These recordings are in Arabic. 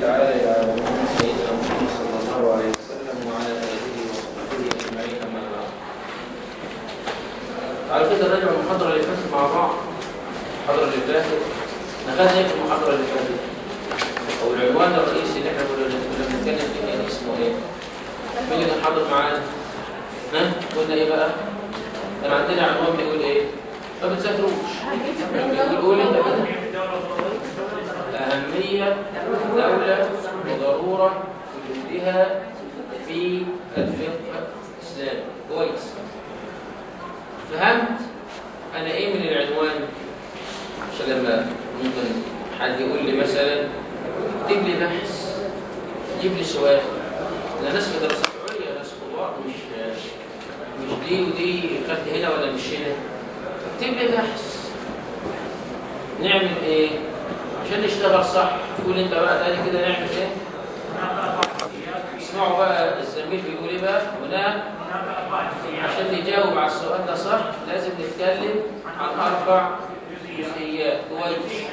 تعالى إلى سيدنا محمد صلى الله عليه وسلم وعلى آله وصحبه أجمعين أما بعد. تعالوا كده نراجع المحاضرة اللي فاتت مع بعض. المحاضرة اللي فاتت نخدنا إيه في المحاضرة اللي فاتت؟ أو العنوان الرئيسي اللي إحنا كنا بنتكلم فيه كان اسمه إيه؟ مين اللي كان حاضر معانا؟ قلنا إيه بقى؟ كان عندنا عنوان بيقول إيه؟ ما بتذاكروش. بيقول أنت كده أهمية الدولة وضرورة وجودها في الفقه الإسلامي. كويس. فهمت أنا إيه من العنوان؟ عشان لما ممكن حد يقول لي مثلا اكتب لي بحث، جيب لي سؤال. أنا ناس في دراسات عليا، ناس كبار، مش دي ودي خدت هنا ولا مش هنا. اكتب لي بحث. نعمل إيه؟ عشان نشتغل صح. تقول انت بقى تاني كده نعمل ايه؟ اسمعوا بقى الزميل بيقول ايه بقى هناك. عشان نجاوب على السؤال ده صح لازم نتكلم عن 4 جزئيات. كويس.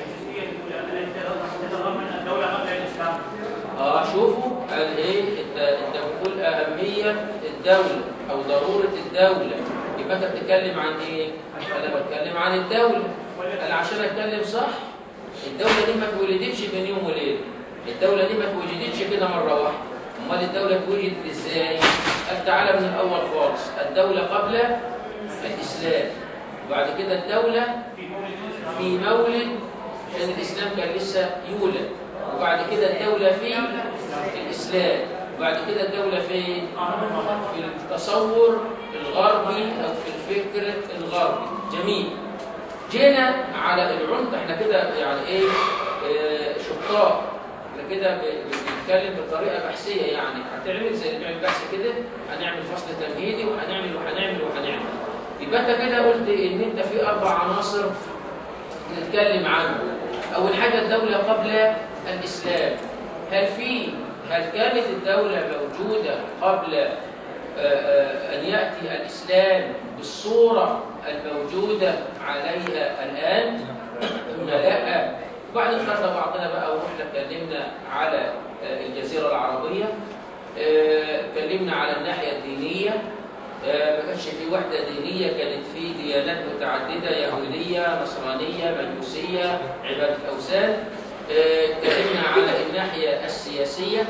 شوفوا قال ايه؟ انت بتقول اهميه الدوله او ضروره الدوله، يبقى انت بتتكلم عن ايه؟ انا بتكلم عن الدوله. قال عشان اتكلم صح الدولة دي ما اتولدتش بين يوم وليلة. الدولة دي ما اتوجدتش كده مرة واحدة. أمال الدولة اتوجدت إزاي؟ قال تعالى من الأول خالص. الدولة قبل الإسلام، وبعد كده الدولة في مولد عشان الإسلام كان لسه يولد، وبعد كده الدولة في الإسلام، وبعد كده الدولة في التصور الغربي أو في الفكر الغربي. جميل. جينا على العنف. احنا كده يعني ايه شطار. احنا كده بنتكلم بطريقه بحثيه، يعني هتعمل زي اللي بيعمل بحث كده، هنعمل فصل تمهيدي وهنعمل وهنعمل وهنعمل. يبقى انت كده قلت ان انت في 4 عناصر نتكلم عنهم. اول حاجه الدوله قبل الاسلام. هل كانت الدوله موجوده قبل أن يأتي الإسلام بالصورة الموجودة عليها الآن؟ لا. وبعدين خدنا بعضنا بقى ورحنا اتكلمنا على الجزيرة العربية، اتكلمنا على الناحية الدينية. ما كانش في وحدة دينية، كانت في ديانات متعددة، يهودية، نصرانية، مجوسية، عبادة أوثان. اتكلمنا على الناحية السياسية.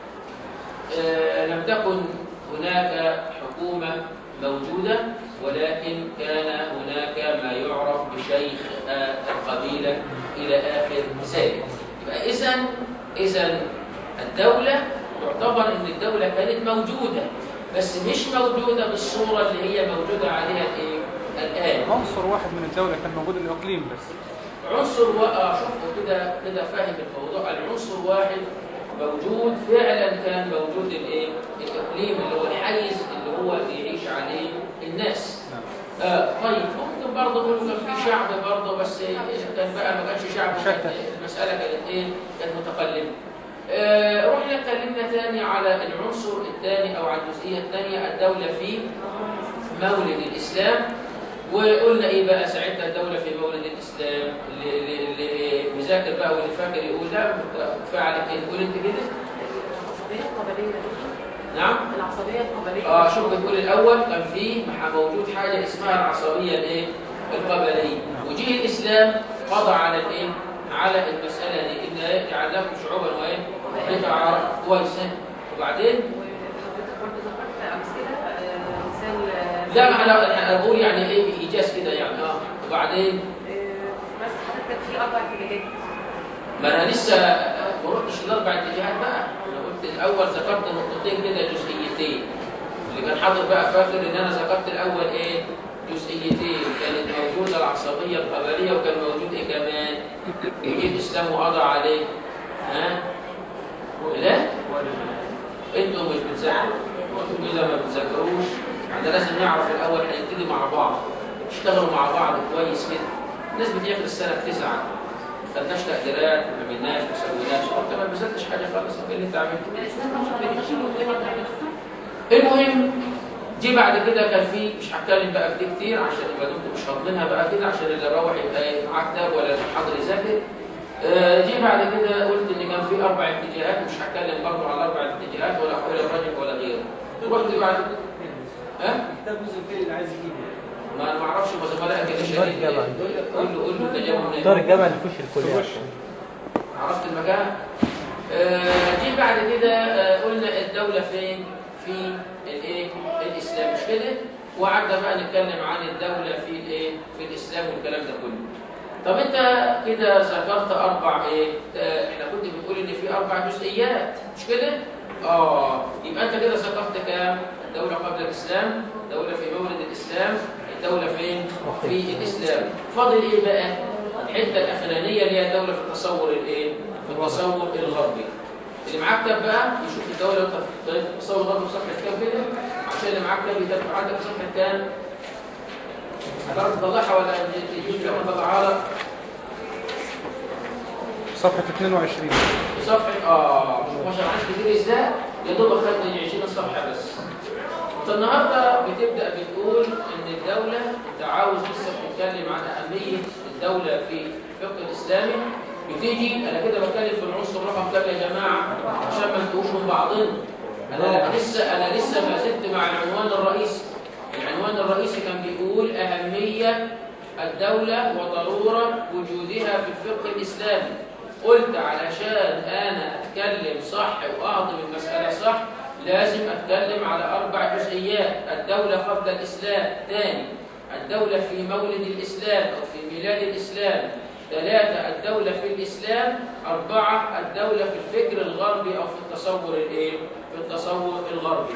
لم تكن هناك حكومة موجودة، ولكن كان هناك ما يعرف بشيخ القبيلة إلى آخر ذلك. يبقى إذن الدولة تعتبر أن الدولة كانت موجودة، بس مش موجودة بالصورة اللي هي موجودة عليها الآن. عنصر واحد من الدولة كان موجود، الإقليم بس. عنصر شوفوا كده فاهم الموضوع. العنصر واحد موجود فعلا، كان موجود الاقليم اللي هو الحيز اللي هو بيعيش عليه الناس. طيب ممكن برضه نقول كان في شعب برضه، بس كان بقى ما كانش شعب، المساله كانت متقلبه. رحنا اتكلمنا ثاني على العنصر الثاني او على الجزئيه الثانيه، الدوله في مولد الاسلام. وقلنا ايه بقى ساعتها الدوله في مولد الاسلام؟ اللي مذاكر بقى واللي فاكر يقول لا فعلا تقول انت كده العصبيه القبليه. نعم العصبيه القبليه. شوف بتقول الاول كان في موجود حاجه اسمها العصبيه القبليه، وجه الاسلام قضى على على المساله دي، ان يجعل لكم شعوبا لتعارفوا. كويس. وبعدين برضه ذكرت امثله مثال. لا ما انا بقول يعني بايجاز كده يعني. وبعدين بس حضرتك في 4 اتجاهات. ما انا لسه ما رحتش ال4 اتجاهات بقى. انا قلت الاول ذكرت نقطتين كده، جزئيتين. اللي كان حاضر بقى فاكر ان انا ذكرت الاول جزئيتين. كانت موجوده العصبيه القبليه، وكان موجود كمان يجي الاسلام وقضى عليه. لا انتوا مش بتذاكروا، انتوا كده ما بتذاكروش. احنا لازم نعرف الاول هنبتدي مع بعض، اشتغلوا مع بعض كويس كده. الناس بتيجي السنه بتزعل، ما خدناش تقديرات، ما عملناش، ما سويناش، وانت ما بذلتش حاجه خالص. ايه اللي انت عملته؟ المهم دي بعد كده كان في، مش هتكلم بقى في دي كتير عشان يبقى انتوا مش هاضمينها بقى كده، عشان اللي يروح يبقى معاه كتاب ولا حاضر يذاكر. جه بعد كده قلت ان كان في اربع اتجاهات، مش هتكلم برضه على الاربع اتجاهات ولا اقول الراجح ولا غيره. رحت بعد كتاب جزء الفيل اللي عايز يجيبه. ما انا ما اعرفش زملائك كده شديد. قول له تجاوب منين؟ دار الجامعه اللي في الكليه. عرفت المكان؟ جي بعد كده قلنا الدولة فين؟ في الايه؟ الإسلام، مش كده؟ وقعدنا بقى نتكلم عن الدولة في الايه؟ في الإسلام والكلام ده كله. طب أنت كده ذكرت أربع ايه؟ احنا كنت بنقول إن في أربع جزئيات، مش كده؟ يبقى أنت كده ذكرت كام؟ الدولة قبل الإسلام، الدولة في مولد الإسلام، الدولة فين؟ في الإسلام. فاضل إيه بقى؟ الحتة الأخرانية اللي هي الدولة في التصور الايه؟ في التصور الغربي. اللي معاه كتاب بقى يشوف الدولة في التصور الغربي في صفحة كام كده، عشان اللي معاه كتاب يتابع عندك في صفحة كام؟ هتعرف تطلعها ولا تجيب لما تطلعها لك؟ صفحة 22. صفحة شوف ما شرحناش كتير ازاي؟ يا دوب اخدنا 20 صفحة بس. فالنهارده بتبدأ بتقول إن الدولة، أنت عاوز لسه بتتكلم عن أهمية الدولة في الفقه الإسلامي. بتيجي أنا كده بتكلم في العنصر رقم كام يا جماعة عشان ما نتوهوش من بعضنا. أنا لسه ما زلت مع العنوان الرئيسي. العنوان الرئيسي كان بيقول أهمية الدولة وضرورة وجودها في الفقه الإسلامي. قلت علشان أنا أتكلم صح وأهضم المسألة صح لازم أتكلم على أربع جزئيات: الدولة قبل الإسلام، ثاني الدولة في مولد الإسلام أو في ميلاد الإسلام، ثلاثة الدولة في الإسلام، أربعة الدولة في الفكر الغربي أو في التصور الإيه؟ في التصور الغربي.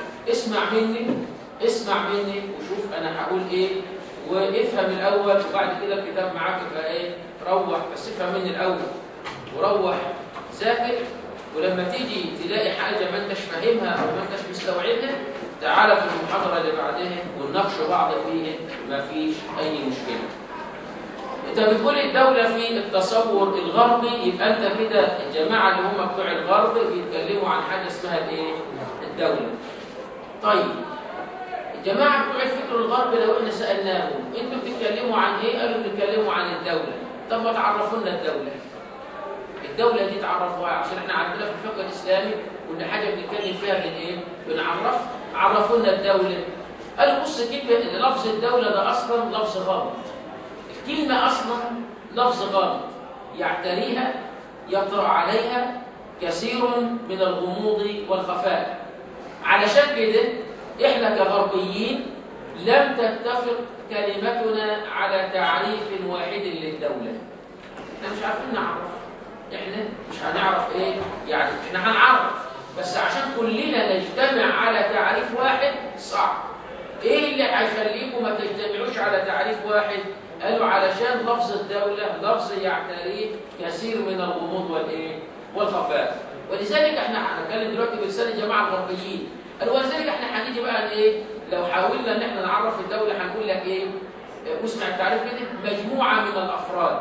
اسمع مني وشوف أنا هقول إيه وافهم الأول، وبعد كده الكتاب معاك يبقى إيه؟ روح بس افهم مني الأول وروح ذاكر، ولما تيجي تلاقي حاجة ما انتش فاهمها أو ما انتش مستوعبها تعالى في المحاضرة اللي بعدها ونناقش بعض فيها، ما فيش أي مشكلة. أنت بتقول الدولة في التصور الغربي، يبقى أنت كده الجماعة اللي هم بتوع الغرب بيتكلموا عن حاجة اسمها الإيه؟ الدولة. طيب الجماعة بتوع الفكر الغربي لو إحنا سألناهم أنتوا بتتكلموا عن إيه؟ قالوا بنتكلموا عن الدولة. طب ما تعرفوا لنا الدولة. الدولة دي تعرفوها عشان احنا عندنا في الفقه الإسلامي كل حاجة بنتكلم فيها بنعرف. عرفوا لنا الدولة. قالوا بص كلمة لفظ الدولة ده أصلا لفظ غامض. الكلمة أصلا لفظ غامض يعتريها يطرأ عليها كثير من الغموض والخفاء. علشان كده احنا كغربيين لم تتفق كلمتنا على تعريف واحد للدولة. احنا مش عارفين نعرف. احنا مش هنعرف ايه يعني، احنا هنعرف بس عشان كلنا نجتمع على تعريف واحد صعب. ايه اللي هيخليكم ما تجتمعوش على تعريف واحد؟ قالوا علشان لفظ الدولة لفظ يعتريه كثير من الغموض والايه والخفاء. ولذلك احنا هنتكلم دلوقتي بلسان الجماعة الغربيين. قالوا ولذلك احنا هنيجي بقى ايه لو حاولنا ان احنا نعرف الدولة هنقول لك ايه؟ واسمع التعريف كده: مجموعة من الافراد.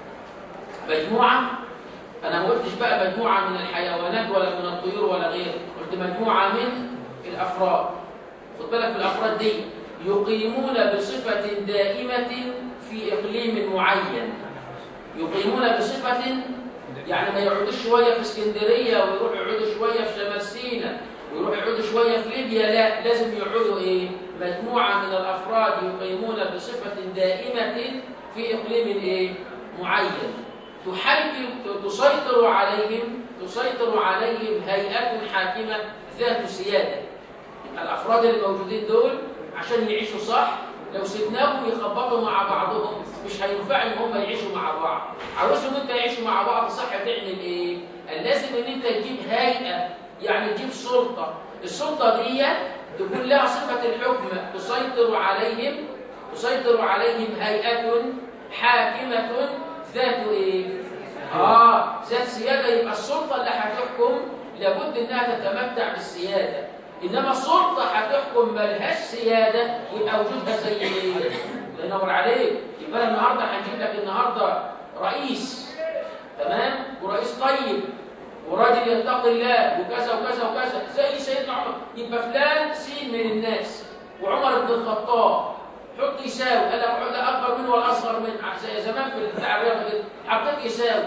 مجموعة، أنا ما قلتش بقى مجموعة من الحيوانات ولا من الطيور ولا غيره، قلت مجموعة من الأفراد. خد بالك من الأفراد دي يقيمون بصفة دائمة في إقليم معين. يقيمون بصفة يعني ما يقعدوش شوية في اسكندرية ويروحوا يقعدوا شوية في شمال سيناء ويروحوا يقعدوا شوية في ليبيا، لا، لازم يقعدوا إيه؟ مجموعة من الأفراد يقيمون بصفة دائمة في إقليم إيه؟ معين. تسيطر عليهم هيئة حاكمة ذات سيادة. الأفراد اللي موجودين دول عشان يعيشوا صح لو سيبناهم يخبطوا مع بعضهم مش هينفع ان هم يعيشوا مع بعض. عاوزهم انت يعيشوا مع بعض صح تعمل ايه؟ لازم ان انت تجيب هيئة، يعني تجيب سلطة. السلطة دي تكون لها صفة الحكم، تسيطر عليهم هيئة حاكمة ذات ايه؟ ذات سيادة. يبقى السلطة اللي هتحكم لابد انها تتمتع بالسيادة. انما السلطة هتحكم ملهاش سيادة يبقى وجودها زي ايه؟ الله ينور عليك. يبقى النهارده هنجيب لك النهارده رئيس، تمام؟ ورئيس طيب وراجل يتقي الله وكذا وكذا وكذا زي سيدنا عمر. يبقى فلان سين من الناس وعمر بن الخطاب حط يساوي، قال لك اكبر منه والاصغر منه زي زمان في التعبير كده، حطيت يساوي.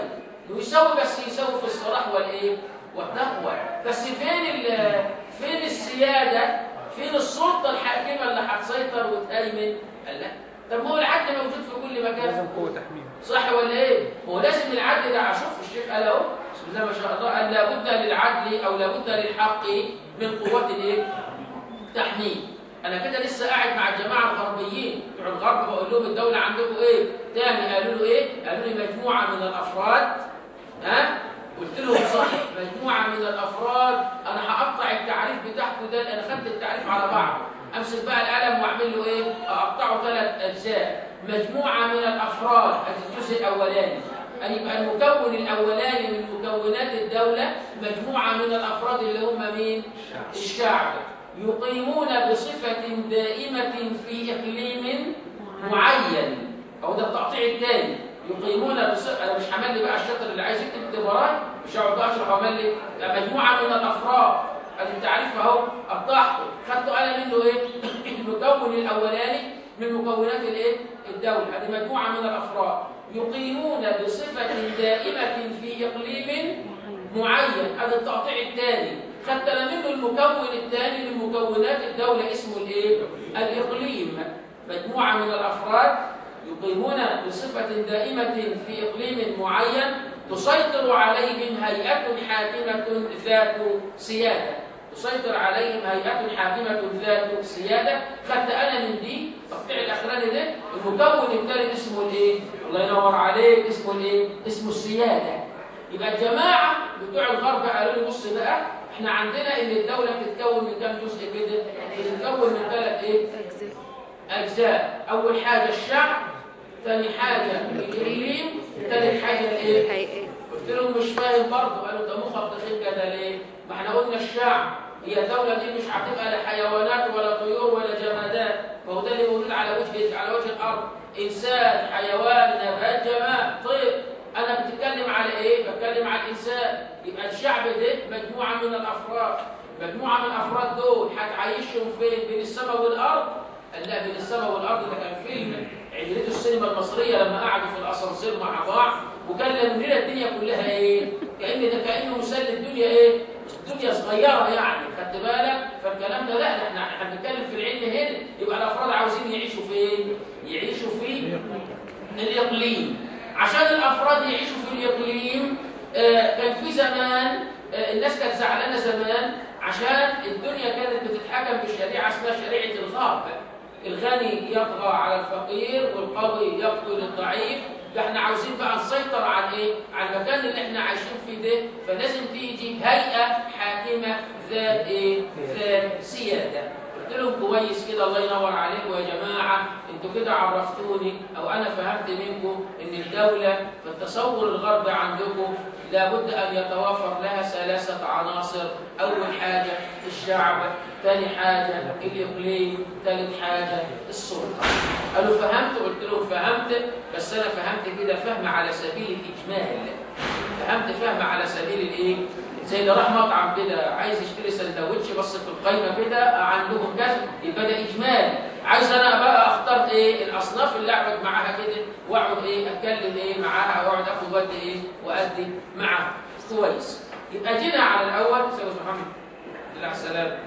يساوي، بس يساوي في الصلاح والايه والتقوى. بس فين السياده؟ فين السلطه الحاكمه اللي هتسيطر وتهيمن؟ قال لا. طب ما هو العدل موجود في كل مكان، لازم قوة تحميل، صح ولا ايه؟ هو لازم العدل ده. اشوف الشيخ قال اهو بسم الله ما شاء الله، قال لابد للعدل او لابد للحق من قوه الايه؟ تحميل. انا كده لسه قاعد مع الجماعه الغربيين بتوع الغرب بقول لهم الدوله عندكم ايه؟ تاني قالوا له ايه؟ قالوا لي مجموعه من الافراد. ها؟ قلت لهم صح، مجموعه من الافراد. انا هقطع التعريف بتاعته ده، انا خدت التعريف على بعض، امسك بقى القلم واعمل له ايه؟ اقطعه 3 اجزاء. مجموعه من الافراد، الجزء الاولاني أن يبقى المكون الاولاني من مكونات الدوله مجموعه من الافراد اللي هم مين؟ الشعب. يقيمون بصفه دائمه في اقليم معين، او ده التقطيع الثاني. يقيمون بصفه، انا مش هملي بقى الشاطر اللي عايز يكتب وراي مش هقعد بقى اشرح واملي. مجموعه من الافراد، ادي التعريف اهو قطعته، خدته انا منه ايه؟ المكون الاولاني من مكونات الايه؟ الدوله. هذه مجموعه من الافراد يقيمون بصفه دائمه في اقليم معين، هذا التقطيع الثاني. خدت انا منه المكون الثاني من مكونات الدوله اسمه الايه؟ الاقليم. مجموعه من الافراد يقيمون بصفه دائمه في اقليم معين تسيطر عليهم هيئه حاكمه ذات سياده. تسيطر عليهم هيئة حاكمة ذات سيادة. خدت أنا من دي التقطيع الأخراني ده المكون الثاني اسمه الإيه؟ الله ينور عليك، اسمه الإيه؟ اسمه السيادة. يبقى الجماعة بتوع الغرب قالوا لي بص بقى، إحنا عندنا إن الدولة بتتكون من كام جزء كده؟ بتتكون من 3 إيه؟ أجزاء. أول حاجة الشعب، ثاني حاجة الإقليم، ثالث حاجة الإيه؟ قلت لهم مش فاهم برضه. قالوا ده مخك تخين كده ليه؟ ما احنا قلنا الشعب، هي الدولة دي مش هتبقى لا حيوانات ولا طيور ولا جمادات، ما هو ده اللي موجود على وجه الأرض، إنسان، حيوان، نبات، جماد، طير. أنا بتتكلم على إيه؟ بتكلم على الإنسان. يبقى الشعب ده مجموعة من الأفراد، مجموعة من الأفراد دول هتعيشهم فين؟ بين السماء والأرض؟ قال لا، بين السماء والأرض ده كان فيلم عجلته السينما المصرية لما قعدوا في الأسانسير مع بعض وكلموا لنا الدنيا كلها إيه؟ كأنه مثال الدنيا إيه؟ الدنيا صغيرة يعني، خدت بالك؟ فالكلام ده لا، احنا بنتكلم في العلم هنا. يبقى الأفراد عاوزين يعيشوا فين؟ يعيشوا في الإقليم. عشان الأفراد يعيشوا في الإقليم كان في زمان الناس كانت زعلانة زمان عشان الدنيا كانت بتتحكم بشريعة اسمها شريعة الغاب. الغني يطغى على الفقير والقوي يقتل الضعيف. احنا عاوزين بقى نسيطر على ايه؟ على المكان اللي احنا عايشين فيه ده، فلازم تيجي هيئة حاكمة ذات ايه؟ ذات سيادة. قلت لهم كويس كده، الله ينور عليكم يا جماعة، انتوا كده عرفتوني او انا فهمت منكم ان الدولة في التصور الغربي عندكم لابد ان يتوافر لها 3 عناصر. اول حاجة الشعب، ثاني حاجة الإقليم، ثالث حاجة السلطة. قالوا فهمت؟ قلت لهم فهمت، بس أنا فهمت كده فهم على سبيل الإجمال. فهمت فهم على سبيل الإيه؟ زي اللي راح مطعم كده عايز يشتري سندوتش، بس في القايمة كده عندهم كذا، يبقى ده إجمال. عايز أنا بقى أختار إيه؟ الأصناف اللي أقعد معاها كده وأقعد إيه؟ أتكلم إيه معاها وأقعد آخد ودي إيه؟ وأدي معاها. كويس. يبقى جينا على الأول، سيد محمد الله على السلام.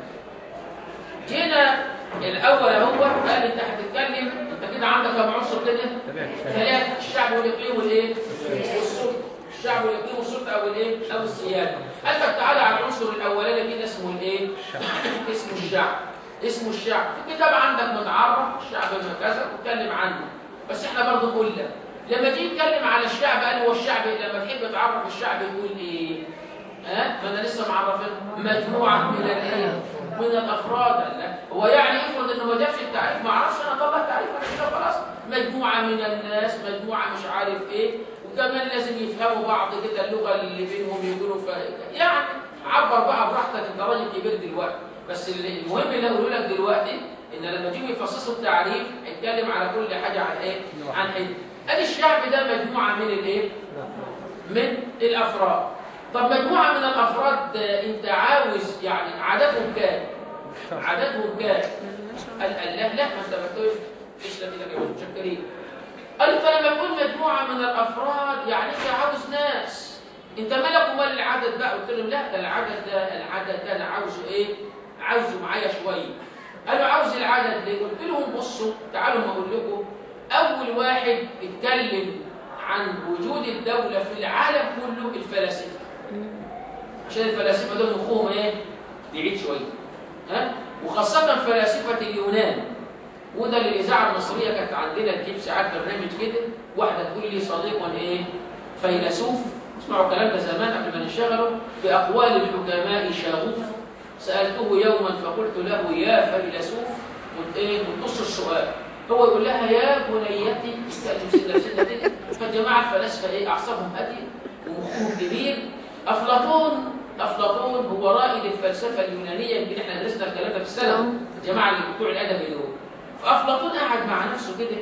جينا الاول اهو قال انت هتتكلم، انت كده عندك كم عنصر كده؟ 3: الشعب والاقليم والايه؟ والسلطه. الشعب والاقليم والسلطه او الايه؟ او السياده. قال لك تعالى على العنصر الاولاني كده اسمه الايه؟ اسمه الشعب. اسمه الشعب. في كتاب عندك متعرف الشعب كذا واتكلم عنه، بس احنا برضه قلنا لما تيجي تتكلم على الشعب قال هو الشعب لما تحب تعرف الشعب يقول ايه؟ ما انا لسه معرفين مجموعه من الايه؟ من الافراد. هو يعني افرض انه ما جابش التعريف، ما اعرفش انا اطلع تعريف انا كده خلاص. مجموعه من الناس، مجموعه مش عارف ايه، وكمان لازم يفهموا بعض كده اللغه اللي بينهم يقولوا يعني عبر بقى براحتك، انت راجل كبير دلوقتي. بس المهم اللي اقوله لك دلوقتي ان لما تيجي يفصصوا التعريف اتكلم على كل حاجه عن ايه؟ عن حد. ادي الشعب ده مجموعه من الايه؟ من الافراد. طب مجموعة من الأفراد أنت عاوز يعني عددهم كام؟ عددهم كام؟ قال لا ما أنت بتقول إيش لك كده متشكرين. قال فلما تقول مجموعة من الأفراد يعني أنت عاوز ناس. انت مالك ومال العدد بقى؟ قلت لهم لا، ده العدد ده انا عاوزه ايه؟ عاوزه معايا شويه. قالوا عاوز العدد ليه؟ قلت لهم بصوا تعالوا ما اقول لكم، اول واحد اتكلم عن وجود الدوله في العالم كله الفلاسفه. عشان الفلاسفه دول مخهم ايه؟ بعيد شويه. ها؟ وخاصه فلاسفه اليونان. وده اللي الاذاعه المصريه كانت عندنا تجيب ساعات برنامج كده، واحده تقول لي صديق ايه؟ فيلسوف. اسمعوا الكلام ده زمان قبل ما نشتغلوا. باقوال الحكماء شاغوف. سالته يوما فقلت له يا فيلسوف، قلت ايه؟ نص السؤال. هو يقول لها يا بنيتي، يتكلم سنه كده. فالجماعه الفلاسفه ايه؟ اعصابهم هاديه ومخهم كبير. افلاطون هو رائد الفلسفه اليونانيه، يمكن احنا درسنا الكلام ده في السنه، الجماعه اللي بتوع الادب دول. فافلاطون قعد مع نفسه كده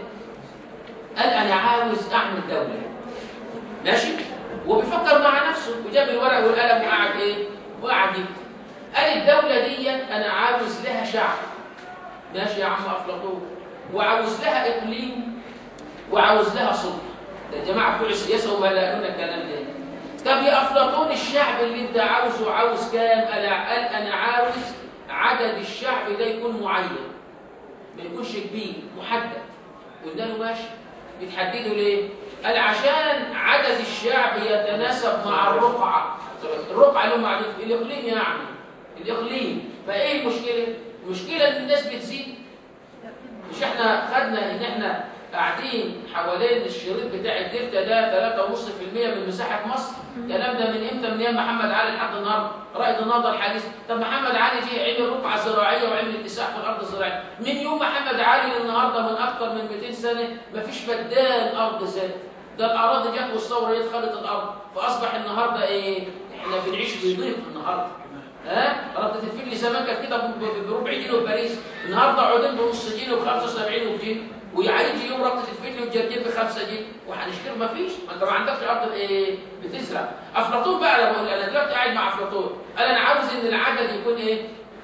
قال انا عاوز اعمل دوله. ماشي؟ وبيفكر مع نفسه وجاب الورق والقلم وقعد ايه؟ وقعد يكتب. قال الدوله دي انا عاوز لها شعب. ماشي يا عم افلاطون. وعاوز لها اقليم وعاوز لها سلطه. ده الجماعه بتوع السياسه هم اللي قالوا لنا الكلام ده. طب يا افلاطون الشعب اللي انت عاوزه عاوز كام؟ قال انا عاوز عدد الشعب ده يكون معين، ما يكونش كبير، محدد. قلنا له ماشي. بتحدده ليه؟ قال عشان عدد الشعب يتناسب مع الرقعه اللي هم قاعدين في الاقليم، يعني الاقليم. فايه المشكله؟ المشكله ان الناس بتزيد. مش احنا خدنا ان احنا قاعدين حوالين الشريط بتاع الدلتا ده 3.5% من مساحه مصر. الكلام ده من امتى؟ من ايام محمد علي لحد النهارده، رائد النهضه الحديث. طب محمد علي جه عمل رقعه زراعيه وعمل اتساع في الارض الزراعيه. من يوم محمد علي للنهارده من اكثر من 200 سنه مفيش فدان ارض زاد. ده الاراضي جت والثوره هي خدت الارض، فاصبح النهارده ايه؟ احنا بنعيش في ضيق النهارده. رده الفيل زمان كانت كده بربع جنيه وباريس، النهارده عودين بنص جنيه و75 وجنيه، وهيجي يوم رده الفيل وتجدد ب5 جنيه، وهنشتري مفيش، ما انت ما عندكش ارض ايه؟ بتزرع. افلاطون بقى انا بقول انا دلوقتي قاعد مع افلاطون، قال انا عاوز ان العدد يكون ايه؟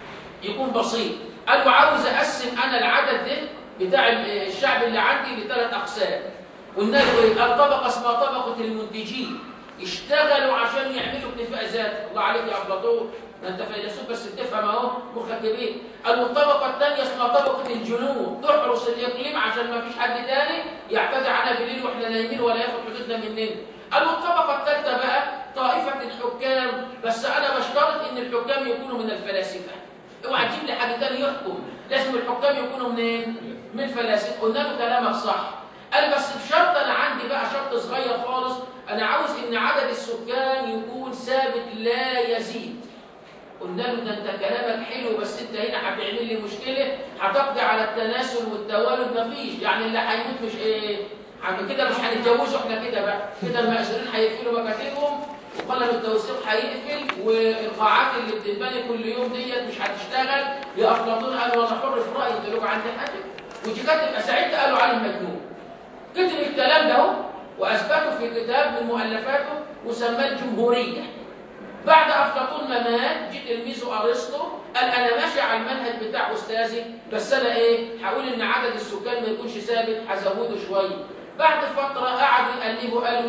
يكون بسيط. قال وعاوز اقسم انا العدد ده بتاع الشعب اللي عندي ل3 اقسام. قلنا له ايه؟ قال طبقه اسمها طبقه المنتجين، يشتغلوا عشان يعملوا اكتفاء ذاتي. الله عليك يا افلاطون، انت فيلسوف بس بتفهم اهو، مخك كبير. قالوا الطبقه الثانيه اسمها طبقه الجنود، تحرس الاقليم عشان ما فيش حد ثاني يعتدي علينا بالليل واحنا نايمين ولا ياخد حدودنا مننا. قالوا الطبقه الثالثه بقى طائفه الحكام، بس انا بشترط ان الحكام يكونوا من الفلاسفه. اوعى تجيب لي حد ثاني يحكم، لازم الحكام يكونوا منين؟ من الفلاسفه. قلنا له كلامك صح. قال بس بشرط انا عندي بقى شرط صغير خالص، انا عاوز ان عدد السكان يكون ثابت لا يزيد. قلنا له ده انت كلامك حلو، بس انت هنا هتعمل لي مشكله، هتقضي على التناسل والتوالد. مفيش، يعني اللي هيموت مش ايه؟ كده مش هنتجوزوا احنا كده بقى، كده المأسورين هيقفلوا مكاتبهم وقلم التوثيق هيقفل والقاعات اللي بتتبني كل يوم ديت مش هتشتغل. يا افلاطون قال وانا حر في رايي، انت لك عندي حاجه. ودي كانت ساعتها قالوا عليه مجنون. كتب الكلام ده اهو واثبته في كتاب من مؤلفاته وسماه الجمهوريه. بعد افلاطون ما مات جه تلميذه ارسطو قال انا ماشي على المنهج بتاع استاذي، بس انا ايه؟ هقول ان عدد السكان ما يكونش ثابت، هزوده شويه. بعد فتره قعدوا يقلبوا قالوا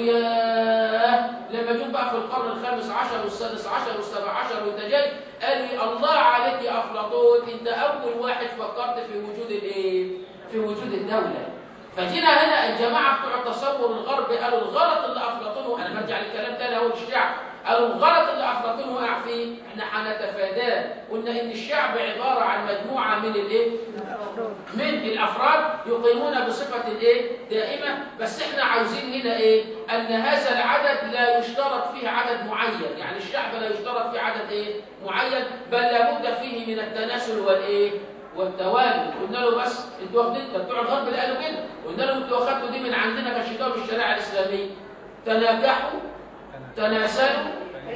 ياه، لما جم بقى في القرن الخامس عشر والسادس عشر والسابع عشر وانت جاي، قالوا لي الله عليك يا افلاطون، انت اول واحد فكرت في وجود الايه؟ في وجود الدوله. فجينا هنا الجماعه بتوع التصور الغربي قالوا الغلط اللي افلاطون، وانا برجع للكلام تاني اهو الشعب، قالوا الغلط اللي افلاطون وقع فيه احنا هنتفاداه. قلنا ان الشعب عباره عن مجموعه من الايه؟ من الافراد يقيمون بصفه الايه؟ دائمه، بس احنا عاوزين هنا ايه؟ ان هذا العدد لا يشترط فيه عدد معين، يعني الشعب لا يشترط فيه عدد ايه؟ معين، بل لابد فيه من التناسل والايه؟ والتوالد. قلنا له بس انتوا واخدين، بتوع الغرب اللي قالوا كده، قلنا لهم انتوا واخدتوا دي من عندنا كشتاء بالشريعه الاسلاميه. تناكحوا، تناسلوا،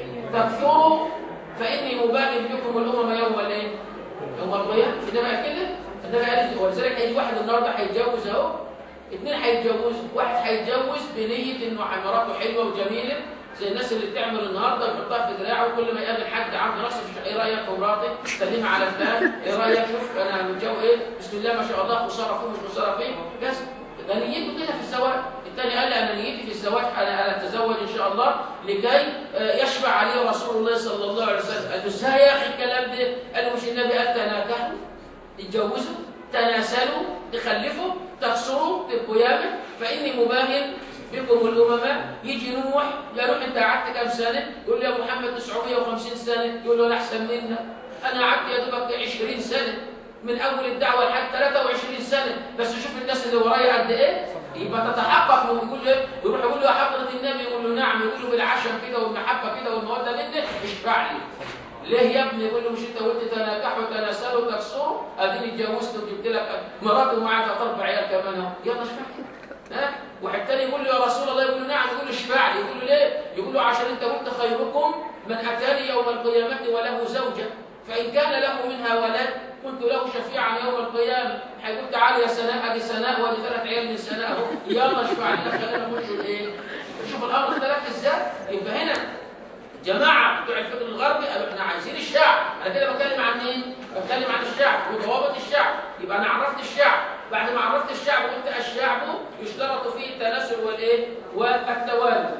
تكفروا، فاني مباين بكم الامم يوم الايه؟ يوم القيامه. ده بقى كده، ده بقى ولذلك هيجي واحد النهارده هيتجوز اهو، 2 هيتجوزوا، واحد هيتجوز بنيه انه مراته حلوه وجميله زي الناس اللي بتعمل النهارده يحطها في دراعه، وكل ما يقابل حد عنده نقص في ايه رايك في مراتك؟ سلمها على فلان، ايه رايك؟ شوف انا متجوز ايه؟ بسم الله ما شاء الله، خساره فيه مش خساره فيه، كذا. ده نيته كده في الزواج. الثاني قال لي انا نيتي في الزواج انا اتزوج ان شاء الله لكي يشفع علي رسول الله صلى الله عليه وسلم. قال له ازاي يا اخي الكلام ده؟ قال له مش النبي قال تناكحوا تتجوزوا تناسلوا تخلفوا تخسروا تبقوا ياما فاني مباهن بكم الامماء. يجي نوح يا نوح انت قعدت كام سنه؟ يقول لي يا محمد 950 سنه. يقول له انا احسن منك، انا قعدت يا دوبك 20 سنه من اول الدعوه لحد 23 سنه، بس شوف الناس اللي ورايا قد ايه. يبقى تتحقق انه يقول له يروح يقول له يا حضره النبي، يقول له نعم، يقول له بالعشم كده والمحبه كده والموده منك اشفع لي. ليه يا ابني؟ يقول له مش انت قلت تناكحوا تناسلوا تكسروا؟ اديني اتجوزت وجبت لك مرات ومعاك 4 عيال كمان اهو، يلا اشفع لي. ها؟ واحد تاني يقول له يا رسول الله، يقول له نعم، يقول له اشفع لي. يقول له ليه؟ يقول له عشان انت قلت خيركم من اتاني يوم القيامه وله زوجه، فان كان له منها ولد كنت له شفيعا يوم القيامه. هيقول تعالى يا سناء، ادي سناء وادي 3 عيال من سناء اهو، يلا اشفع لنا خلينا نخش الايه؟ شوف الامر اختلف ازاي؟ يبقى هنا جماعه بتوع الفكر الغربي قالوا احنا عايزين الشعب. انا كده بتكلم عن مين؟ بتكلم عن الشعب وضوابط الشعب. يبقى انا عرفت الشعب، بعد ما عرفت الشعب قلت الشعب يشترط فيه التناسل والايه؟ والتوالد.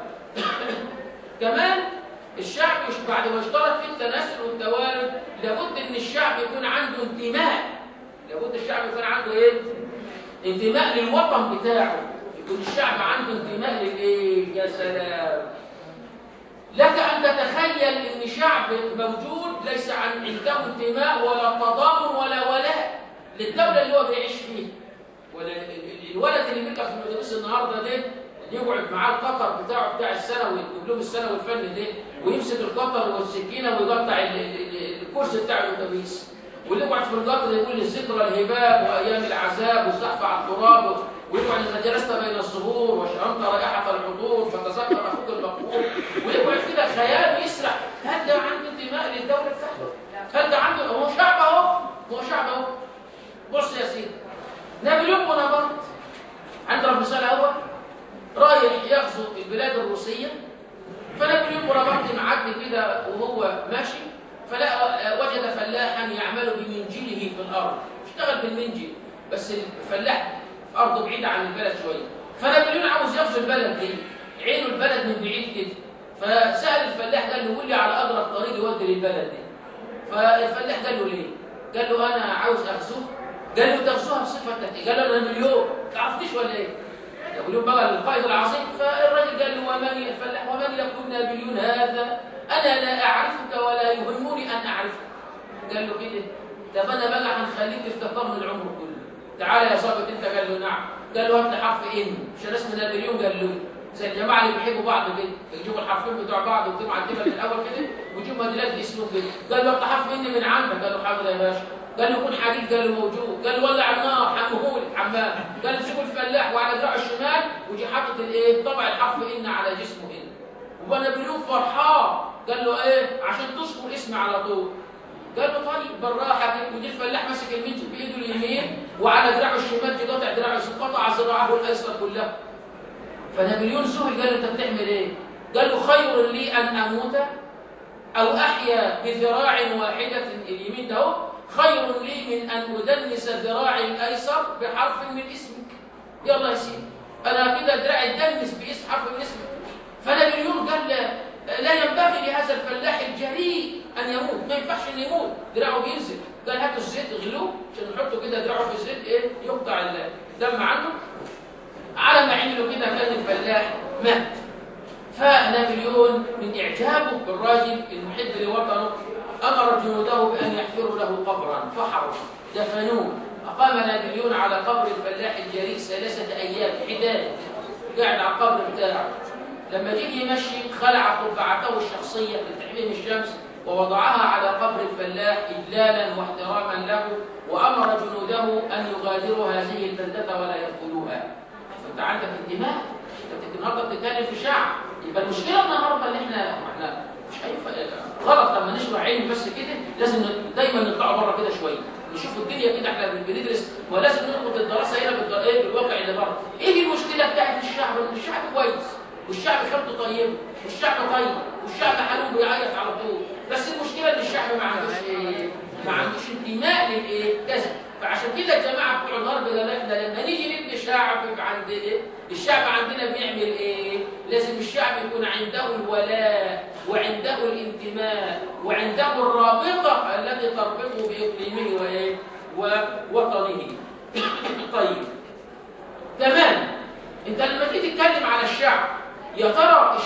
كمان الشعب بعد ما اشترط فيه التناسل والتوالد لابد ان الشعب يكون عنده انتماء. لابد الشعب يكون عنده ايه؟ انتماء للوطن بتاعه. يكون الشعب عنده انتماء للايه؟ يا سلام. لك ان تتخيل ان شعب موجود ليس عنده انتماء ولا تضامن ولا ولاء للدوله اللي هو بيعيش فيها. الولد اللي بيبقى في المدرسه النهارده ده يقعد معاه القطر بتاعه بتاع الثانوي، الدبلوم الثانوي الفني ده، ويمسك القطر والسكينه ويقطع الكرسي بتاع الاتوبيس، واللي يقعد في القطر يقول الذكرى الهباب وايام العذاب والزحف على التراب، ويقعد اذا جلست بين الصخور وشممت رائحه العطور فتذكر اخوك المقبور، ويقعد كده خيال يسرح. هل ده عنده انتماء للدوله بتاعته؟ هل ده عنده؟ هو شعب اهو، هو شعب اهو. بص يا سيدي، نابليون بونابرت عند مثال اول رايح يغزو البلاد الروسيه، فنابليون بونابرت معدي كده وهو ماشي فلقى وجد فلاحا يعمل بمنجله في الارض، اشتغل بالمنجل بس الفلاح في ارضه بعيده عن البلد شويه، فنابليون عاوز يغزو البلد دي، عينه البلد من بعيد كده، فسال الفلاح قال له قول لي على اقرب طريق يودي للبلد دي. فالفلاح قال له ليه؟ قال له انا عاوز اغزوه. قال له تغزوها بصفتك ايه؟ قال له انا نابليون، ما تعرفنيش ولا ايه؟ نابليون بقى القائد العظيم. فالراجل قال له ومن الفلاح ومن يقول نابليون هذا؟ انا لا اعرفك ولا يهمني ان اعرفك. قال له كده؟ طب انا بقى هنخليك تفتكرني العمر كله. تعالى يا ظابط انت. قال له نعم. قال له هات لي حرف ان عشان اسمي نابليون. قال له زي الجماعه اللي بيحبوا بعض كده يجيبوا الحرفين بتوع بعض ويكتبوا على الدبل الاول كده ويجيبوا مدلات باسمه كده. قال له هات حرف ان من عندك. قال له حاضر يا باشا. قال له يكون حديد. قال له موجود. قال له ولع النار حمهولي حمام. قال له سيبوا الفلاح وعلى ذراعه الشمال ويجي حاطط الايه؟ طبع الحرف ان على جسمه ان. ونابليون فرحان. قال له ايه؟ عشان تذكر اسمي على طول. قال له طيب بالراحه كده. ويجي الفلاح ماسك المنجل بايده اليمين وعلى ذراعه الشمال جه قاطع ذراعه قطع ذراعه الايسر كلها. فنابليون سئل قال له انت بتعمل ايه؟ قال له خير لي ان اموت او احيا بذراع واحده اليمين ده خير لي من ان ادنس ذراعي الايسر بحرف من اسمك. يلا يا سيدي انا كده دراعي اتدنس باسم حرف من اسمك. فنابليون قال لا ينبغي لهذا الفلاح الجريء ان يموت، ما ينفعش ان يموت، دراعه بينزل. قال هاتوا الزيت اغلوه عشان نحطه كده دراعه في الزيت ايه؟ يقطع الدم عنه. على ما عملوا كده كان الفلاح مات. فنابليون من اعجابه بالراجل المحب لوطنه امر جنوده بان يحفروا له قبرا فحروا دفنوه. اقام نابليون على قبر الفلاح الجريء 3 ايام حداد قاعد على القبر بتاعه. لما جه يمشي خلع قبعته الشخصيه لتحميم الشمس ووضعها على قبر الفلاح اجلالا واحتراما له، وامر جنوده ان يغادروا هذه البلده ولا يدخلوها. فانت عندك انتماء، انت النهارده بتتكلم في شعب. يبقى المشكله النهارده اللي احنا مش غلط لما نشرح علم بس كده، لازم دايما نطلع بره كده شويه نشوف الدنيا كده. احنا بندرس ولازم نربط الدراسه هنا بالواقع اللي بره. ايه المشكله بتاعت الشعب؟ ان الشعب كويس والشعب خلقه طيبه والشعب طيب والشعب حنون بيعيط على طول، بس المشكله ان الشعب ما عندوش انتماء للايه؟ كذا. عشان كده الجماعه بتوع الغرب قالوا احنا لما نيجي نبني شعب عندنا، الشعب عندنا بيعمل ايه؟ لازم الشعب يكون عنده الولاء وعنده الانتماء وعنده الرابطه التي تربطه باقليمه وايه؟ ووطنه. طيب كمان انت لما تيجي تتكلم على الشعب، يا ترى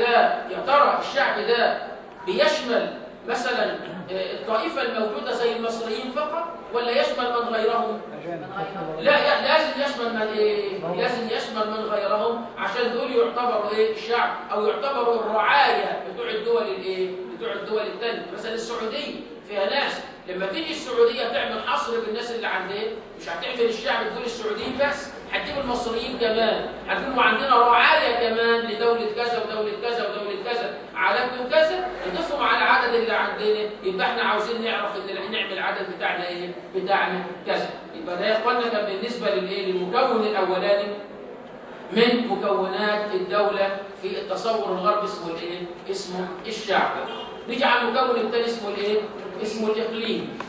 الشعب ده بيشمل مثلا الطائفه الموجوده زي المصريين فقط ولا يشمل من غيرهم؟ لا، لازم يشمل من ايه؟ لازم يشمل من غيرهم، عشان دول يعتبروا ايه؟ الشعب، او يعتبروا الرعايه بتوع الدول الايه؟ بتوع الدول الثانيه. مثلا السعوديه فيها ناس، لما تيجي السعوديه تعمل حصر بالناس اللي عندها، مش هتعمل الشعب دول السعوديين بس، هتجيب المصريين كمان، هتقولوا عندنا رعايه كمان لدوله كذا ودوله كذا ودوله كذا، عددهم كذا، نضيفهم على العدد اللي عندنا، يبقى احنا عاوزين نعرف ان نعمل العدد بتاعنا ايه؟ بتاعنا كذا. يبقى ده يا اخوانا كان بالنسبه للمكون الاولاني من مكونات الدوله في التصور الغربي، اسمه الايه؟ اسمه الشعب. نيجي على المكون الثاني اسمه الايه؟ اسمه الاقليم.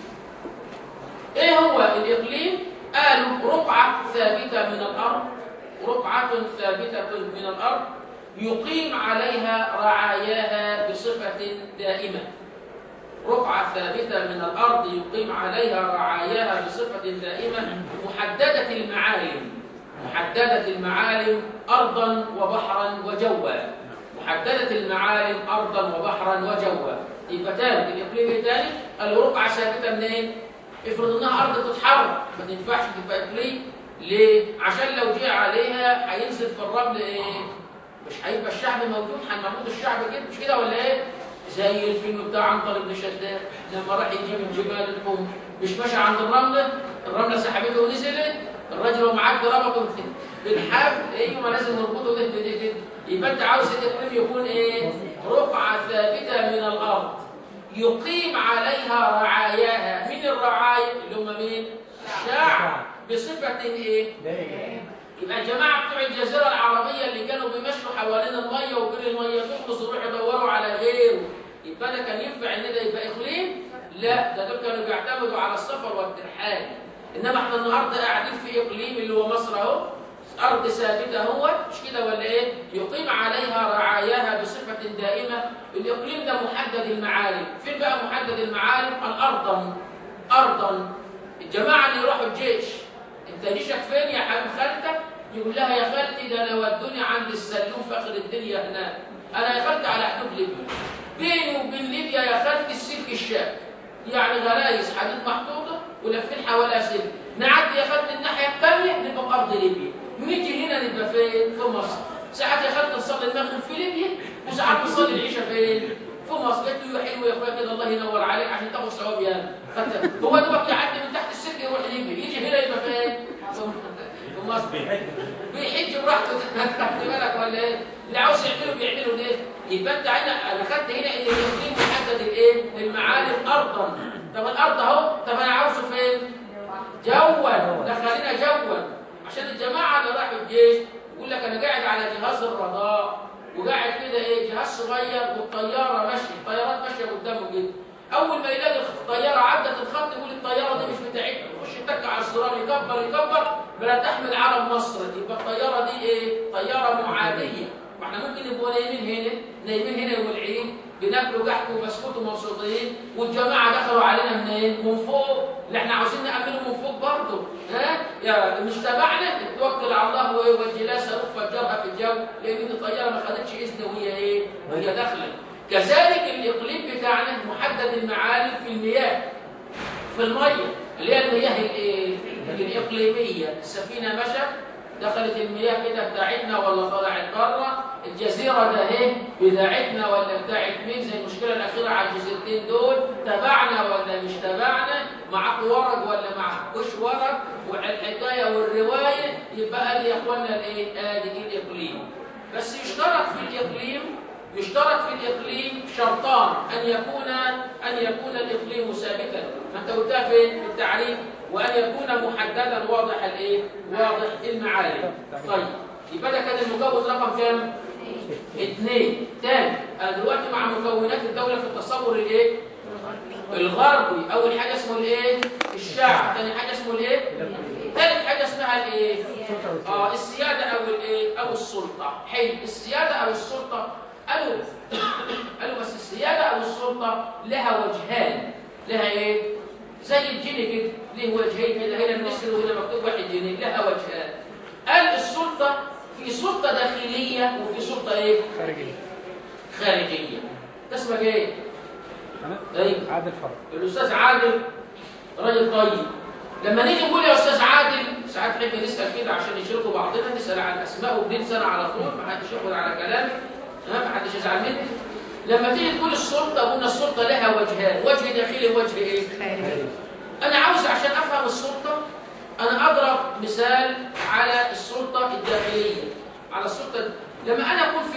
ايه هو الاقليم؟ قالوا رقعه ثابته من الارض، رقعه ثابته من الارض يقيم عليها رعاياها بصفه دائمه. رقعه ثابته من الارض يقيم عليها رعاياها بصفه دائمه، محدده المعالم، محدده المعالم ارضا وبحرا وجوا، محدده المعالم ارضا وبحرا وجوا. يبقى تاني الاقليم الثاني قالوا رقعه ثابته منين؟ افرض انها ارض تتحرك، ما تنفعش تبقى اقليم. ليه؟ عشان لو جه عليها هينزل في الرمل ايه؟ مش هيبقى الشعب موجود، هنموت الشعب كده، مش كده ولا ايه؟ زي الفيلم بتاع عنتر بن شداد لما راح يجيب الجمال الحمر، مش ماشي عند الرمله سحبته ونزلت، الراجل ومعدي ربطه بالحبل، ايوه ما لازم نربطه ده بدي كده. يبقى انت عاوز الاقليم يكون ايه؟ رقعه ثابته من الارض يقيم عليها رعاياها. مين الرعايا؟ اللي هم مين؟ الشعب، بصفه ايه؟ يبقى الجماعه بتوع الجزيره العربيه اللي كانوا بيمشوا حوالين الميه وبين الميه تخلص يروحوا يدوروا على غيره، يبقى ده كان ينفع ان ده يبقى اقليم؟ لا، ده دول كانوا بيعتمدوا على السفر والترحال. انما احنا النهارده قاعدين في اقليم اللي هو مصر اهو، ارض ثابته اهو، مش كده ولا ايه؟ يقيم عليها رعاياها بصفه دائمه. الاقليم ده محدد المعالم. فين بقى محدد المعالم؟ ارضا. الجماعه اللي يروحوا الجيش، انت جيشك فين يا حبيب خالتك؟ يقول لها يا خالتي ده انا ودوني عند السلوم في اخر الدنيا هناك، انا يا خالتي على حدود ليبيا، بيني وبين ليبيا يا خالتي السلك الشاك، يعني غرايز حديد محطوطه ولفين حواليها سلك، نعدي يا خالتي الناحيه الثانيه نبقى في ارض ليبيا، نيجي هنا نبقى فين؟ في مصر. ساعات يا خالتي نصلي المغرب في ليبيا وساعات نصلي العشاء فين؟ في مصر. قلت له حلو يا اخويا كده، الله ينور عليك عشان تاخد ثواب يعني. هو دوبك يعدي من تحت السلك يروح ليبيا، يجي هنا يبقى فين؟ في مصر. بيحج براحته. خدت بالك ولا ايه؟ اللي عاوز يعمله بيعمله ليه؟ يبقى انت انا خدت هنا ان الاقليم محدد الايه؟ للمعالم ارضا. طب الارض اهو، طب انا عاوزه فين؟ جوا، دخلنا جوا. عشان الجماعه اللي راحوا الجيش يقول لك انا قاعد على جهاز الرادار وقاعد كده ايه؟ جهاز صغير والطياره ماشيه، الطيارات ماشيه قدامه كده. اول ما يلاقي الطياره عدت الخط يقول الطياره دي مش بتاعتنا، يخش يتك على الزرار يكبر بلا تحمل علم مصر، يبقى الطياره دي ايه؟ طياره معاديه. واحنا ممكن نبقى نايمين هنا يوم العيد بناكلوا كحك وبسكوت ومبسوطين، والجماعه دخلوا علينا منين؟ من فوق، اللي احنا عاوزين نامنهم من فوق برضه. يا مش تبعنا، توكل على الله والجلاسه فجرها في الجو، لان دي الطياره ما خدتش اذن وهي ايه؟ وهي داخله. كذلك الاقليم بتاعنا محدد المعالم في المياه، في الميه اللي هي المياه الاقليميه. السفينه مشت دخلت المياه كده بتاعتنا ولا طلعت بره، الجزيره ده اهي بتاعتنا ولا بتاعت مين؟ زي المشكله الاخيره على الجزيرتين دول، تبعنا ولا مش تبعنا؟ معاك ورق ولا معاكوش ورق؟ والحكايه والروايه. يبقى قال يا اخوانا الايه؟ ادي الاقليم. بس يشترط في الاقليم شرطان، ان يكون الاقليم ثابتا، ما انت قلتها فين؟ في التعريف، وان يكون محددا واضح الايه؟ واضح المعالم. طيب يبقى ده كان المكون رقم كام؟ اثنين. تاني انا دلوقتي مع مكونات الدوله في التصور الايه؟ الغربي. اول حاجه اسمه الايه؟ الشعب. ثاني حاجه اسمه الايه؟ ثالث حاجه اسمها الايه؟ السياده او الايه؟ او السلطه. حلو. السياده او السلطه قالوا بس السياده او السلطه لها وجهان. لها ايه؟ زي الجنيه كده ليه وجهين كده، هنا النسر وهنا مكتوب 1 جنيه. لها وجهان. قال السلطه في سلطه داخليه وفي سلطه ايه؟ خارجيه. تسمى ايه؟ ايوه عادل فرج. الاستاذ عادل راجل طيب. لما نيجي نقول يا استاذ عادل ساعات نحب نسال كده عشان يشاركوا بعضنا، نسال عن اسماء وبننسى على طول، ما حدش ياخد على كلامي، ما حدش يزعل مني. لما تيجي تقول السلطه، قلنا السلطه لها وجهان، وجه داخلي ووجه ايه؟ خارجي. انا عاوز عشان افهم السلطه انا اضرب مثال على السلطه الداخليه، على السلطه لما انا اكون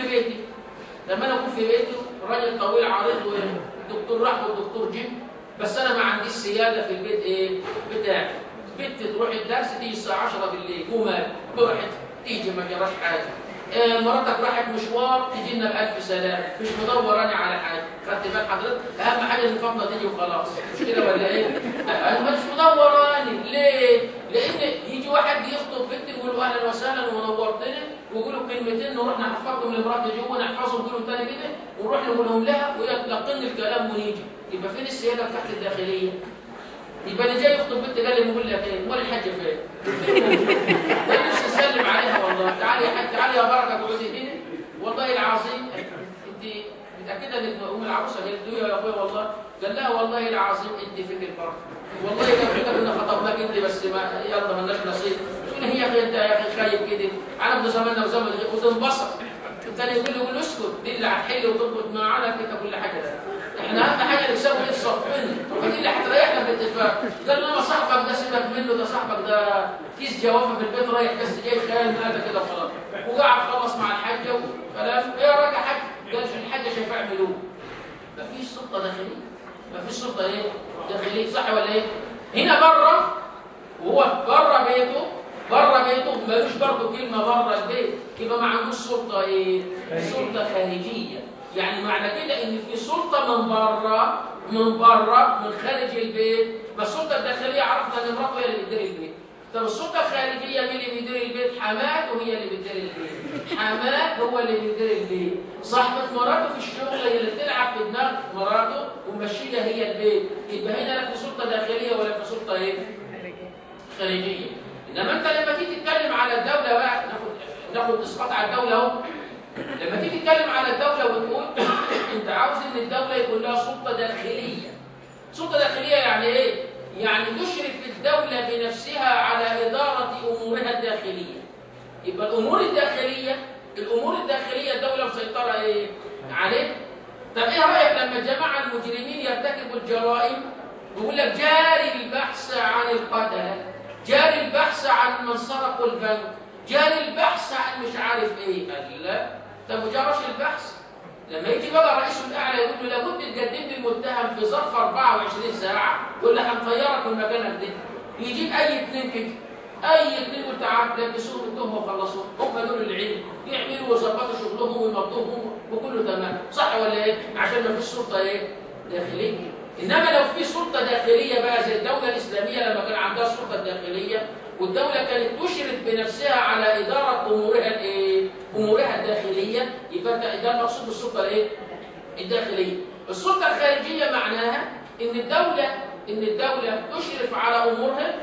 في بيتي راجل طويل عريض والدكتور راح والدكتور جه، بس انا ما عنديش سياده في البيت ايه؟ بتاعي. بنتي تروح الدرس تيجي الساعه 10 بالليل، ومال راحت تيجي ما جراش حاجه. مراتك راحت مشوار تجي لنا بألف سلام، مش مدور انا على حاجه، خدت بال حضرتك؟ اهم حاجه ان الفضله تيجي وخلاص، مش كده ولا ايه؟ انا مش مدور انا، ليه؟ لان يجي واحد يخطب بنتي يقول له اهلا وسهلا ونورتني، ويقولوا كلمتين نروح نحفظهم لمراتي جوه ونحفظهم كلهم تاني كده ونروح نقولهم لها وهي تلقن الكلام ونيجي. يبقى فين السياده بتاعت الداخليه؟ يبقى اللي جاي يخطب بنت قال لي بقول لك ايه؟ امال الحاجه فين؟ ده نفسي اسلم عليها والله، تعالي يا حاج تعالي يا بركه اقعدي هنا، والله العظيم انت متاكده ان ام العروسه قالت له يا اخويا والله؟ قال لها والله العظيم انت فيك البركه، والله لو كده كنا خطبناك انت بس ما يلا مالناش نصيب. تقول هي يا اخي انت يا اخي خايب كده، على ابن زماننا وزمن وتنبسط. الثاني يقول له اسكت، دي اللي هتحل وتضبط معانا فيك كل حاجه ده. احنا اهم حاجه نكسبه ايه في صفنا، فدي اللي هتريحنا في الاتفاق. قال له صاحبك ده سيبك منه، ده صاحبك ده كيس جوافه في البيت رايح بس جاي خيال هذا كده خلاص. وقعد خلص مع الحاجه وكلام ايه يا راجل حاج؟ قال الحاجه شايفاه يعملوه. مفيش سلطه داخليه، مفيش سلطه ايه؟ داخليه، صح ولا ايه؟ هنا بره وهو بره بيته ملوش برضه كلمه بره البيت، يبقى ما عندوش سلطه ايه؟ سلطه خارجيه. يعني معنى كده ان في سلطه من بره من خارج البيت. ما السلطه الداخليه عرفنا ان مراته هي اللي بتدير البيت. طب السلطه الخارجيه مين اللي بيدير البيت؟ حماته هي اللي بتدير البيت. حماه هو اللي بيدير البيت. صاحبه مراته في الشغل هي اللي بتلعب في دماغ مراته ومشيها هي البيت. يبقى هنا لا في سلطه داخليه ولا في سلطه ايه؟ خارجيه. انما انت لما تيجي تتكلم على الدوله بقى ناخد اسقاط على الدوله اهو. لما تيجي تتكلم على الدوله وتقول انت عاوز ان الدوله يكون لها سلطه داخليه. سلطه داخليه يعني ايه؟ يعني تشرف الدوله بنفسها على اداره امورها الداخليه. يبقى الامور الداخليه الدوله مسيطره ايه؟ عليه. طب ايه رايك لما الجماعه المجرمين يرتكبوا الجرائم ويقول لك جاري البحث عن القتله، جاري البحث عن من سرقوا البنك، جاري البحث عن مش عارف ايه؟ قال لا. طب وجرش البحث؟ لما يجي بقى رئيسه الاعلى يقول له لابد تقدم لي المتهم في ظرف 24 ساعه، يقول له هنطيرك من مكانك ده. يجيب اي اثنين كده، اي اثنين يقول تعال لبسوهم التهمه وخلصوهم، هم دول العلم يعملوا ويظبطوا شغلهم ويمضوهم وكله تمام، صح ولا ايه؟ عشان ما فيش سلطه ايه؟ داخليه. انما لو في سلطه داخليه بقى زي الدوله الاسلاميه لما كان عندها السلطه الداخليه والدوله كانت تشرف بنفسها على اداره امورها الايه؟ امورها الداخليه، يبقى ده المقصود بالسلطه الايه؟ الداخليه. السلطه الخارجيه معناها ان الدوله تشرف على امورها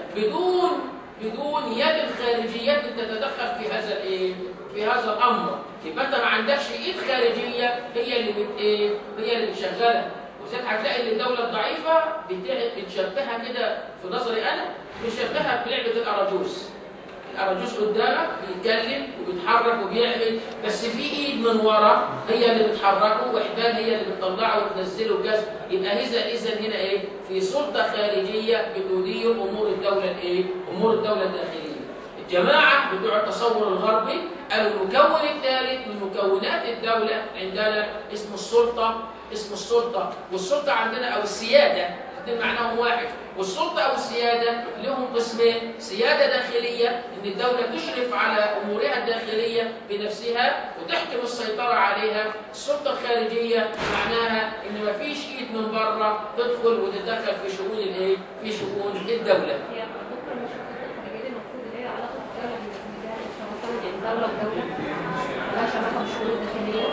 بدون يد الخارجيات تتدخل في هذا الايه؟ في هذا الامر. يبقى انت ما عندكش ايد خارجيه هي اللي بتشغلها. وذلك هتلاقي ان الدوله الضعيفه بتشبهها كده في نظري انا بتشبهها بلعبه الاراجوز. الاراجوز قدامك بيتكلم وبيتحرك وبيعمل، بس في ايد من ورا هي اللي بتحركه واحبال هي اللي بتطلعه وتنزله وكذا. يبقى اذا هنا ايه؟ في سلطه خارجيه بتدير امور الدوله الايه؟ امور الدوله الداخليه. الجماعه بتوع التصور الغربي قالوا المكون الثالث من مكونات الدوله عندنا اسمه السلطه. والسلطه عندنا او السياده، الاثنين معناهم واحد. والسلطة أو السيادة لهم قسمين: سيادة داخلية إن الدولة تشرف على أمورها الداخلية بنفسها وتحكم السيطرة عليها. السلطة الخارجية معناها إن مفيش إيد من بره تدخل وتتدخل في شؤون الإيه؟ في شؤون الدولة. دولة ودولة مالهاش علاقة بالشؤون الداخلية.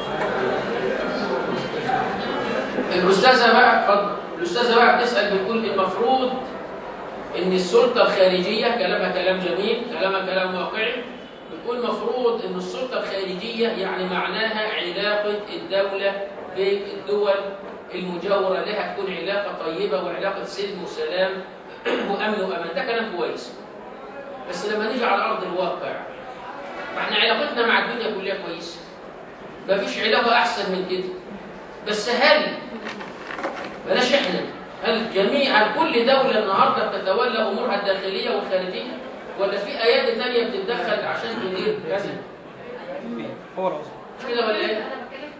الأستاذة بقى اتفضل. الأستاذة بقى بتسأل بتقول المفروض إن السلطة الخارجية، كلامها كلام جميل، كلامها كلام واقعي، بتقول مفروض إن السلطة الخارجية يعني معناها علاقة الدولة بالدول المجاورة لها تكون علاقة طيبة وعلاقة سلم وسلام وأمن وأمان. ده كلام كويس. بس لما نيجي على أرض الواقع فاحنا علاقتنا مع الدنيا كلها كويسة. مفيش علاقة أحسن من كده. بس هل بلاش احنا، هل كل دولة النهارده بتتولى أمورها الداخلية والخارجية؟ ولا في أيادي ثانية بتتدخل عشان تدير كذا؟ هو العظيم. مش كده ولا إيه؟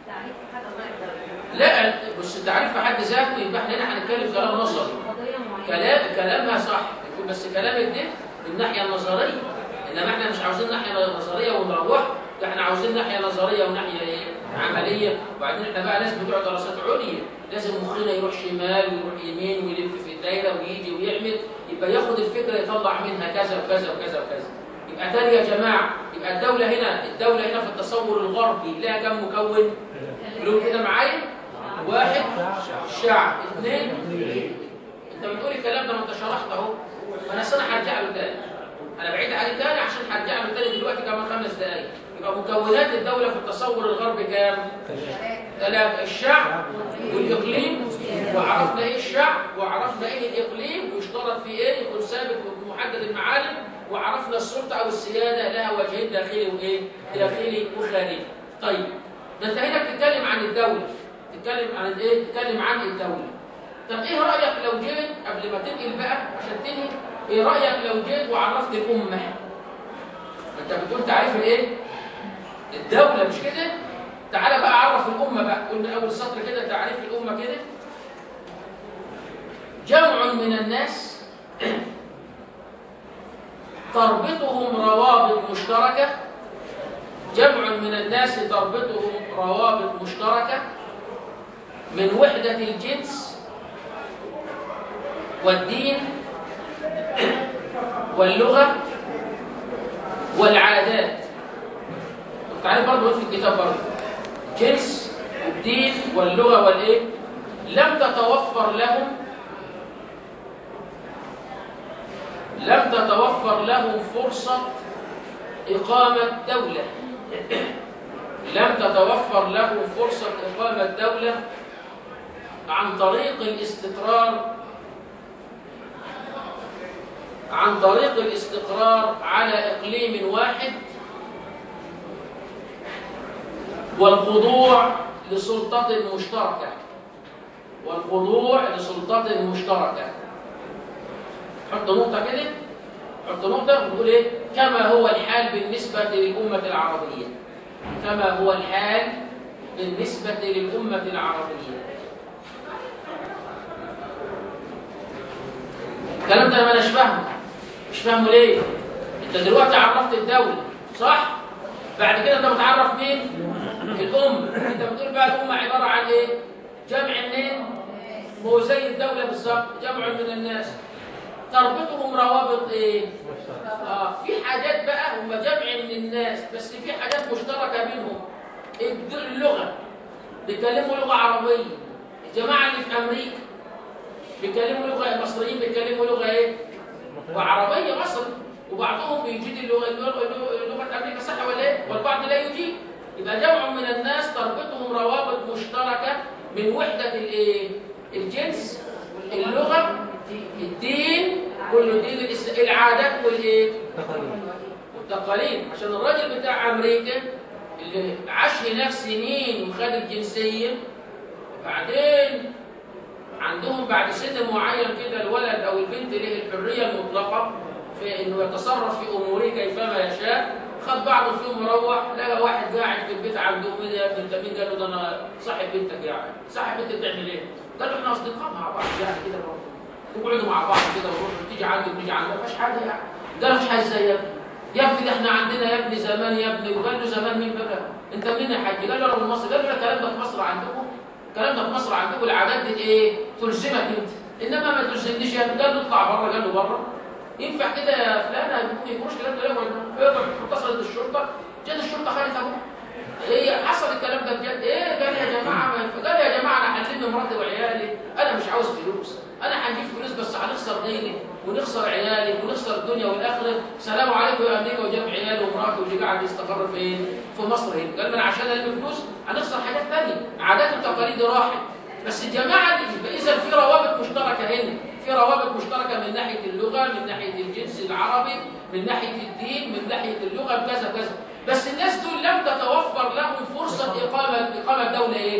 لا بص، التعريف في حد ذاته يبقى احنا هنا هنتكلم كلام نظري. كلامها صح، بس كلامك ده من الناحية النظرية. إنما احنا مش عاوزين ناحية نظرية ونروح، احنا عاوزين ناحية نظرية وناحية ايه؟ عملية. وبعدين احنا بقى ناس بتوع دراسات عليا، لازم مخنا يروح شمال ويروح يمين ويلف في الدايرة ويجي ويعمل، يبقى ياخد الفكرة يطلع منها كذا وكذا وكذا وكذا. يبقى تاني يا جماعة، يبقى الدولة هنا في التصور الغربي لها كم مكون؟ قولوا كده معايا. 1 الشعب، 2 انت بتقول الكلام ده ما انت شرحت اهو. انا هرجع له تاني. انا بعيد عليه تاني عشان هرجع له تاني دلوقتي كمان 5 دقايق. يبقى مكونات الدولة في التصور الغربي كام؟ 3: الشعب والإقليم. وعرفنا إيه الشعب وعرفنا إيه الإقليم واشترط في إيه يكون ثابت ومحدد المعالم. وعرفنا السلطة أو السيادة لها وجهين: داخلي وإيه؟ داخلي وخارجي. طيب ده أنت هنا بتتكلم عن الدولة. تتكلم عن إيه؟ تتكلم عن الدولة. طب إيه رأيك لو جيت قبل ما تنقل بقى عشان تنهي؟ إيه رأيك لو جيت وعرفت الأمة؟ أنت بتقول تعريف الإيه؟ الدولة مش كده؟ تعالى بقى عرف الأمة بقى. قلنا أول سطر كده تعريف الأمة كده: جمع من الناس تربطهم روابط مشتركة. جمع من الناس تربطهم روابط مشتركة من وحدة الجنس والدين واللغة والعادات. تعالى برضه في الكتاب برضه جنس والدين واللغة والإيه؟ لم تتوفر لهم فرصة إقامة دولة. لم تتوفر لهم فرصة إقامة دولة عن طريق الاستقرار على إقليم واحد والخضوع لسلطة مشتركة. حط نقطة كده، حط نقطة ونقول إيه؟ كما هو الحال بالنسبة للأمة العربية. كما هو الحال بالنسبة للأمة العربية. الكلام ده أنا مش فاهمه ليه؟ أنت دلوقتي عرفت الدولة صح؟ بعد كده أنت بتعرف مين؟ الأمة. أنت بتقول بقى الأمة عبارة عن إيه؟ جمع منين؟ هو زي الدولة بالظبط، جمع من الناس تربطهم روابط إيه؟ في حاجات بقى هم جمع من الناس بس في حاجات مشتركة بينهم. اللغة، بيتكلموا لغة عربية. الجماعة اللي في أمريكا بيتكلموا لغة، المصريين بيتكلموا لغة إيه؟ وعربية مصري. وبعضهم بيجيد لغة أمريكا صح ولا إيه؟ والبعض لا يجيد. يبقى جمع من الناس تربطهم روابط مشتركة من وحدة الإيه؟ الجنس، اللغة، الدين، كل دين، العادات والإيه؟ والتقاليد. عشان الراجل بتاع أمريكا اللي عاش هناك سنين وخد الجنسية، بعدين عندهم بعد سن معين كده الولد أو البنت له الحرية المطلقة في إنه يتصرف في أموره كيفما يشاء. خد بعضه فيهم مروح لقى واحد قاعد في البيت عندهم: ايه ده يا ابني انت مين؟ قال له: ده انا صاحب بنتك. يعني صاحب بنتك بتعمل ايه؟ قال له: احنا اصدقاء مع بعض يعني كده برضه. تقعدوا مع بعض كده ونروح تيجي عندي وتيجي عندي ما فيش حاجه يعني. قال مفيش حاجه ازاي يا ابني ده احنا عندنا يا ابني زمان يا ابني. وقال له زمان مين بقى؟ انت منين يا حاج؟ قال له انا من مصر. قال له الكلام ده في مصر عندكم؟ الكلام ده في مصر عندكم العادات دي ايه؟ تلزمك انت، انما ما تلزمنيش. قال له اطلع بره. قال له بره؟ ينفع كده يا فلان؟ ممكن يكونش كلام ده ولا اتصلت بالشرطه، جت الشرطه خدت ابوه. ايه حصل الكلام ده بجد؟ ايه؟ قال يا جماعه قال يا جماعه انا هلم مراتي وعيالي، انا مش عاوز فلوس، انا هنجيب فلوس بس هنخسر ديني ونخسر عيالي ونخسر الدنيا والاخره. سلام عليكم يا امريكا. وجاب عياله ومراته وجي قاعد يستقر فين؟ في مصر هنا. قال انا عشان الم فلوس هنخسر حاجات ثانيه، عادات وتقاليد راحت. بس الجماعه اذا في روابط مشتركه هنا، في روابط مشتركه من ناحيه اللغه، من ناحيه الجنس العربي، من ناحيه الدين، من ناحيه اللغه بكذا كذا. بس الناس دول لم تتوفر لهم فرصه اقامه دوله ايه؟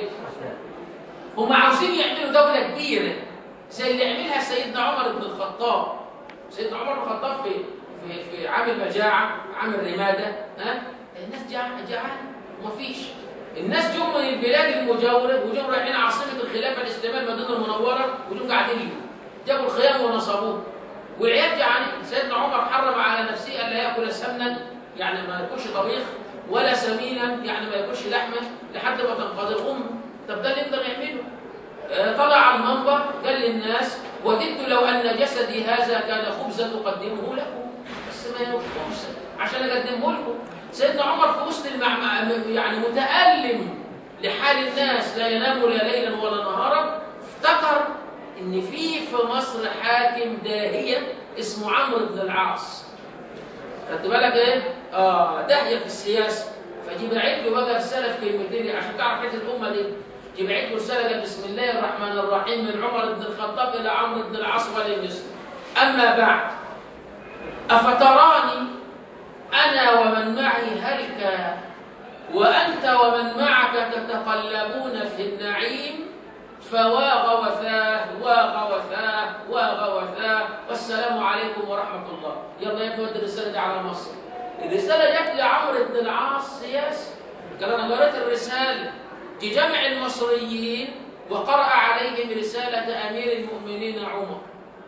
هم عاوزين يعملوا دوله كبيره زي اللي عملها سيدنا عمر بن الخطاب. سيدنا عمر بن الخطاب في عام المجاعه، عام الرماده، الناس جعانه ومفيش. الناس جم من البلاد المجاوره وجم رايحين عاصمه الخلافه الاسلاميه المدينه المنوره وجم قاعدين جابوا الخيام ونصبوه والعيال جعانين. سيدنا عمر حرم على نفسه الا ياكل سمنا، يعني ما ياكلش طبيخ، ولا سمينا، يعني ما ياكلش لحمه لحد ما تنقضي الامه. طب ده اللي يقدر يعمله. طلع على المنبر قال للناس وددت لو ان جسدي هذا كان خبزا اقدمه لكم، بس ما ياكل خبز عشان اقدمه لكم. سيدنا عمر في وسط يعني متألم لحال الناس، لا ينام لا ليلا ولا نهارا، افتكر ان في مصر حاكم داهيه اسمه عمرو بن العاص. خدت بالك ايه؟ داهيه في السياسه. فجيب عيد له بقى رساله في كلمتين عشان تعرف حته الامه دي. جيب عيد له رساله قال بسم الله الرحمن الرحيم من عمر بن الخطاب الى عمرو بن العاص ولم يسلم. اما بعد افتراني انا ومن معي هلكا وانت ومن معك تتقلبون في النعيم فواغوثاه واغوثاه واغوثاه والسلام عليكم ورحمه الله. يلا يا ابني ودي الرساله دي على مصر. الرساله جت لعمرو بن العاص سياسي. قال انا قريت الرساله في جمع المصريين وقرأ عليهم رساله امير المؤمنين عمر.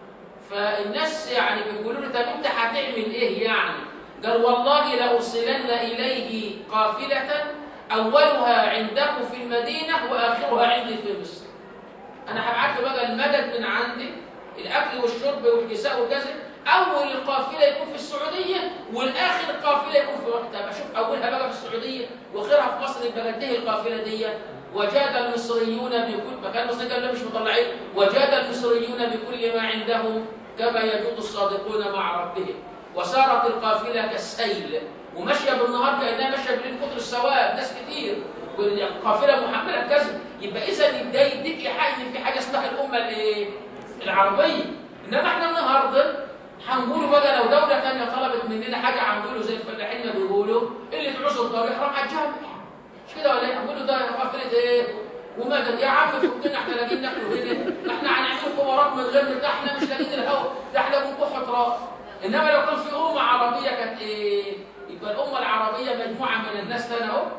فالناس يعني بيقولوا له طب انت هتعمل ايه يعني؟ قال والله لأرسلن إليه قافلة أولها عنده في المدينة وآخرها عندي في مصر. أنا هبعت له بقى المدد من عندي، الأكل والشرب والكساء والكذا. أول القافلة يكون في السعودية والآخر القافلة يكون في وقتها. بشوف أولها بقى في السعودية وآخرها في مصر يبقى قد إيه القافلة دي. وجاد المصريون بكل ما كان المصريين قالوا مش مطلعين، وجاد المصريون بكل ما عندهم كما يجود الصادقون مع ربهم. وسارت القافله كالسيل وماشيه بالنهار كانها ماشيه بالليل كتر السواد، ناس كتير والقافله محمله بكذا. يبقى اذا ده يديك ايحاء ان في حاجه اسمها الامه الايه؟ العربيه. انما احنا النهارده هنقولوا بقى لو دوله ثانيه طلبت مننا حاجه هنقولوا زي الفلاحين ما بيقولوا اللي تعوزوا الطريق راح على الجامع. مش كده ولا ايه؟ هنقولوا ده قافله ايه؟ ومدد يا عم فكنا احنا لاقيين ناكلوا هنا، احنا هنعمل كبارات من غير ده احنا مش لاقيين الهواء، ده احنا بنكح تراب. انما لو كان في امه عربيه كانت ايه؟ يبقى الامه العربيه مجموعه من الناس تاني اهو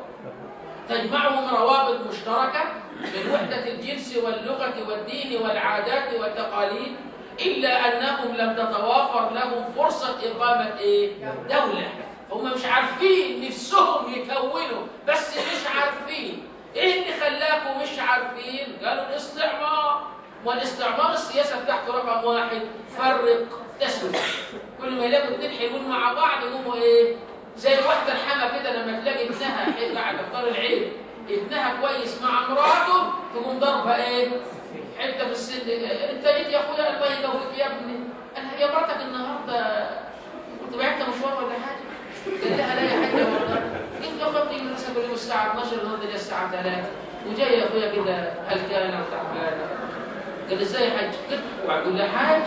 تجمعهم روابط مشتركه من وحده الجنس واللغه والدين والعادات والتقاليد، الا انهم لم تتوافر لهم فرصه اقامه ايه؟ دوله. هم مش عارفين نفسهم يكونوا، بس مش عارفين. ايه اللي خلاكم مش عارفين؟ قالوا الاستعمار. والاستعمار السياسه بتاعته رقم واحد فرق تسود. كل ما يلاقوا اثنين حلوين مع بعض يقوموا ايه؟ زي الواحده الحما كده لما تلاقي ابنها قاعد في دار العيد ابنها كويس مع مراته تقوم ضربها ايه؟ حته في السن. انت جيت يا اخويا الله يقويك يا ابني. قال هي مراتك النهارده كنت بعت مشوار ولا حاجه؟ قال لها لا يا حاجه والله. جيت اخواتي المدرسه كل يوم الساعه 12 النهارده جايه الساعه 3 وجاي يا اخويا كده هلكانه وتعبانه. قال ازاي يا حاج؟ قلت واقول له حاج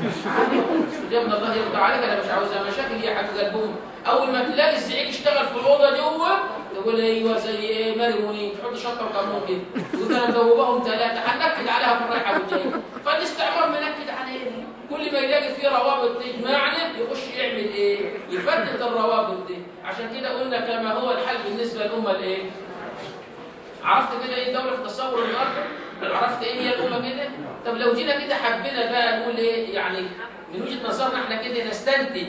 جبنا الله يرضى عليك انا مش عاوزها مشاكل يا حاج قلبهم. اول ما تلاقي الزعيق يشتغل في الاوضه جوه تقول ايوه زي ايه مرموني تحط شطه وكمون كده. تقول انا مدوبهم ثلاثه هنكد عليها في الرايحه والجايه. فالاستعمار منكد علينا. كل ما يلاقي فيه روابط تجمعنا يخش يعمل ايه؟ يفتت الروابط دي. عشان كده قلنا كما هو الحل بالنسبه للامه الايه؟ عرفت كده ايه الدوله في تصور النهارده؟ عرفت ايه هي الامه كده؟ طب لو جينا كده حبينا بقى نقول ايه يعني من وجهه نظرنا احنا كده نستنتج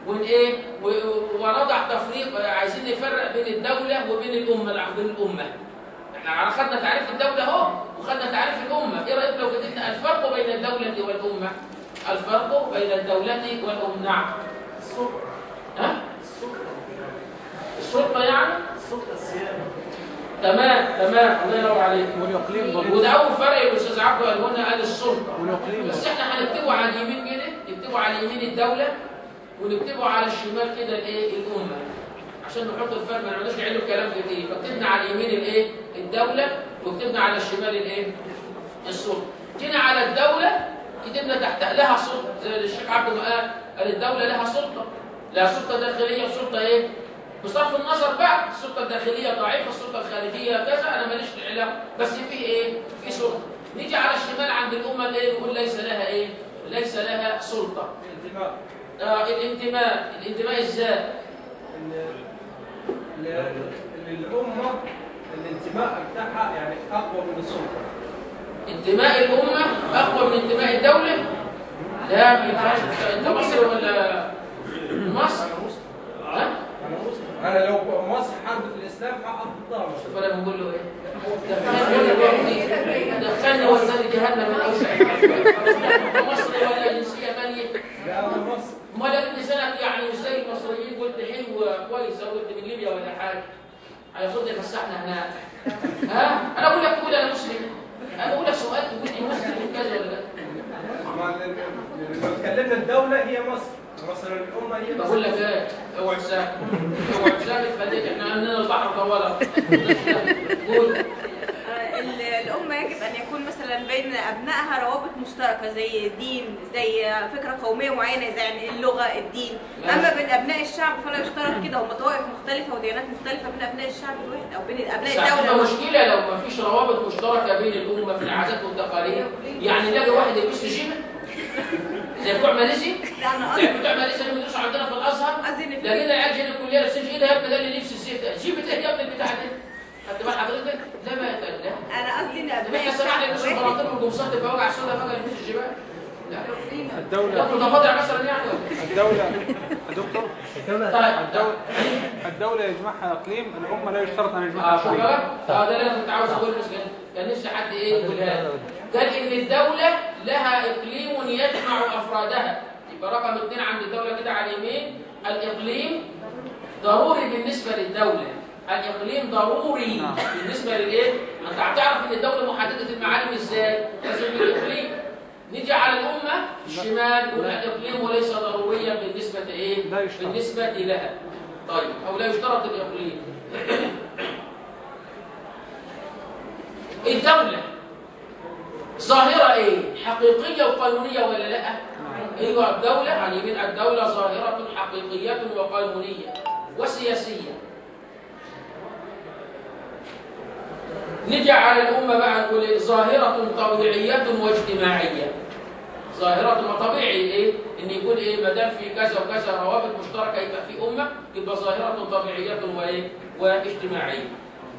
ونضع تفريق، عايزين نفرق بين الدوله وبين الامه. احنا خدنا تعريف الدوله اهو وخدنا تعريف الامه، ايه رايك لو كتبنا الفرق بين الدوله والامه؟ الفرق بين الدوله والامه. نعم. السلطه. ها؟ السلطه يعني؟ السلطه السيادة. تمام الله ينور عليك. والاقليم برضه. وده اول فرق الاستاذ عبده قال هنا، قال السلطه. والاقليم بس احنا هنكتبه على اليمين كده، نكتبه على اليمين الدوله ونكتبه على الشمال كده الايه؟ الامه. عشان نحط الفرق ما نقعدش نعيد الكلام كتير، فكتبنا على اليمين الايه؟ الدوله وكتبنا على الشمال الايه؟ السلطه. جينا على الدوله كتبنا تحت لها سلطه، زي الشيخ عبد ما قال الدوله لها سلطه، لها سلطه داخليه وسلطه ايه؟ بصرف النظر بقى السلطه الداخليه ضعيفه، السلطه الخارجيه كذا، انا ماليش علاقه، بس في ايه؟ في سلطه. نيجي على الشمال عند الامه الايه؟ نقول ليس لها ايه؟ ليس لها سلطه. الانتماء. الانتماء ازاي؟ الامه الانتماء بتاعها يعني اقوى من السلطه. انتماء الامه اقوى من انتماء الدوله؟ لا ما ينفعش. انت مصري ولا مصر؟ انا مسلم. ها؟ انا مسلم. انا لو مصر حاربت الاسلام هقطعها. شوف انا بقول له ايه؟ دخلني وزني جهنم من اوسع. مصري ولا جنسيه ثانيه؟ لا انا مصر. امال لسانك يعني مش زي المصريين، قلت حلو كويس او قلت من ليبيا ولا حاجه هياخدني يفسحنا هناك. ها؟ انا بقول لك تقول انا مسلم، انا بقول لك سؤال تقول لي مسلم كذا ولا لا؟ لو اتكلمنا الدوله هي مصر، مصر الامه هي مصر. بقول لك ايه؟ اوعى تسافر، اوعى تسافر تخليك احنا عندنا البحر طوالة. قول. الأمة يجب أن يكون مثلا بين أبنائها روابط مشتركة زي الدين، زي فكرة قومية معينة، زي اللغة، الدين. أما بين أبناء الشعب فلا يشترك كده، هم طوائف مختلفة وديانات مختلفة بين أبناء الشعب الواحد أو بين أبناء الدولة. مشكلة لو ما فيش روابط مشتركة بين الأمة في العادات والتقاليد، يعني نلاقي واحد يلبس جيبة زي بتوع ماليزيا، زي بتوع ماليزيا اللي بيدرسوا عندنا في الأزهر، لقينا العيال جايين الكلية لابسين جيبة، يا ابني ده اللي لبس الزيت، جيبة إيه يا ابني البتاع ده؟ خدت بال حضرتك؟ لا ما يتقال. أنا قصدي إن أبناء احنا سمعنا يلبسوا الشعب البناطيل والقمصان تبقى وجع سودا بقى يلبسوا الجيبات؟ لا. الدولة متفاضع مثلا يعني الدولة يا دكتور طيب الدولة يجمعها اقليم، الامة لا يشترط ان يجمعها شوف اقليم. بقى ده اللي انا كنت عاوز اقوله، مش كان نفسي حد ايه يقولها لي. قال ان الدولة لها اقليم يجمع افرادها، يبقى رقم 2 عند الدولة كده على اليمين، الاقليم ضروري بالنسبة للدولة، الاقليم ضروري بالنسبة للايه؟ انت هتعرف ان الدولة محددة المعالم ازاي؟ لازم الاقليم. نيجي على الأمة في الشمال نقول الإقليم وليس ضروريا بالنسبة إيه؟ بالنسبة لها. طيب أو لا يشترط الإقليم. الدولة ظاهرة إيه؟ حقيقية وقانونية ولا لا؟ أيوة الدولة يعني من الدولة ظاهرة حقيقية وقانونية وسياسية. نيجي على الأمة بقى نقول ظاهرة طبيعية واجتماعية. ظاهرة وطبيعي إيه؟ إن يكون إيه؟ ما دام في كذا وكذا روابط مشتركة يبقى في أمة، يبقى ظاهرة طبيعية وإيه؟ واجتماعية.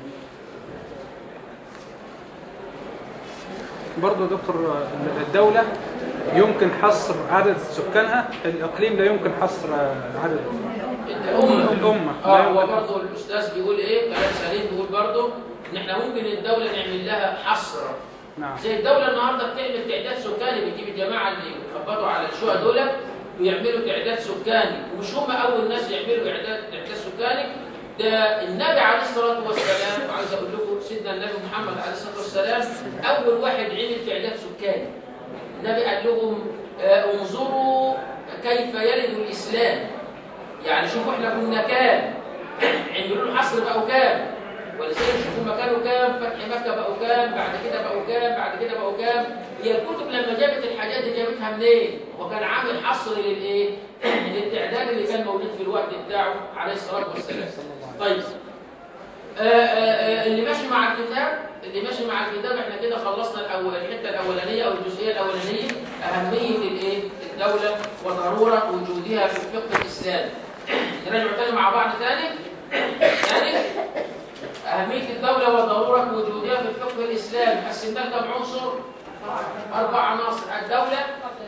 برضه دكتور الدولة يمكن حصر عدد سكانها، الإقليم لا يمكن حصر عدد الأمة. هو برضه الأستاذ بيقول إيه؟ كلام سليم، بيقول برضه إن إحنا ممكن الدولة نعمل لها حصر. نعم. زي الدولة النهارده بتعمل تعداد سكاني، بتجيب الجماعة اللي بيخبطوا على الشقق دول ويعملوا تعداد سكاني، ومش هم أول ناس يعملوا تعداد سكاني، ده النبي عليه الصلاة والسلام. عايز أقول لكم سيدنا النبي محمد عليه الصلاة والسلام أول واحد عمل تعداد سكاني. النبي قال لهم انظروا كيف يلد الإسلام، يعني شوفوا إحنا كنا كام، عملوا له حصر بقوا كام، ولذلك شوفوا مكانه كام، فتح مكة بقوا كام، بعد كده بقوا كام، بعد كده بقوا كام. هي الكتب لما جابت الحاجات دي جابتها منين؟ وكان عامل حصر للايه؟ للتعداد اللي كان موجود في الوقت بتاعه عليه الصلاة والسلام. طيب اللي ماشي مع الكتاب احنا كده خلصنا الحته الاولانيه او الجزئيه الاولانيه، اهميه الايه؟ الدوله وضروره وجودها في الفقه الاسلامي. نرجع تاني مع بعض تاني. أهمية الدولة وضرورة وجودها في الفقه الإسلامي قسمناها كم عنصر؟ 4 عناصر. الدولة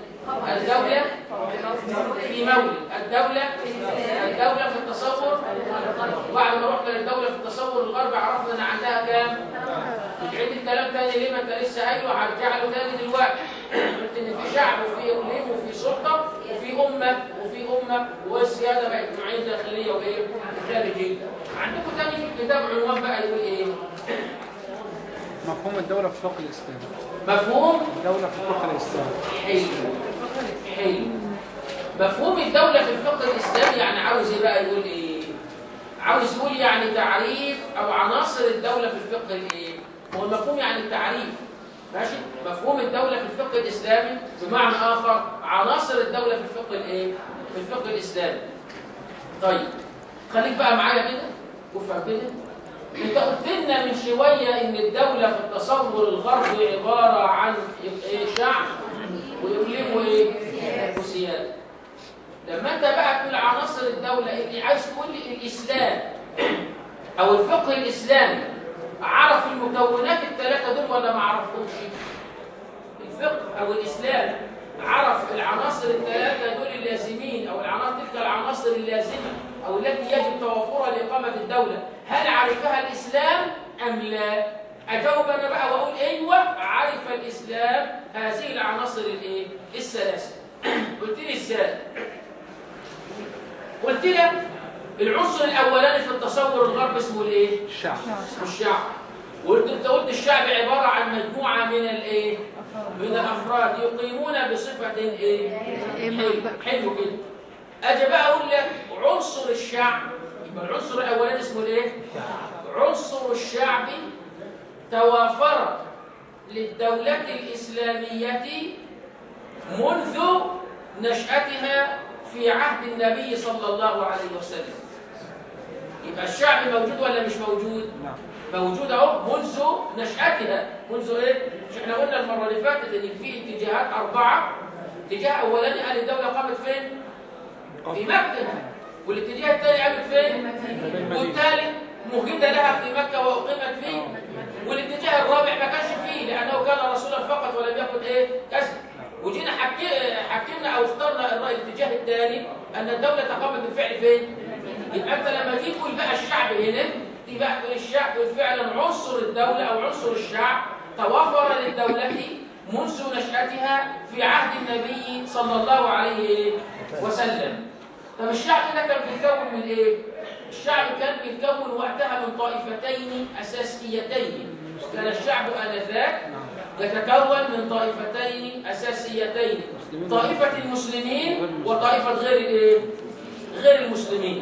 في مولد، الدولة في التصور. وبعد ما رحنا للدولة في التصور الغربي عرفنا ان عندها كام؟ بتعيد الكلام تاني ليه؟ ما انت لسه قايله، هرجع له تاني دلوقتي. قلت ان في شعب وفي اقليم وفي سلطة وفي امة والسيادة بقت نوعين داخلية وايه؟ خارجية. عندكم تاني في الكتاب عنوان بقى يقول ايه؟ مفهوم الدولة في الفقه الإسلامي. مفهوم الدولة في الفقه الإسلامي. حلو. مفهوم الدولة في الفقه الإسلامي يعني عاوز ايه بقى؟ يقول ايه؟ عاوز يقول يعني تعريف او عناصر الدولة في الفقه الايه؟ هو المفهوم يعني التعريف. ماشي؟ مفهوم الدولة في الفقه الإسلامي بمعنى آخر عناصر الدولة في الفقه الايه؟ في الفقه الإسلامي. طيب خليك بقى معايا كده وافهم كده. انت قلت لنا من شويه ان الدوله في التصور الغربي عباره عن ايه؟ شعب واقليم وايه؟ وسياده. لما انت بقى تقول عناصر الدوله اللي عايز تقول لي الاسلام او الفقه الاسلامي عرف المكونات الثلاثه دول ولا ما عرفهمش؟ الفقه او الاسلام عرف العناصر الثلاثه دول اللازمين او تلك العناصر اللازمه او التي يجب توفرها لاقامه الدوله، هل عرفها الاسلام ام لا؟ اجاوب انا بقى واقول ايوه عرف الاسلام هذه العناصر الايه؟ الثلاثه. قلت لي ازاي؟ قلت لك العنصر الاولاني في التصور الغربي اسمه الايه؟ الشعب. اسمه الشعب. انت قلت الشعب عباره عن مجموعه من الايه؟ من الافراد يقيمون بصفه ايه؟ حلو كده. اجي بقى اقول لك عنصر الشعب، يبقى العنصر الاولاني اسمه الايه؟ عنصر الشعب توافر للدولة الإسلامية منذ نشأتها في عهد النبي صلى الله عليه وسلم. يبقى الشعب موجود ولا مش موجود؟ موجود اهو منذ نشأتها. منذ ايه؟ مش احنا قلنا المرة اللي فاتت ان في اتجاهات 4. اتجاه اولاني قال الدولة قامت فين؟ في مكة. والاتجاه الثاني قامت فين؟ والثالث مهد لها في مكة وأقيمت فيه. والاتجاه الرابع ما كانش فيه لأنه كان رسولا فقط ولم يكن ايه؟ كذب. وجينا حكينا او اخترنا الرأي الاتجاه الثاني ان الدولة تقامت بالفعل فين؟ يبقى انت لما تيجي تقول بقى الشعب هنا تيجي بقى تقول الشعب فعلا عنصر الدولة او عنصر الشعب توافر للدولة منذ نشأتها في عهد النبي صلى الله عليه وسلم. طب الشعب ده كان بيتكون من ايه؟ الشعب كان بيتكون وقتها من طائفتين اساسيتين. كان الشعب انذاك يتكون من طائفتين اساسيتين، طائفة المسلمين وطائفة غير المسلمين.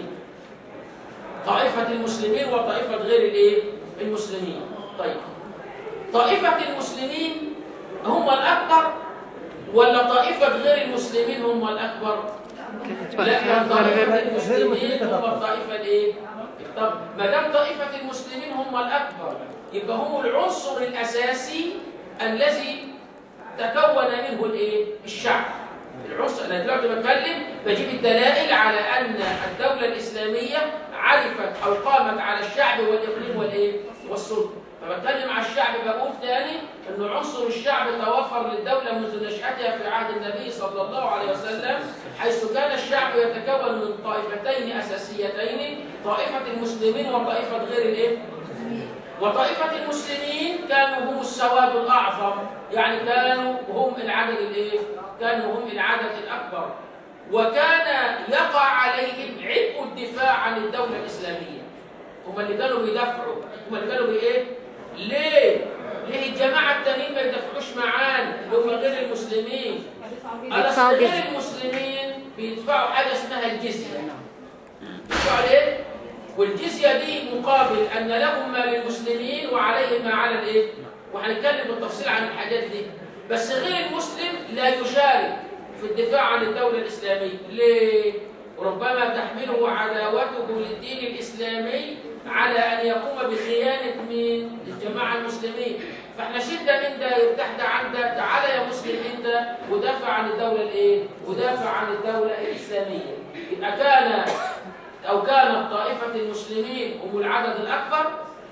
طائفة المسلمين وطائفة غير المسلمين. طيب طائفة المسلمين هم الأكبر ولا طائفة غير المسلمين هم الأكبر؟ لا، كان طائفة المسلمين هم الطائفة الايه؟ طب ما دام طائفة المسلمين هم الأكبر يبقى هم العنصر الأساسي الذي تكون منه الايه؟ الشعب. العنصر انا دلوقتي بتكلم بجيب الدلائل على ان الدولة الإسلامية عرفت او قامت على الشعب والاقليم والايه؟ والسلطة. فبتكلم على الشعب بقول تاني انه عنصر الشعب توفر للدولة منذ نشأتها في عهد النبي صلى الله عليه وسلم، حيث كان الشعب يتكون من طائفتين اساسيتين، طائفة المسلمين وطائفة غير وطائفة المسلمين كانوا هم السواد الأعظم، يعني كانوا هم العدد كانوا هم العدد الأكبر، وكان يقع عليهم عبء الدفاع عن الدولة الإسلامية. هم اللي كانوا بيدافعوا، هم اللي كانوا ليه الجماعة التانيين ما يدافعوش معانا اللي هم غير المسلمين؟ غير المسلمين بيدفعوا حاجة اسمها الجزية. بيدفعوا ليه؟ والجزية دي مقابل أن لهم ما للمسلمين وعليهم ما على وهنتكلم بالتفصيل عن الحاجات دي. بس غير المسلم لا يشارك في الدفاع عن الدولة الإسلامية. ليه؟ ربما تحمله عداوته للدين الإسلامي على أن يقوم بخيانة من الجماعة المسلمين. فاحنا شدة من ده يرتاح ده عن ده، تعالى يا مسلم انت ودافع عن الدولة ودافع عن الدولة الإسلامية. يبقى كانت طائفة المسلمين هم العدد الأكبر،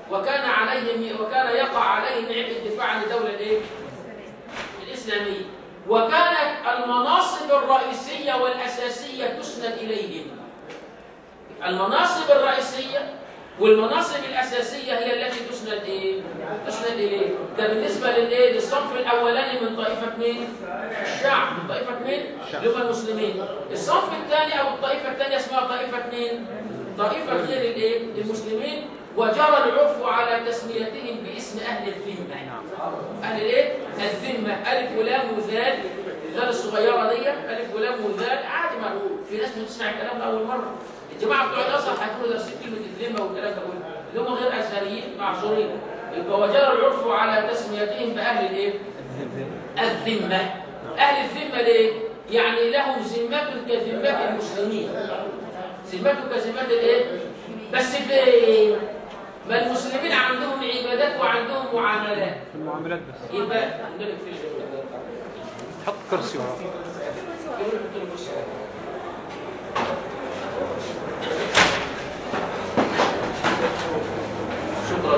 وكان يقع عليهم عبء الدفاع عن الدولة الايه؟ الإسلامية. وكانت المناصب الرئيسية والأساسية تسند إليهم. المناصب الرئيسية والمناصب الأساسية هي التي تسند إيه؟ تسند إليه. ده بالنسبة للإيه؟ للصنف الأولاني من طائفة مين؟ الشعب. من طائفة مين؟ اللي هم المسلمين. الصنف الثاني أو الطائفة الثانية اسمها طائفة مين؟ طائفة غير الإيه؟ المسلمين. وجرى العرف على تسميتهم باسم أهل الذمة. أهل الإيه؟ الذمة. ألف ولام وذال. الذال الصغيرة دي ألف ولام وذال. عادي، ما في ناس بتسمع الكلام ده أول مرة. الجماعة بتوع الأزهر هيكونوا دارسين كلمة الذمة والكلام ده كله، اللي هم غير أزهريين معذورين. يبقى وجرى العرف على تسميتهم بأهل الإيه؟ الذمة. أهل الذمة ليه؟ يعني لهم ذمة كذمة المسلمين. ذمته كذمة الإيه؟ بس في ما المسلمين عندهم عبادات وعندهم معاملات. في المعاملات بس. يبقى نقول في حط كرسي ورا. شكرا.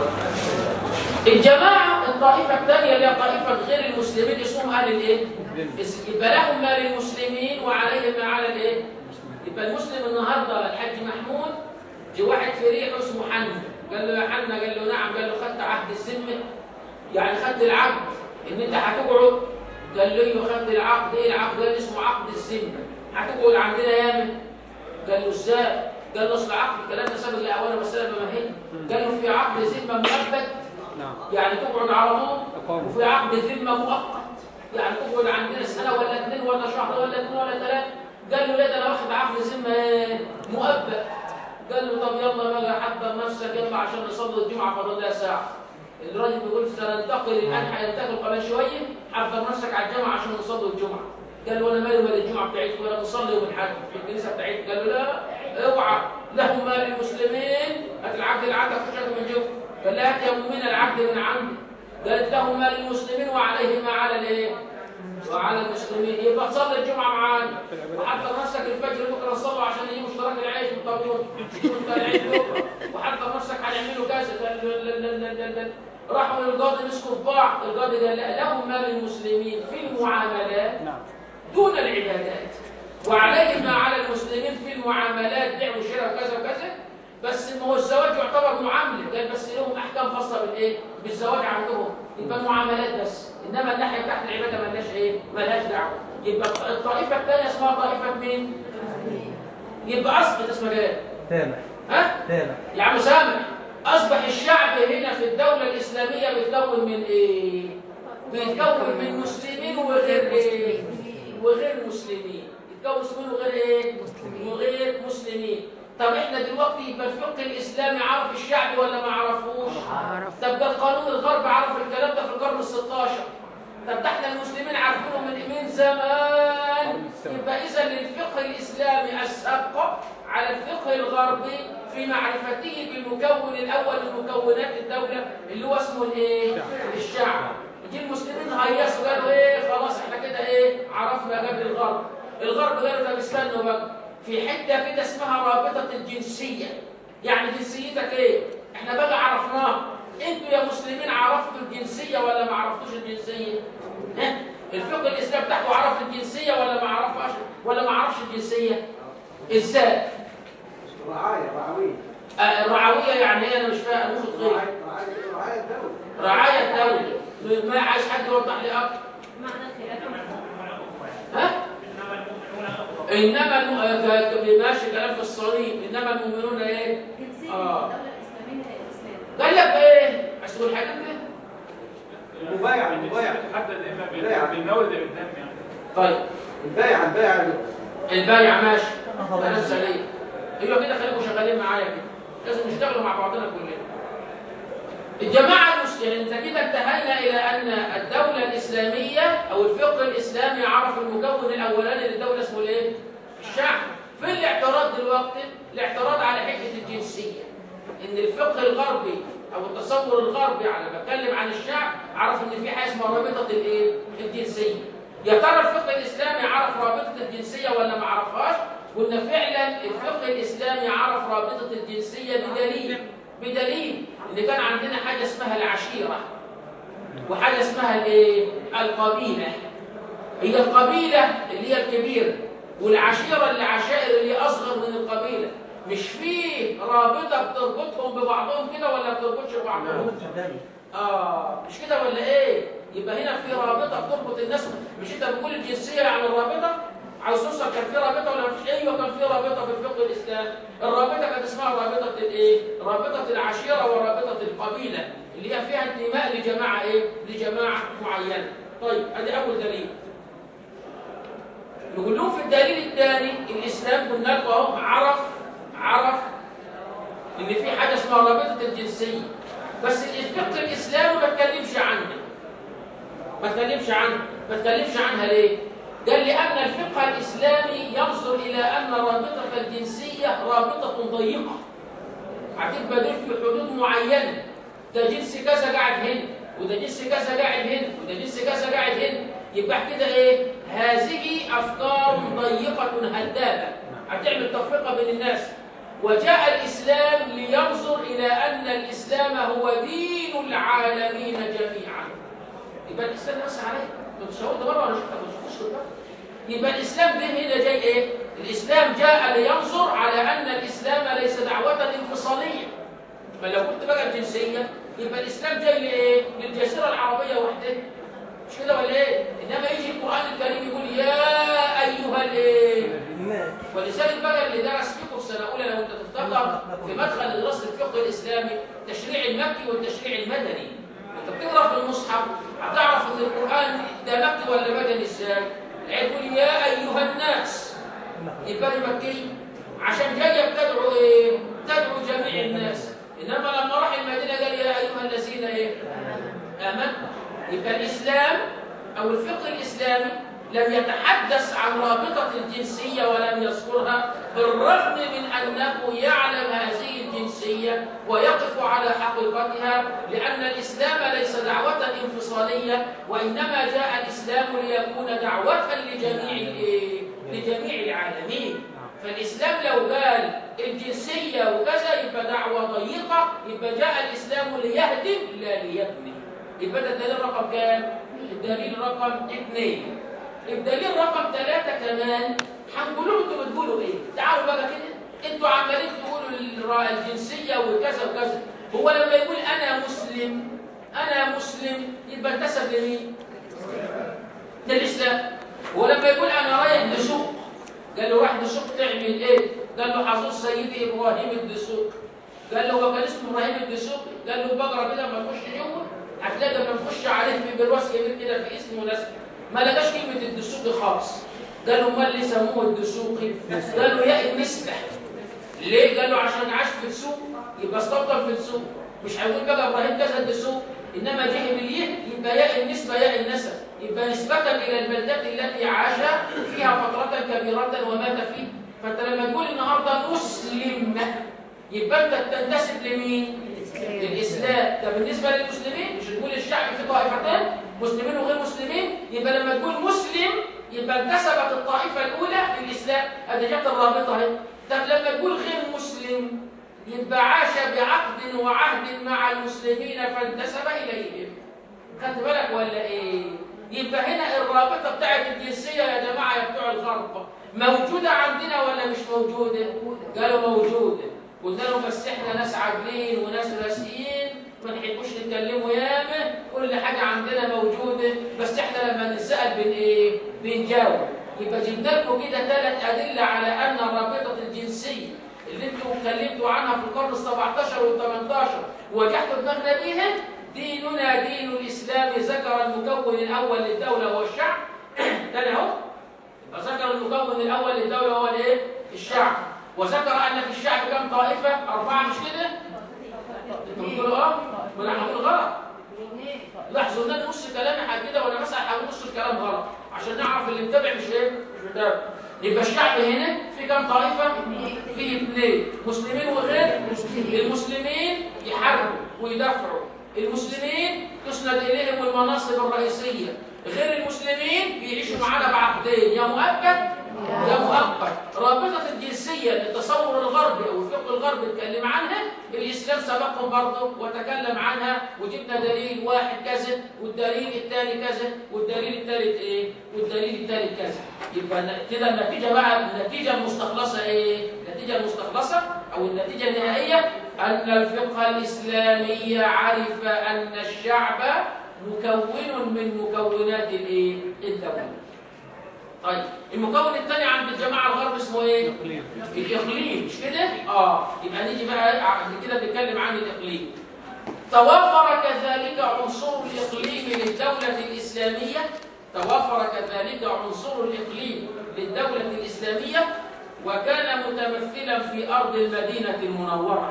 الجماعة الطائفة الثانية اللي هي طائفة غير المسلمين اسمهم أهل الإيه؟ يبقى لهم ما للمسلمين وعليهم ما على الإيه؟ يبقى المسلم النهارده الحاج محمود جه واحد في ريحه اسمه حنا، قال له يا حنا، قال له نعم، قال له خدت عهد الذمة؟ يعني خدت العقد إن أنت هتقعد؟ قال له ايوه خدت العقد. إيه العقد؟ قال اسمه عقد الذمة. هتقعد عندنا ياما؟ قال له ازاي؟ قال له اصل عقد الكلام ده سابق لاوانه بس انا بمهد. قال له في عقد ذمه مؤبد يعني تقعد على طول، وفي عقد ذمه مؤقت يعني تقعد عندنا سنه ولا 2 ولا شهر ولا 2 ولا 3. قال له لا، ده انا واخد عقد ذمه مؤبد. قال له طب يلا بقى حضر نفسك يلا عشان نصلي الجمعه فاضل لها ساعه. الراجل بيقول سننتقل الان، هينتقل كمان شويه، حضر نفسك على الجامعه عشان نصلي الجمعه. قال له انا مالي ومال الجمعه بتاعتكم، انا بصلي يوم الاحد في الكنيسه بتاعتكم. قال له لا اوعى، له ما للمسلمين. هات العقد اللي عندك خشته من جوه. قال لها هات يا مؤمنه العقد من عندي. قالت له ما للمسلمين وعليه ما على الايه؟ وعلى المسلمين. يبقى تصلي الجمعه معانا وحضر نفسك الفجر بكره نصلوا عشان يجيبوا اشتراك العيش والطابون يجيبوا العيش بكره، وحضر نفسك هنعملوا كذا. قال راحوا للقاضي مسكوا في بعض. القاضي قال لهم ما للمسلمين في المعاملات دون العبادات، وعليه ما على المسلمين في المعاملات، بيع وشراء وكذا وكذا. بس ما هو الزواج يعتبر معامله. قال بس لهم احكام خاصه بالايه؟ بالزواج عندهم. يبقى المعاملات بس، انما الناحيه بتاعت العباده مالهاش ايه؟ مالهاش دعوه. يبقى الطائفه الثانيه اسمها طائفه مين؟ يبقى اصبح اسمها ايه؟ سامح. ها؟ سامح. يا عم سامح. أصبح الشعب هنا في الدولة الإسلامية بيتكون من إيه؟ بيتكون من مسلمين وغير إيه؟ وغير مسلمين. يتكون مسلمين وغير إيه؟ وغير مسلمين. طب إحنا دلوقتي يبقى الفقه الإسلامي عرف الشعب ولا ما عرفوش؟ طب ده القانون الغربي عرف الكلام ده في القرن ال16. طب ده إحنا المسلمين عارفينه من زمان. يبقى إذا الفقه الإسلامي السابق على الفقه الغربي في معرفته بالمكون الاول من مكونات الدوله اللي هو اسمه الايه؟ الشعب. يجي المسلمين هيصوا قالوا ايه؟ خلاص احنا كده ايه؟ عرفنا قبل الغرب. الغرب قالوا طب استنوا بقى، في حته كده اسمها رابطه الجنسيه. يعني جنسيتك ايه؟ احنا بقى عرفناها. انتوا يا مسلمين عرفتوا الجنسيه ولا ما عرفتوش الجنسيه؟ ها؟ الفقه الاسلامي بتاعكم عرف الجنسيه ولا ما عرفش الجنسيه؟ ازاي؟ رعاوية. الرعوية يعني ايه؟ انا مش فاهم. مش غير رعاية الدولة. رعاية الدولة. ما عايز حد يوضح لي اكتر. ها؟ انما ماشي كلام في الصليب. انما المؤمنون ايه؟ قال لك ايه؟ عايز تقول حاجه انت؟ المبايع حتى الإمام بالمولد قدام يعني. طيب البايع ماشي. كلام سليم. ايوه كده، خليكم شغالين معايا كده. لازم نشتغلوا مع بعضنا كلنا. الجماعه المسلمين انت كده انتهينا الى ان الدوله الاسلاميه او الفقه الاسلامي عرف المكون الاولاني للدوله اسمه الايه؟ الشعب. في الاعتراض دلوقتي الاعتراض على حته الجنسيه، ان الفقه الغربي او التصور الغربي على بتكلم عن الشعب عرف ان في حاجه اسمها رابطه الايه؟ الجنسيه. يا ترى الفقه الاسلامي عرف رابطه الجنسيه ولا ما عرفهاش؟ قلنا فعلا الفقه الاسلامي عرف رابطه الجنسيه بدليل ان كان عندنا حاجه اسمها العشيره وحاجه اسمها الايه؟ القبيله. هي القبيله اللي هي الكبيره، والعشيره اللي عشائر اللي هي اصغر من القبيله. مش فيه رابطه بتربطهم ببعضهم كده ولا بتربطش ببعضهم؟ مش كده ولا ايه؟ يبقى هنا في رابطه بتربط الناس. مش انت بتقول الجنسيه يعني الرابطه؟ عاوز توصل كان في رابطه ولا مفيش؟ ايوه كان في رابطه في الفقه الاسلامي. الرابطه كانت اسمها رابطه الايه؟ رابطه العشيره ورابطه القبيله اللي هي فيها انتماء لجماعه ايه؟ لجماعه معينه. طيب ادي اول دليل. نقول لهم في الدليل الثاني الاسلام قلنا لكم اهو عرف ان في حاجه اسمها رابطه الجنسيه، بس الفقه الاسلامي ما اتكلمش عنها ليه؟ قال لأن الفقه الإسلامي ينظر إلى أن رابطة الجنسية رابطة ضيقة هتبقى دول في حدود معينة. ده جنس كذا قاعد هنا، وده جنس كذا قاعد هنا، وده جنس كذا قاعد هنا. يبقى كده إيه؟ هذه أفكار ضيقة هدامة هتعمل تفرقة بين الناس. وجاء الإسلام لينظر إلى أن الإسلام هو دين العالمين جميعا. يبقى الإسلام نفسه عليه الشعور ده بره ولا شفتك بقى؟ يبقى الاسلام ده هنا جاي ايه؟ الاسلام جاء لينظر على ان الاسلام ليس دعوه انفصاليه. ما لو كنت بقى الجنسيه يبقى الاسلام جاي لايه؟ للجزيره العربيه وحدها. مش كده ولا ايه؟ انما يجي القران الكريم يقول يا ايها الايه؟ ولذلك بقى اللي درس فقه في سنه اولى لو انت تفتكر في مدخل دراسه الفقه الاسلامي التشريع المكي والتشريع المدني. انت بتقرا في المصحف هتعرف ان القران ده مكي ولا مدني ازاي؟ يقول يا ايها الناس يبقى مكي عشان جايه بتدعو ايه؟ تدعو جميع الناس. انما لما راح المدينه قال يا ايها الذين ايه؟ امنوا. يبقى الاسلام او الفقه الاسلامي لم يتحدث عن رابطه الجنسيه ولم يذكرها، بالرغم من انه يعلم هذه الجنسيه ويقف على حقيقتها، لان الاسلام ليس دعوه انفصاليه، وانما جاء الاسلام ليكون دعوه لجميع العالمين. فالاسلام لو قال الجنسيه وكذا يبقى دعوه ضيقه، يبقى جاء الاسلام ليهدم لا ليبني. يبقى ده الدليل رقم كام؟ الدليل رقم 2. الدليل رقم 3 كمان هنقول لهم انتوا بتقولوا ايه؟ تعالوا بقى كده انتوا عمالين تقولوا الجنسيه وكذا وكذا. هو لما يقول انا مسلم يبقى انتسب لمين؟ للاسلام. هو لما يقول انا رايح لسوق قال له رايح لسوق تعمل ايه؟ قال له حظوظ سيدي ابراهيم الدسوق. قال له هو كان اسمه ابراهيم الدسوقي. قال له بقره كده لما تخش جوه هتلاقي لما تخش عليه في برواز كبير كده في اسمه ونسبه. ما لقاش كلمه الدسوقي خالص. قالوا امال ليه سموه الدسوقي؟ قالوا يا المسبح. ليه؟ قالوا عشان عاش في السوق يبقى استبطن في السوق. مش هيقول بقى ابراهيم كذا الدسوق، انما جه باليه يبقى ياء النسبه ياء النسب، يبقى نسبه الى البلدات التي عاش فيها فتره كبيره ومات فيه. فانت لما تقول النهارده مسلم يبقى انت تنتسب لمين؟ للاسلام. ده بالنسبه للمسلمين. مش تقول الشعب في طائفتين مسلمين وغير مسلمين، يبقى لما تقول مسلم يبقى انتسبت الطائفه الاولى للاسلام. ادي جت الرابطه اهي. طب لما تقول غير مسلم يبقى عاش بعقد وعهد مع المسلمين فانتسب اليهم. خدت بالك ولا ايه؟ يبقى هنا الرابطه بتاعت الجنسيه يا جماعه يا بتوع الغرب موجوده عندنا ولا مش موجوده؟ قالوا موجوده. قلنا لهم بس احنا ناس عاقلين وناس راسيين ما نحبوش نتكلموا ياما، كل حاجه عندنا موجوده، بس احنا لما نسال بنجاوب. يبقى جبنا لكم كده 3 ادله على ان رابطه الجنسيه اللي انتم اتكلمتوا عنها في القرن ال17 وال18 ووجهتوا دماغنا بيها، ديننا دين الاسلام ذكر المكون الاول للدوله وهو الشعب. تاني اهو يبقى ذكر المكون الاول للدوله هو الايه؟ الشعب. وذكر ان في الشعب كم طائفه؟ 4 مش كده؟ انتوا بتقولوا ولا هنقول غلط؟ لاحظوا ان انا نص كلامي كده وانا بسال هقول نص الكلام غلط عشان نعرف اللي متابع مش متابع. يبقى الشعب هنا في كم طائفه؟ في 2 مسلمين وغير مسلمين. المسلمين يحاربوا ويدافعوا، المسلمين تسند اليهم المناصب الرئيسيه، غير المسلمين بيعيشوا معانا بعقدين يا مؤقت يا مؤقت. رابطه الجنسيه للتصور الغربي او الفقه كتب الغرب اتكلم عنها، الاسلام سبقهم برضه وتكلم عنها، وجبنا دليل واحد كذا والدليل الثاني كذا والدليل الثالث ايه والدليل الثالث كذا. يبقى كده النتيجه بقى، النتيجه المستخلصه ايه؟ النتيجه المستخلصه او النتيجه النهائيه ان الفقه الاسلامي عرف ان الشعب مكون من مكونات الايه؟ الدوله. طيب المكون الثاني عند الجماعه الغرب اسمه ايه؟ الاقليم، مش كده؟ يبقى نيجي بقى عند كده بنتكلم عن الاقليم. توفر كذلك عنصر الاقليم للدوله الاسلاميه، توفر كذلك عنصر الاقليم للدوله الاسلاميه، وكان متمثلا في ارض المدينه المنوره.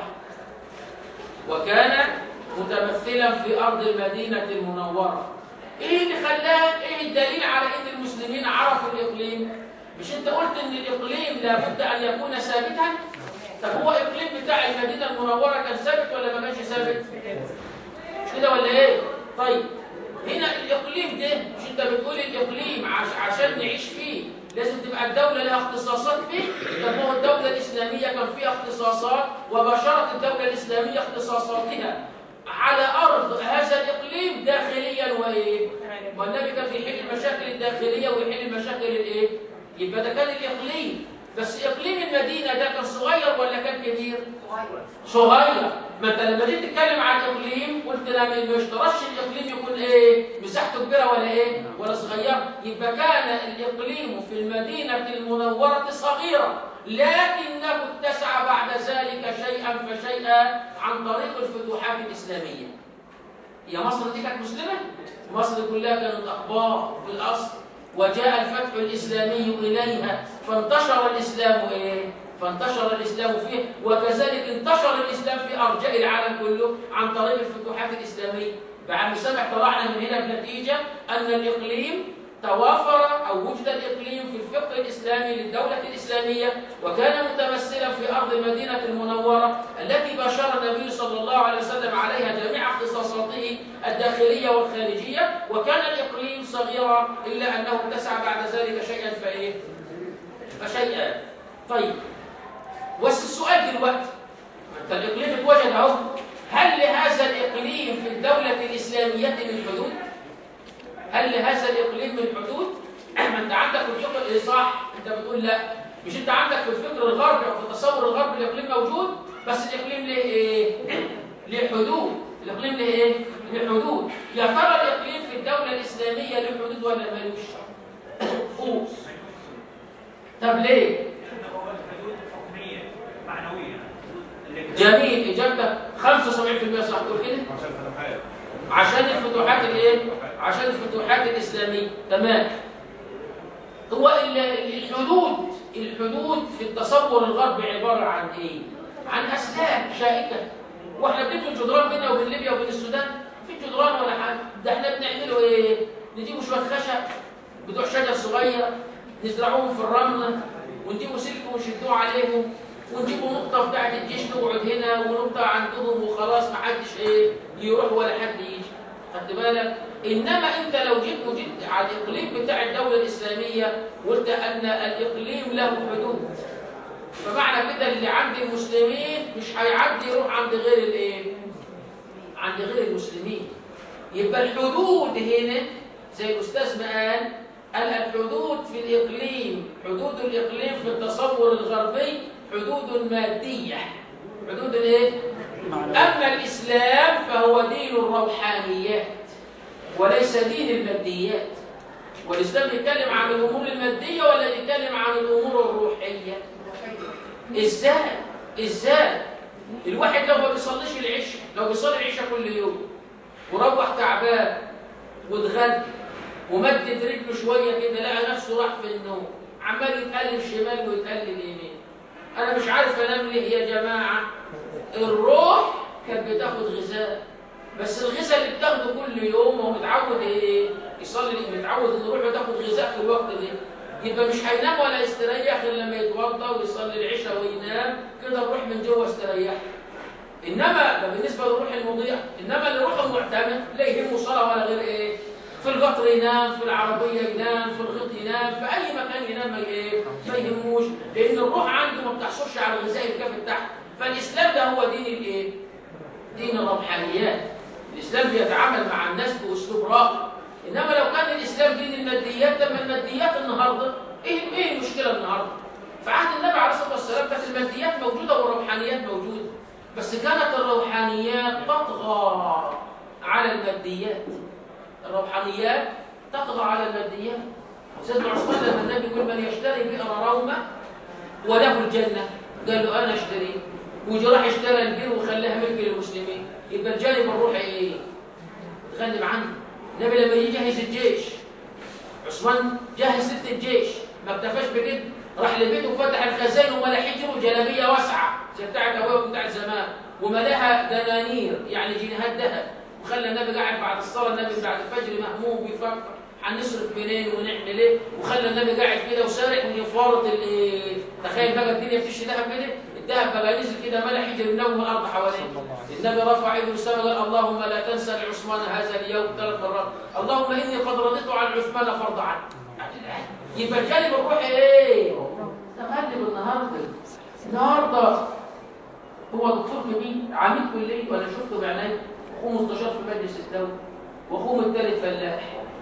وكان متمثلا في ارض المدينه المنوره. ايه اللي خلاه؟ ايه الدليل على ان المسلمين عرفوا الاقليم؟ مش انت قلت ان الاقليم لابد ان يكون ثابتا؟ طب هو الاقليم بتاع المدينه المنوره كان ثابت ولا ما كانش ثابت؟ مش كده ولا ايه؟ طيب هنا الاقليم ده، مش انت بتقول الاقليم عشان نعيش فيه لازم تبقى الدوله لها اختصاصات فيه؟ طب هو الدوله الاسلاميه كان فيها اختصاصات، وبشرت الدوله الاسلاميه اختصاصاتها على أرض هذا الإقليم داخليا وإيه؟ والنبي كان بيحل المشاكل الداخلية ويحل المشاكل الإيه؟ يبقى ده كان الإقليم، بس إقليم المدينة ده كان صغير ولا كان كبير؟ صغير. ما أنت لما جيت تتكلم عن الإقليم قلت لا، ما يشترطش الإقليم يكون إيه؟ مساحته كبيرة ولا إيه؟ ولا صغير. يبقى كان الإقليم في المدينة المنورة صغيرة، لكنه اتسع بعد ذلك شيئا فشيئا عن طريق الفتوحات الإسلامية. هي مصر دي كانت مسلمة؟ مصر كلها كانت أقباط في الأصل، وجاء الفتح الإسلامي إليها فانتشر الإسلام إيه؟ فانتشر الإسلام فيه، وكذلك انتشر الإسلام في أرجاء العالم كله عن طريق الفتوحات الإسلامية. فعم سامح طلعنا من هنا بنتيجة أن الإقليم توافر أو وجد الإقليم في الفقه الإسلامي للدولة الإسلامية، وكان متمثلا في أرض المدينة المنورة التي باشر النبي صلى الله عليه وسلم عليها جميع اختصاصاته الداخلية والخارجية، وكان الإقليم صغيرا إلا أنه اتسع بعد ذلك شيئا فشيئا. طيب بس السؤال دلوقتي، أنت الإقليم اتوجد أهو، هل لهذا الإقليم في الدولة الإسلامية من حدود؟ هل لهذا الإقليم من حدود؟ ما أنت عندك في الفكر الإصلاح، أنت بتقول لا، مش أنت عندك في الفكر الغربي أو في تصور الغربي الإقليم موجود، بس الإقليم له إيه؟ له حدود. الإقليم له إيه؟ له حدود. يا ترى الإقليم في الدولة الإسلامية له حدود ولا مالوش؟ طب ليه؟ جميل، إجابتك 75% صح، تقول كده؟ عشان الفتوحات الايه؟ عشان الفتوحات الإسلامية. تمام. هو الحدود في التصور الغربي عبارة عن ايه؟ عن أسلاك شائكة. واحنا بنبني الجدران بيننا وبين ليبيا وبين السودان، في جدران ولا حاجة، ده احنا بنعمله ايه؟ نجيبوا شوية خشب بتوع شجر صغير نزرعوهم في الرملة، ونجيبوا سلك ونشدوه عليهم، ونجيبوا نقطة بتاعت الجيش تقعد هنا ونقطة عندهم وخلاص، ما حدش ايه يروح ولا حد يجي. خدت بالك؟ انما انت لو جيت وجدت على الاقليم بتاع الدولة الإسلامية وقلت ان الاقليم له حدود، فمعنى كده اللي عند المسلمين مش هيعدي يروح عند غير الايه؟ عند غير المسلمين. يبقى الحدود هنا زي الاستاذ ما قال الحدود في الاقليم، حدود الاقليم في التصور الغربي حدود مادية. حدود الايه؟ أما الإسلام فهو دين الروحانيات وليس دين الماديات. والإسلام يتكلم عن الأمور المادية ولا يتكلم عن الأمور الروحية؟ إزاي؟ الواحد لو ما بيصليش العشاء، لو بيصلي العشاء كل يوم وروح تعبان واتغدى ومدد رجله شوية كده لقى نفسه راح في النوم، عمال يتقلب شمال ويتقلب يمين، أنا مش عارف أنام ليه يا جماعة؟ الروح كانت بتاخد غذاء، بس الغذاء اللي بتاخده كل يوم هو متعود ايه؟ يصلي، متعود ان روحه تاخد غذاء في الوقت ده، يبقى مش هينام ولا يستريح غير لما يتوضا ويصلي العشاء وينام، كده الروح من جوه استريح. انما ده بالنسبه للروح المضيع، انما الروح المعتمد لا يهمه صلاه ولا غير ايه؟ في القطر ينام، في العربيه ينام، في الغيط ينام، في اي مكان ينام ما يهموش، لان الروح عنده ما بتحصلش على الغذاء الكافي بتاعها. فالاسلام ده هو دين الايه؟ دين الروحانيات. الاسلام بيتعامل مع الناس باسلوب راقي. انما لو كان الاسلام دين الماديات، طب الماديات النهارده ايه المشكله النهارده؟ في عهد النبي عليه الصلاه والسلام كانت الماديات موجوده والروحانيات موجوده، بس كانت الروحانيات تطغى على الماديات. الروحانيات تطغى على الماديات. سيدنا عثمان لما النبي يقول من يشتري بئر رومه وله الجنه، قال له انا اشتري، وجي راح اشترى البئر وخلاها ملك للمسلمين. يبقى الجانب الروحي ايه؟ تغلب عنه. النبي لما يجهز الجيش، عثمان جهز 6 جيش، ما اكتفاش بكده، راح لبيته وفتح الخزائن وملا حجر وجلابيه واسعه زي بتاعت ابويا بتاعت زمان، وملاها دنانير يعني جنيهات ذهب، وخلى النبي قاعد بعد الصلاه، النبي بعد الفجر مهموم بيفكر هنصرف منين ونعمل ايه، وخلى النبي قاعد كده وسارح ويفارط الايه. تخيل بقى الدنيا بتشتري ذهب منين؟ الذهب بقى نزل كده ملا حجر النوم الارض حواليه. النبي رفع ايده للسماء قال اللهم لا تنسى لعثمان هذا اليوم 3 مرات، اللهم اني قد رضيت عن عثمان فرض عنه. يبقى الجانب الروحي ايه؟ تغلب النهارده هو دكتور كبير عميد كليه وانا شفته بعيني، اخوه مستشار في مجلس الدوله، واخوهم الثالث فلاح،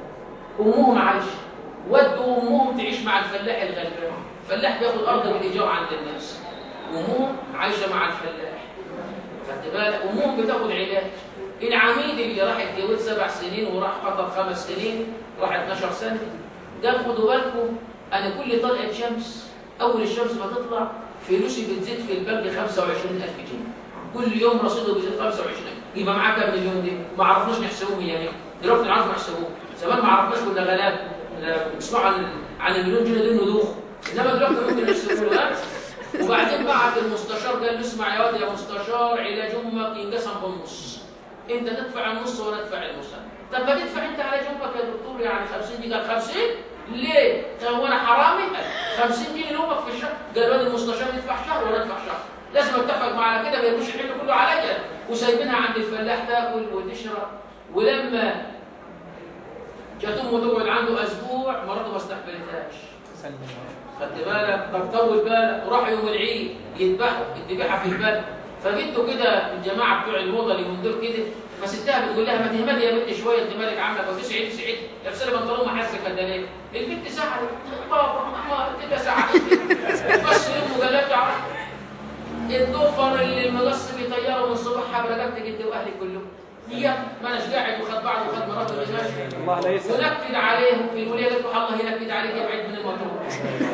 امهم عايشه، ودوا امهم تعيش مع الفلاح الغلبان، الفلاح بياخد ارض بالايجار عند الناس، امهم عايشه مع الفلاح. خدت بالك؟ امهم بتاخد علاج. العميد اللي راح اتجوز 7 سنين وراح خطب 5 سنين راح 12 سنه، قال خدوا بالكم انا كل طلعه شمس اول الشمس ما تطلع فلوسي بتزيد في البنك 25000 جنيه، كل يوم رصيده بيزيد 25,000، يبقى معاه كام مليون دي؟ ما عرفناش نحسبوهم يعني، دلوقتي نعرف نحسبوهم، زمان ما عرفناش كنا غلاب، بنسمع عن المليون جنيه دول ندوخ، انما دلوقتي ممكن نحسبوهم. وبعدين بعت المستشار قال له اسمع يا واد يا مستشار، علاج امك ينقسم بالنص، انت تدفع النص وانا ادفع النص. طب ما تدفع انت علاج امك يا دكتور يعني 50 دي، قال 50 ليه؟ هو انا حرامي؟ 50 جنيه لامك في الشهر؟ قال له المستشار يدفع شهر وانا ادفع شهر، لازم اتفق معاه على كده، ما يبقوش الحمل كله عليا، وسايبينها عند الفلاح تاكل وتشرب. ولما جات امه تقعد عنده اسبوع مراته ما استحملتهاش. خدت بالك؟ طب طول بالك، وراح يوم العيد يذبحوا الذبيحه في البلد، فجدوا كده الجماعه بتوع الموضه اللي من دول كده، فستها بتقول لها ما تهمدي يا بنت شويه، انت مالك عامله وتسعد سعيد لابسه لي بنطلون محزك كده ليه؟ البنت زعلت، بابا ماما تبقى زعلت بس امه قال لها تعرف الضفر اللي المقص بيطيره من الصبح حبرقت جدي واهلي كلهم، هي ما اناش قاعد وخد بعض وخد مراته اللي ماشي الله لا يسلم ونكد عليهم في الوليه، قالت له الله ينكد عليك ابعد من المطروح.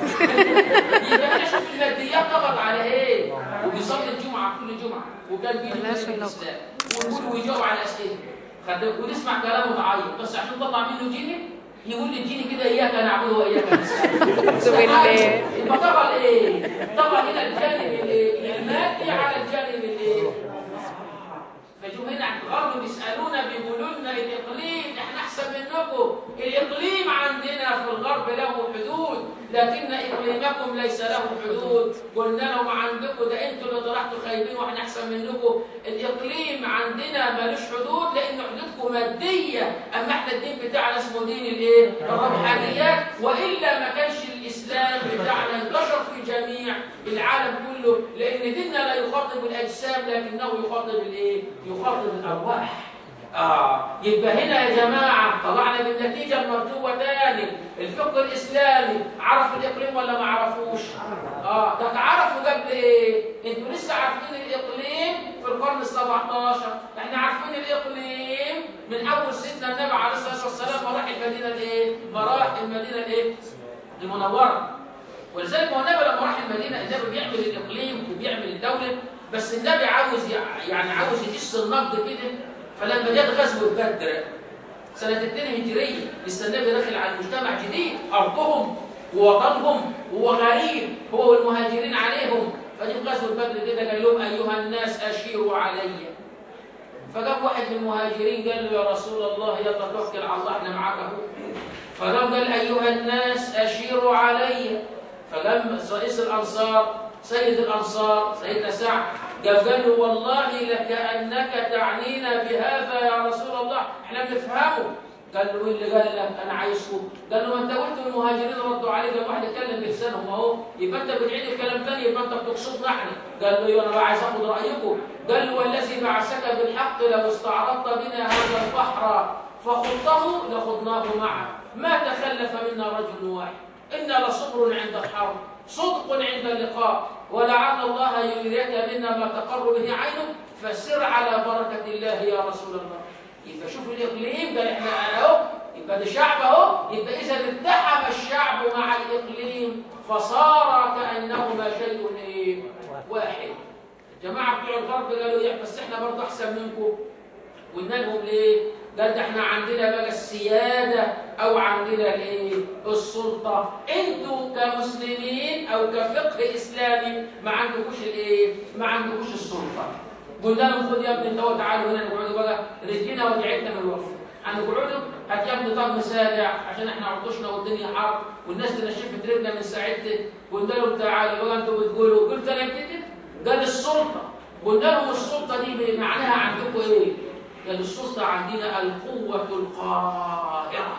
يبقى انا شوف الماديات ضغط على ايه؟ وبيصلي الجمعه كل جمعه وكان بيجي في الاسلام ويجاوب على اسئله، ونسمع كلامه تعيط، بس عشان نطلع منه جيني يقول لي الجيني كده اياك نعبد واياك نستعين. يبقى طبعا ايه؟ طبعا هنا الجانب المادي على الجانب الايه؟ فجوا هنا الغرب بيسالونا بيقولوا لنا الاقليم احنا احسن منكم، الاقليم عندنا في الغرب له حدود لكن اقليمكم ليس له حدود. قلنا لهم عندكم ده انتوا اللي طلعتوا خايبين واحنا احسن منكم، الاقليم عندنا مالوش حدود لان حدودكم ماديه، اما احنا الدين بتاعنا اسمه دين الايه؟ الروحانيات، والا ما كانش الاسلام بتاعنا انتشر في جميع العالم كله، لان ديننا لا يخاطب الاجسام لكنه يخاطب الايه؟ يخاطب الارواح. يبقى هنا يا جماعه طلعنا بالنتيجه المرجوه تاني، الفقه الاسلامي عرف الاقليم ولا ما عرفوش؟ ده عرفوا قبل ايه؟ انتوا لسه عارفين الاقليم في القرن ال17، احنا عارفين الاقليم من اول سيدنا النبي عليه الصلاه والسلام ما راح المدينه الايه؟ ما راح المدينه الايه؟ المنوره. ولذلك ما النبي لما راح المدينه النبي بيعمل الاقليم وبيعمل الدوله، بس النبي عاوز عاوز يقص النقد كده. فلما جت غزوه بدر سنه 2 هجريه لسه النبي داخل على المجتمع جديد، ارضهم ووطنهم وهو غريب هو والمهاجرين عليهم، فجت غزوه بدر كده قال لهم ايها الناس اشيروا علي. فقام واحد من المهاجرين قال له يا رسول الله يلا توكل على الله احنا معاك اهو. فقام قال ايها الناس اشيروا علي. فقام رئيس الانصار سيد الانصار سيدنا سعد قال له والله لكأنك تعنينا بهذا يا رسول الله، احنا بنفهمه قال له ايه اللي قال لك انا عايزكم؟ قال له ما انت قلت المهاجرين ردوا عليك، قام واحد يتكلم بلسانهم اهو، يبقى انت بتعيد الكلام ثاني، يبقى انت بتقصدنا احنا. قال له ايوه انا بقى عايز اخد رايكم. قال له والذي بعثك بالحق لو استعرضت بنا هذا البحر فخضته لخضناه معه، ما تخلف منا رجل واحد، انا لصبر عند الحرب، صدق عند اللقاء، ولعل الله يريك منا ما تقر به عينك، فسر على بركه الله يا رسول الله. يبقى شوف الاقليم ده احنا اهو، يبقى ده شعب اهو، يبقى اذا اتحد الشعب مع الاقليم فصار كانهما شيء ايه؟ واحد. الجماعه بتوع الغرب قالوا ايه؟ بس احنا برضه احسن منكم. قلنا لهم ليه؟ قال ده احنا عندنا بقى السياده او عندنا الايه؟ السلطه. انتوا كمسلمين او كفقه اسلامي ما عندكوش الايه؟ ما عندكوش السلطه. قلنا لهم خد يا ابني انت تعالوا هنا نقعدوا بقى، رجلينا وجعتنا من الوقفه. هنقعدوا هات يا ابني طقم سابع عشان احنا عطشنا والدنيا حر والناس دي نشفت رجلنا من ساعتها. قلنا لهم تعالوا بقى انتوا بتقولوا، قلت انا ابتديت. قال السلطه. قلنا لهم السلطه دي معناها عندكم ايه؟ قال السلطه عندنا القوه القاهره.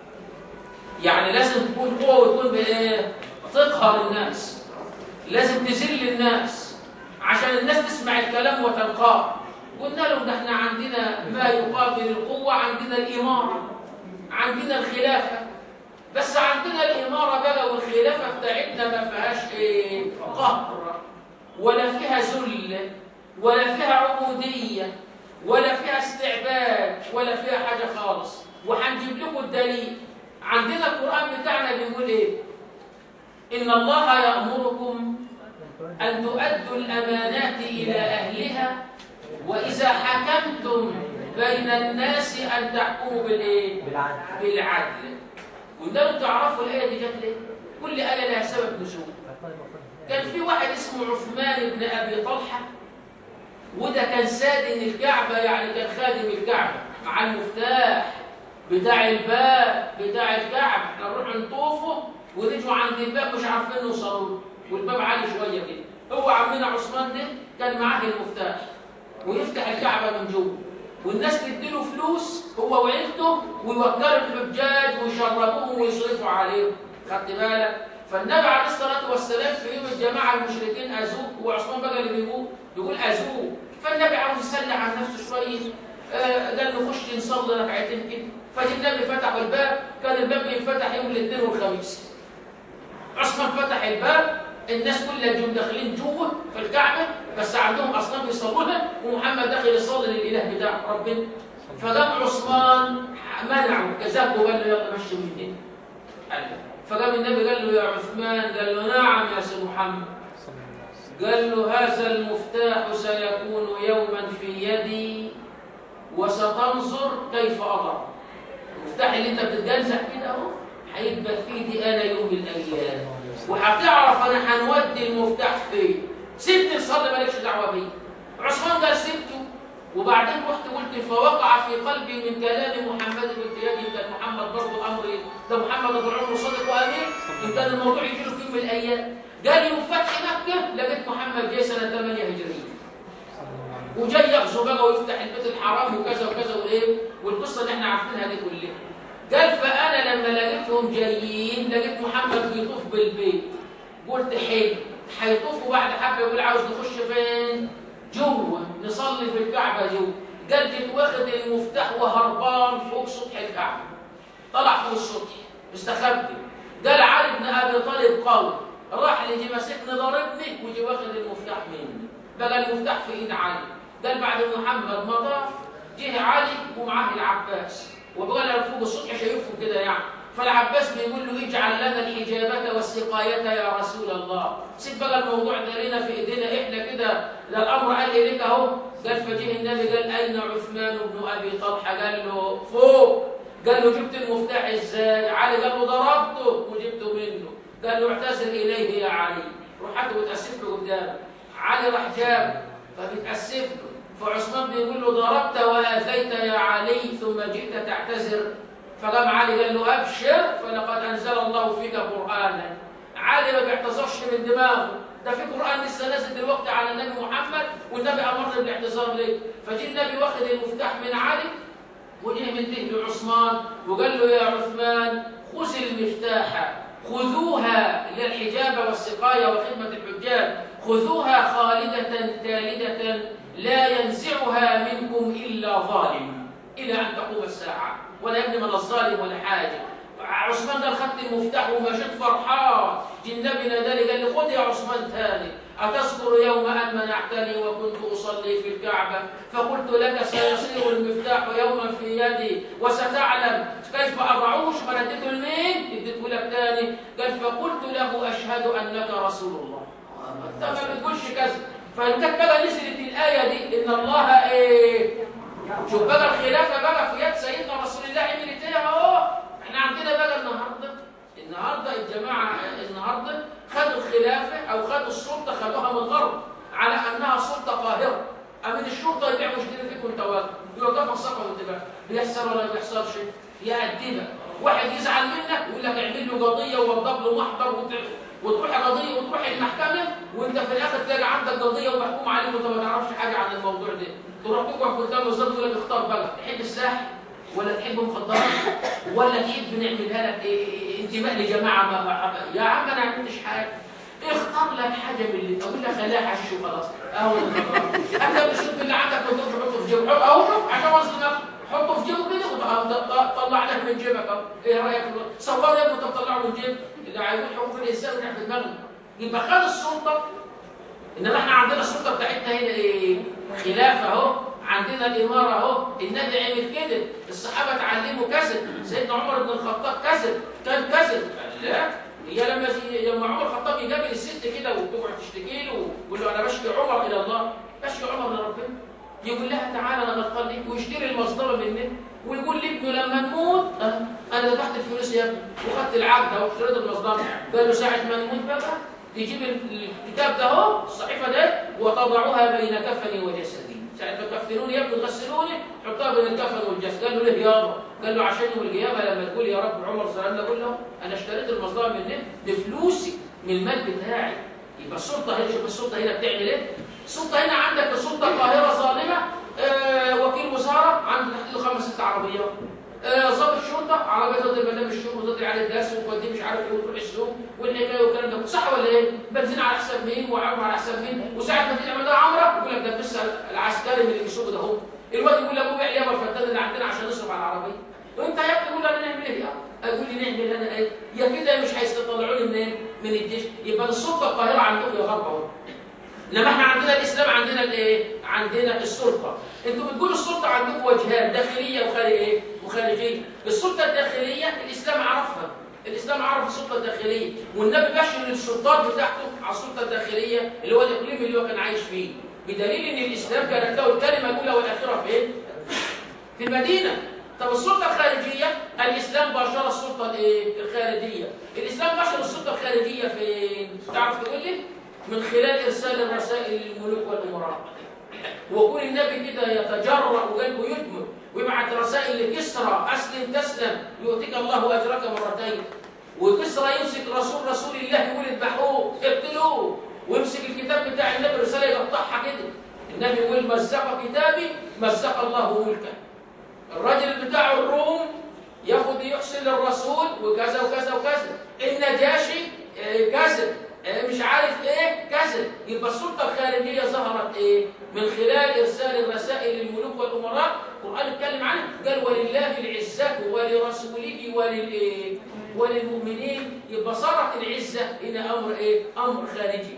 يعني لازم تكون قوه وتكون بايه؟ تقهر الناس. لازم تذل الناس عشان الناس تسمع الكلام وتلقاه. قلنا لهم ده احنا عندنا ما يقابل القوة، عندنا الإمارة، عندنا الخلافة. بس عندنا الإمارة بقى والخلافة بتاعتنا ما فيهاش ايه؟ قهر، ولا فيها ذل، ولا فيها عبودية، ولا فيها استعباد، ولا فيها حاجة خالص. وهنجيب لكم الدليل. عندنا القرآن بتاعنا بيقول ايه؟ إن الله يأمركم أن تؤدوا الأمانات إلى أهلها وإذا حكمتم بين الناس أن تحكموا بالإيه؟ بالعدل. وده تعرفوا الآية دي جت ليه؟ كل آية لها سبب نزول. كان في واحد اسمه عثمان بن أبي طلحة، وده كان سادن الكعبة، يعني كان خادم الكعبة مع المفتاح بتاع الباب بتاع الكعبة. احنا نروح نطوفه ونجوا عند الباب مش عارفين نوصلوا، والباب عالي شويه كده. هو عمنا عثمان ده كان معاه المفتاح ويفتح الكعبه من جوه، والناس تديله فلوس هو وعيلته ويوكلوا الحجاج ويشربوهم ويصرفوا عليهم. خدت بالك؟ فالنبي عليه الصلاه والسلام في يوم الجماعه المشركين اذوه، وعثمان بقى اللي بيقول اذوه. فالنبي عاوز يسلى عن نفسه شويه، قال له خش نصلي ركعتين كده. فالنبي فتح الباب، كان الباب بينفتح يوم الاثنين والخميس. عثمان فتح الباب، الناس كلها جم داخلين جوه في الكعبه، بس عندهم اصنام بيصلوها، ومحمد داخل يصلي للاله بتاع ربنا. فقام عثمان منعه كذبه وقال له يلا مشي من هنا. فقام النبي قال له يا عثمان، قال له نعم يا سيد محمد. قال له هذا المفتاح سيكون يوما في يدي وستنظر كيف اضع. المفتاح اللي انت بتتجنزح كده اهو هيبقى في ايدي انا يوم من الايام، وهتعرف انا هنودي المفتاح فين. سيبني تصلي مالكش دعوه بيه. عثمان قال سبته، وبعدين رحت قلت فوقع في قلبي من كلام محمد بن يدي، كان محمد برضه امر ده محمد طول عمره صادق وامين، ان كان الموضوع يجي له في يوم من الايام. قال يوم فتح مكه لقيت محمد جاي سنه 8 هجريه وجاي يغزو بقى ويفتح البيت الحرام وكذا وكذا وايه والقصه اللي احنا عارفينها دي كلها. قال فانا لما لقيتهم جايين لقيت محمد بيطوف بالبيت، قلت حلو هيطوفوا بعد حبه، يقول عاوز نخش فين؟ جوه نصلي في الكعبه جوه. قال جيت واخد المفتاح وهربان فوق سطح الكعبه، طلع فوق السطح مستخبي. قال علي بن ابي طالب قوي راح لي ماسكني ضربني وجي واخد المفتاح مني، بقى المفتاح في ايد علي. قال بعد محمد ما طاف جه علي ومعاه العباس، وبقى فوق السطح شايفهم كده يعني. فالعباس بيقول له اجعل لنا الحجابة والسقاية يا رسول الله، سيب بقى الموضوع ده لنا في ايدينا احنا كده، ده الامر قال اليك اهو. قال فجه النبي قال اين عثمان بن ابي طلحه؟ قال له فوق. قال له جبت المفتاح ازاي؟ علي قال له ضربته وجبته منه. قال له اعتذر اليه يا علي، روح حتى وتاسف له قدامه. علي راح جاب فبيتاسف له، فعثمان بيقول له ضربت واذيت يا علي ثم جئت تعتذر. فقام علي قال له ابشر فلقد انزل الله فيك قرانا. علي ما بيعتذرش من دماغه، ده في قران لسه نازل دلوقتي على النبي محمد والنبي امرنا بالاعتذار ليه. فجي النبي واخد المفتاح من علي وجه من ذهن عثمان وقال له: يا عثمان خذ المفتاح، خذوها للحجابة والسقاية وخدمة الحجاج، خذوها خالدة تالدة لا ينزعها منكم إلا ظالم إلى أن تقوم الساعة، ولا يبني من الظالم ولا حاجة. عثمان قال: خدت المفتاح ومشيت فرحان. النبي ناداني قال لي: خذ يا عثمان ثاني، أتذكر يوم أن منعتني وكنت أصلي في الكعبة فقلت لك سيصير المفتاح يوما في يدي وستعلم كيف أضعوه؟ ما اديته لمين؟ اديته لك ثاني. قال: فقلت له: أشهد أنك رسول الله. أنت ما بتقولش كذا. فإن كانت بقى نزلت الآية دي إن الله شوف بقى الخلافة بقى في يد سيدنا رسول الله عملت إيه أهو. إحنا عندنا بقى النهارده الجماعة النهارده خدوا الخلافة أو خدوا السلطة، خدوها من الغرب على أنها سلطة قاهرة. أمين الشرطة يبيع ويشتري فيك وأنت واقف، يوقفك صفا وانتباه. بيحصل ولا ما بيحصلش؟ يأدبك. واحد يزعل منك ويقول لك اعمل له قضية ووضب له محضر وتروح قضية وتروح المحكمة وأنت في الآخر تلاقي عندك قضية ومحكوم عليك وأنت ما تعرفش حاجة عن الموضوع ده. تروح تقف قدام الظابط يقول لك: اختار بقى، تحب السلاح ولا تحب مخدرات ولا تحب نعملها لك انتماء لجماعه؟ يا عم انا ما عملتش حاجه، اختار لك حاجه من اللي اقول لك خليها حش وخلاص. اهو انت بتشوف اللي عندك وتروح تحطه في جيبك اهو، شوف عشان وصلنا حطه في جيبه كده وطلع لك من جيبك اهو. ايه رايك؟ صور يا ابني انت بتطلعه من جيب اللي عايزين حقوق الانسان وتحت في دماغنا. يبقى خد السلطه. انما احنا عندنا السلطه بتاعتنا هنا ايه؟ خلافه اهو، عندنا الإمارة أهو. النبي عمل كده، الصحابة اتعلموا كذب، سيدنا عمر بن الخطاب كذب، كان كذب. لا، هي لما عمر الخطاب يقابل الست كده وتقعد تشتكي له ويقول له: أنا بشكي عمر إلى الله، بشكي عمر لربنا. يقول لها: تعالى أنا غلطان ليك، ويشتري المصدرة منه ويقول لابنه: لما نموت أنا دفعت الفلوس يا ابني وخدت العقد أهو واشتريت المصدرة. قال له: ساعة ما نموت بقى تجيب الكتاب ده أهو، الصحيفة ده، وتضعها بين كفني وجسدي. ساعة ما تكفنوني يا ابني تغسلوني حطها بين الكفن والجسد. قال له: ليه يابا؟ قال له: عشان يوم القيامة لما تقول يا رب عمر سلام قول له: أنا اشتريت المصدر منه بفلوسي من المال بتاعي. يبقى السلطة هنا، شوف السلطة هنا بتعمل إيه؟ السلطة هنا عندك السلطة القاهرة ظالمة، وكيل وزارة عنده تحت له 5 6 عربيات، ضابط شرطة عربية ضد البرنامج الشرطة وضد على الدرس وتوديه مش عارف ايه وتروح السوق والحكايه والكلام ده. صح ولا ايه؟ بنزين على حساب مين وعمر على حساب مين، وساعة ما تيجي تعمل ده عمره يقول لك: ده لسه العسكري اللي بيسوق ده اهو. الواد يقول لابوه: بيع لي يابا الفدان اللي عندنا عشان نصرف على العربيه. وانت يا ابني تقول: انا نعمل ايه يا اقول لي نعمل انا ايه؟ يا كده مش هيستطلعوني منين؟ من الجيش. يبقى السلطه القاهره عندكم يا غرب اهو. انما احنا عندنا الاسلام، عندنا الايه؟ عندنا السلطه. انتوا بتقولوا السلطه عندكم وجهات، داخليه وخارجيه. السلطه الداخليه الاسلام عرفها، الاسلام عرف السلطه الداخليه، والنبي بشر السلطات بتاعته على السلطه الداخليه اللي هو الاقليم اللي هو كان عايش فيه، بدليل ان الاسلام كانت له الكلمه الاولى والاخيره فين؟ في المدينه. طب السلطه الخارجيه الاسلام باشر السلطه الايه؟ الخارجيه. الاسلام باشر السلطه الخارجيه فين؟ تعرف تقول لي؟ من خلال ارسال الرسائل للملوك والامراء. وكون النبي كده يتجرأ وقلبه يدمر ويبعت رسائل لكسرى: أسلم تسلم يؤتيك الله أجرك مرتين. وكسرى يمسك رسول الله يقول: اذبحوه اقتلوه، ويمسك الكتاب بتاع النبي الرسالة يقطعها كده. النبي يقول: مزق كتابي مزق الله ملكه. الراجل بتاع الروم ياخد يحسن للرسول وكذا وكذا وكذا، النجاشي كذا مش عارف ايه كذا. يبقى السلطه الخارجيه ظهرت ايه؟ من خلال ارسال الرسائل للملوك والامراء. القران اتكلم عنها، قال: ولله العزه ولرسوله وللمؤمنين. يبقى صارت العزه هنا امر ايه؟ امر خارجي.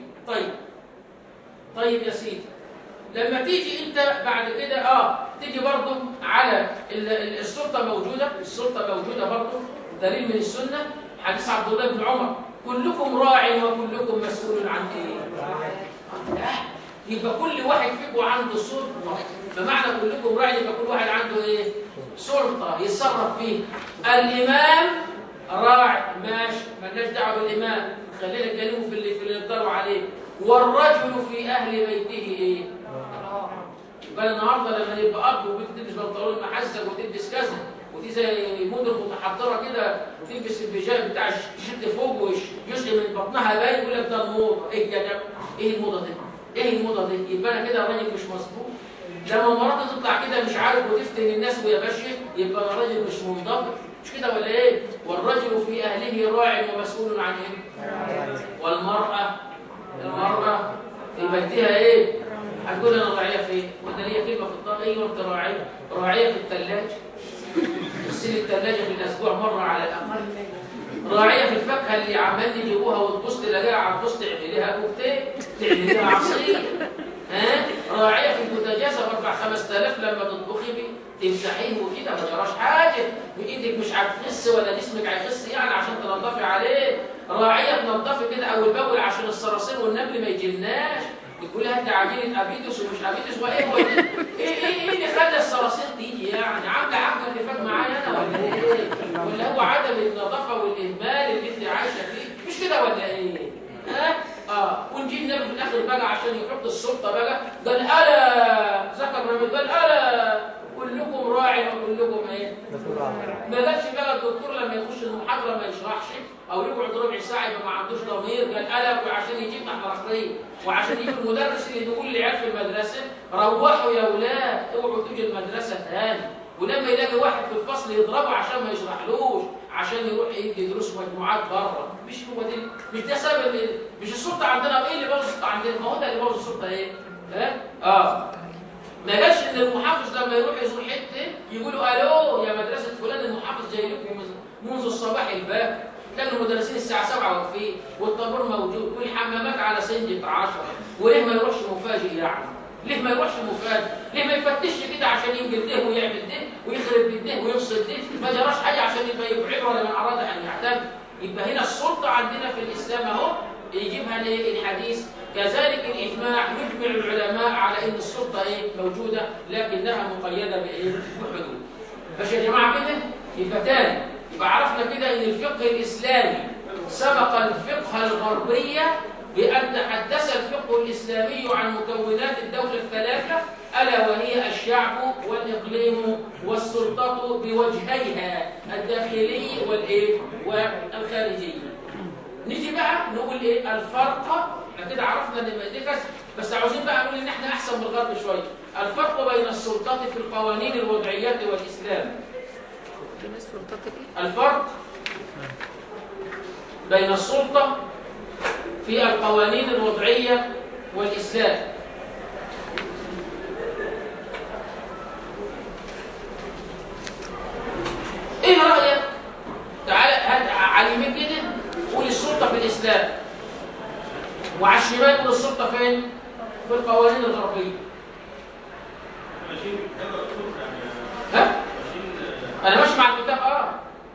طيب يا سيدي، لما تيجي انت بعد كده تيجي برضه على السلطه موجوده، السلطه موجوده برضه. دليل من السنه حديث عبد الله بن عمر: كلكم راع وكلكم مسؤول عن ايه؟ يبقى كل واحد فيكم عنده سلطه. بمعنى كلكم راع يبقى كل واحد عنده ايه؟ سلطه يتصرف فيه. الامام راع ماشي، مالناش دعوه بالامام، خلينا نتكلموا في اللي نقدروا عليه. والرجل في اهل بيته ايه؟ يبقى النهارده لما يبقى اب وبنت تلبس بنطلون محزق وتلبس كذا ودي زي مدن متحضره كده وتلبس البيجام بتاع الشد فوق ويشقي من بطنها باين يقول لك ده الموضه. ايه يا جماعه؟ ايه الموضه دي؟ ايه الموضه دي؟ يبقى انا كده الراجل مش مظبوط. لما المرأة تطلع كده مش عارف وتفتن الناس وهي ماشية يبقى الراجل مش منضبط، مش كده ولا ايه؟ والرجل في اهله راع ومسؤول عن ايه؟ والمرأة المرأة في بيتها ايه؟ هتقول انا راعية في ايه؟ وده ليا كلمة في الطاقة ايه وانت راعية؟ راعية في الثلاجة. تغسلي الثلاجة في الاسبوع مرة على الاقل. راعية في الفاكهة اللي عمال يجيبوها وتبص تلاقيها على البوست تعمليها كوكتيل، تعمليها عصير. راعية في البوتاجاز ب 5000 لما تطبخي بيه تمسحيه وكده ما جراش حاجة، وايدك مش هتخس ولا جسمك هيخس يعني عشان تنضفي عليه. راعية تنضفي كده اول باول عشان الصراصير والنمل ما يجيلناش. بتقولي هات عجينة ابيدوس ومش ابيدوس وايه هو ايه اللي خلى الصراصير تيجي يعني؟ عامله عقد اتفاق معايا انا ولا ايه؟ ولا هو عدم النظافه والاهمال اللي انت عايشه فيه؟ مش كده ولا ايه؟ ونجي النبي في الاخر بقى عشان يحط السلطه بقى قال الا ذكر النبي قال الا كلكم راع وكلكم ايه؟ ما قالش بقى الدكتور لما يخش المحاضره ما يشرحش او يقعد ربع ساعه يبقى ما عندوش ضمير قال الا عشان يجيب محرقيه وعشان يجي المدرس اللي بيقول للعيال في المدرسه روحوا يا اولاد اوعوا تيجي المدرسه تاني، ولما يلاقي واحد في الفصل يضربه عشان ما يشرحلوش عشان يروح يدرس مجموعات بره. مش هو دي مش ده سبب مش السلطه عندنا. ايه اللي بوظ السلطه عندنا؟ ما هو ده اللي بوظ السلطه ايه؟ ما قالش ان المحافظ لما يروح يزور حته يقولوا الو يا مدرسه فلان المحافظ جاي لكم منذ الصباح الباكر، كانوا المدرسين الساعه 7 واقفين والطابور موجود والحمامات على سنجة 10. وليه ما يروحش مفاجئ يعني؟ ليه ما يروحش مفاجئ؟ ليه ما يفتشش كده عشان ينقل ده ويعمل ده ويخرب ده ويفصل ده؟ ما جراش حاجه عشان يبقى عبره لمن اراد ان يعتمد. يبقى هنا السلطه عندنا في الاسلام اهو يجيبها الحديث. كذلك الاجماع يجمع العلماء على ان السلطه موجوده لكنها مقيده بحدود. ماشي يا جماعه كده؟ يبقى تاني يبقى عرفنا كده ان الفقه الاسلامي سبق الفقه الغربي بأن تحدث الفقه الإسلامي عن مكونات الدولة الثلاثة ألا وهي الشعب والإقليم والسلطة بوجهيها الداخلي والخارجي. نيجي بقى نقول الفرق. احنا كده عرفنا ان دي كذا، بس عاوزين بقى نقول ان احنا احسن من الغرب شويه. الفرق بين السلطات في القوانين الوضعيات والإسلام. الفرق بين السلطة في القوانين الوضعية والإسلام. إيه رأيك؟ تعالى على اليمين كده قول السلطة في الإسلام، وعلى الشمال قول السلطة فين؟ في القوانين الغربية. ها؟ أنا ماشي مع الكتاب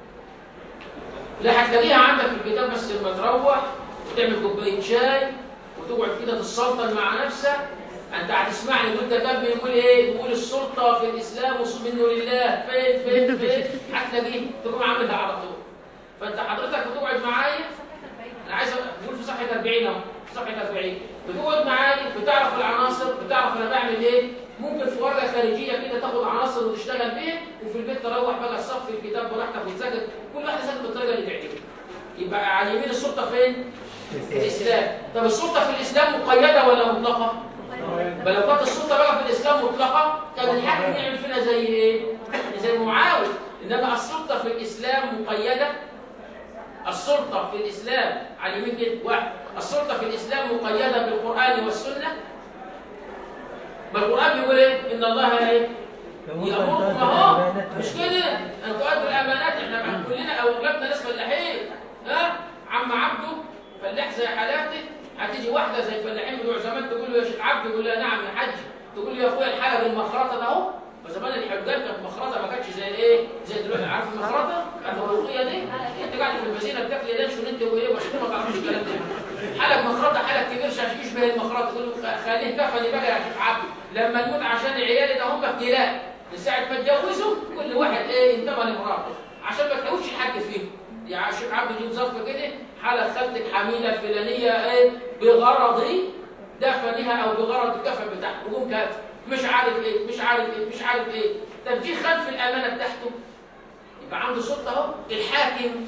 لا هتلاقيها عندك في الكتاب، بس لما تروح وتعمل كوبايه شاي وتقعد كده تتسلطن مع نفسك. انت هتسمعني الكتاب بيقول ايه؟ بيقول السلطه في الاسلام منه لله فين هتلاقيه تقوم عاملها على طول. فانت حضرتك بتقعد معايا، انا عايز اقول في صفحه 40 اهو، في صفحه 40 بتقعد معايا بتعرف العناصر، بتعرف انا بعمل ايه. ممكن في ورقه خارجيه كده تاخد عناصر وتشتغل بيها، وفي البيت تروح بقى تصفي الكتاب براحتك وتذاكر، كل واحد يذاكر بالطريقه اللي تعجبه. يبقى على اليمين السلطه فين؟ في الاسلام. طب السلطه في الاسلام مقيده ولا مطلقه؟ بل لو كانت السلطه بقى في الاسلام مطلقه كان الحاكم يعمل فينا زي ايه؟ زي معاويه. انما السلطه في الاسلام مقيده. السلطه في الاسلام على اليمين كده واحد، السلطه في الاسلام مقيده بالقران والسنه. ما القرآن بيقول ايه؟ إن الله ايه؟ يأمركم اهو، مش كده؟ أن تؤدوا الأمانات. احنا كلنا أولادنا ناس فلاحين. عم عبده فلاح زي حالاتي، هتيجي واحدة زي الفلاحين بتوع زمان تقول له يا شيخ عبده، يقول لها نعم يا حاج، تقول له يا أخويا الحالة بالمخرطة ده أهو. فزمان الحجاج كانت مخرطة، ما كانتش زي ايه؟ زي دلوقتي. عارف المخرطة؟ عارف الملوخية دي؟ أنت قاعد في المدينة بتاكل لانش وأنت وإيه وعشان ما تعرفش الكلام ده. حالة مخرطة حالة كبير يشبه المخرطة، تقول له خليه كفني بقى يا شيخ عبده لما نموت عشان عيالي ده هم ابتلاء. من ساعة ما اتجوزوا كل واحد انتبه لمراته عشان ما تحوش الحد فيهم. يا شيخ عبده يجيب ظرف كده حالة خالتك حميدة الفلانية بغرض دفنها أو بغرض الكفن بتاعها، وقوم كاتب مش عارف ايه مش عارف ايه مش عارف ايه. طب دي خلف الأمانة بتاعته، يبقى عنده سلطة اهو. الحاكم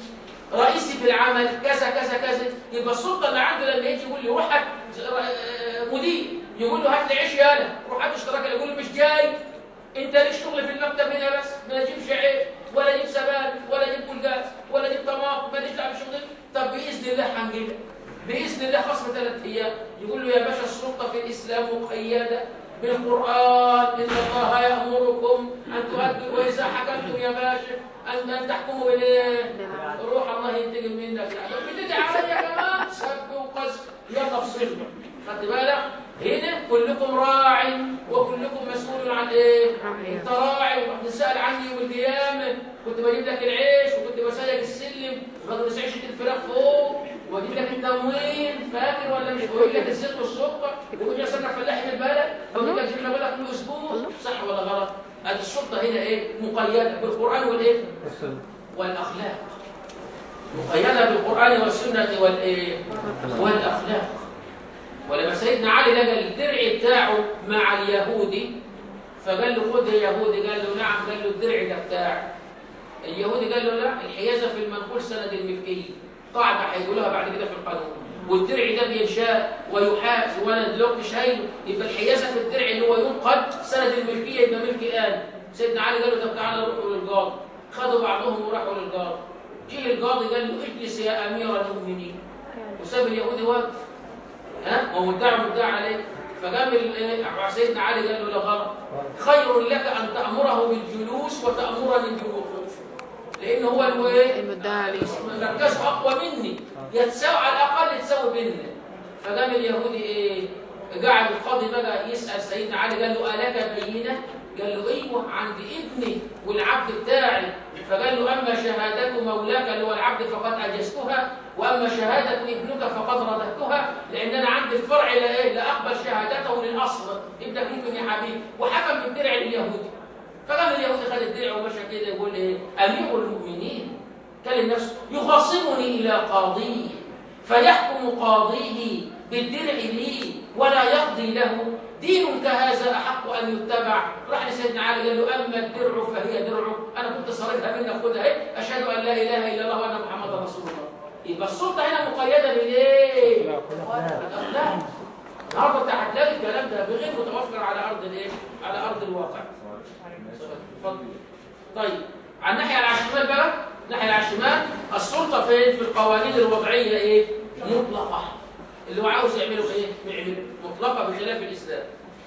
رئيسي في العمل كذا كذا كذا، يبقى السلطه اللي عنده لما يجي يقول لي روح هات مدير يقول له هات لي عيش يالا، روح هات اشتراك، يقول له مش جاي، انت ليش شغل في المكتب هنا بس، ما اجيبش عيش ولا اجيب سبانخ ولا اجيب بولجاز ولا اجيب طماطم، ماليش دعوه بشغلي. طب باذن الله هنجيبك، باذن الله خصم 3 ايام. يقول له يا باشا السلطه في الاسلام مقيده بالقران، ان الله يامركم ان تؤدوا، واذا حكمتم يا باشا ان تحكموا بالايه؟ روح الله ينتقم منك. بتدعي عليا كمان سب وقذف، يلا افصلنا. خدت بالك؟ هنا كلكم راع وكلكم مسؤول عن ايه؟ انت راعي وهتسال عني يوم القيامه، كنت بجيب لك العيش وكنت بسيق السلم وما بسيقش الفراخ فوق واجيب لك التموين، فاكر ولا مش؟ بقول لك الزيت والسكر وكنت اصنع فلاحي من البلد واجيب لك جبنه بلد كل اسبوع، صح ولا غلط؟ ادي السلطه هنا ايه؟ مقيده بالقران والايه؟ والاخلاق. مقيده بالقران والسنه والايه؟ والاخلاق. ولما سيدنا علي لقى الدرع بتاعه مع اليهودي فقال له خد يا يهودي، قال له نعم، قال له الدرع ده بتاعي. اليهودي قال له لا، الحيازه في المنقول سند الملكيه، قاعده هيقولوها بعد كده في القانون، والدرع ده بينشاء ويحاز وانا دلوقتي شايله، يبقى الحيازه في الدرع اللي هو ينقد سند الملكيه يبقى ملك الان. سيدنا علي قال له طب تعالى نروح للقاضي، خدوا بعضهم وراحوا للقاضي. جه القاضي قال له اجلس يا امير المؤمنين، وساب اليهودي واقف، هو مدعي عليه. فقام سيدنا علي قال له لا غلط، خير لك ان تامره بالجلوس وتامرني بالوقوف، لان هو المدعي عليه مركزه اقوى مني، يتساوي على الاقل يتساوي بيننا. فقام اليهودي قاعد القاضي بقى يسال سيدنا علي، قال له الك بينه؟ قال له ايوه، عند ابني والعبد بتاعي. فقال له اما شهادة مولاك اللي هو العبد فقد اجزتها، واما شهادة ابنك فقد رددتها، لان انا عندي الفرع لا اقبل شهادته للاصل، ابنك ممكن يا حبيبي، وحكم بالدرع لليهودي. فقام اليهودي خد الدرع ومشى كده يقول ايه؟ امير المؤمنين كلم نفسه يخاصمني الى قاضيه فيحكم قاضيه بالدرع لي ولا يقضي له، دين كهذا احق ان يتبع. راح لسيدنا علي قال له اما الدرع فهي درعه، انا كنت صارفها منك خدها ايه؟ اشهد ان لا اله الا الله وان محمدا رسول الله. يبقى السلطه هنا مقيده بالايه؟ بالاخلاق. النهارده انت هتلاقي الكلام ده بغير متوفر على ارض الايه؟ على ارض الواقع. اتفضل. طيب على الناحيه على الشمال بقى، الناحيه على الشمال السلطه فين؟ في القوانين الوضعيه ايه؟ مطلقه. اللي هو عاوز يعمله ايه؟ يعمله مطلقه بخلاف الاسلام.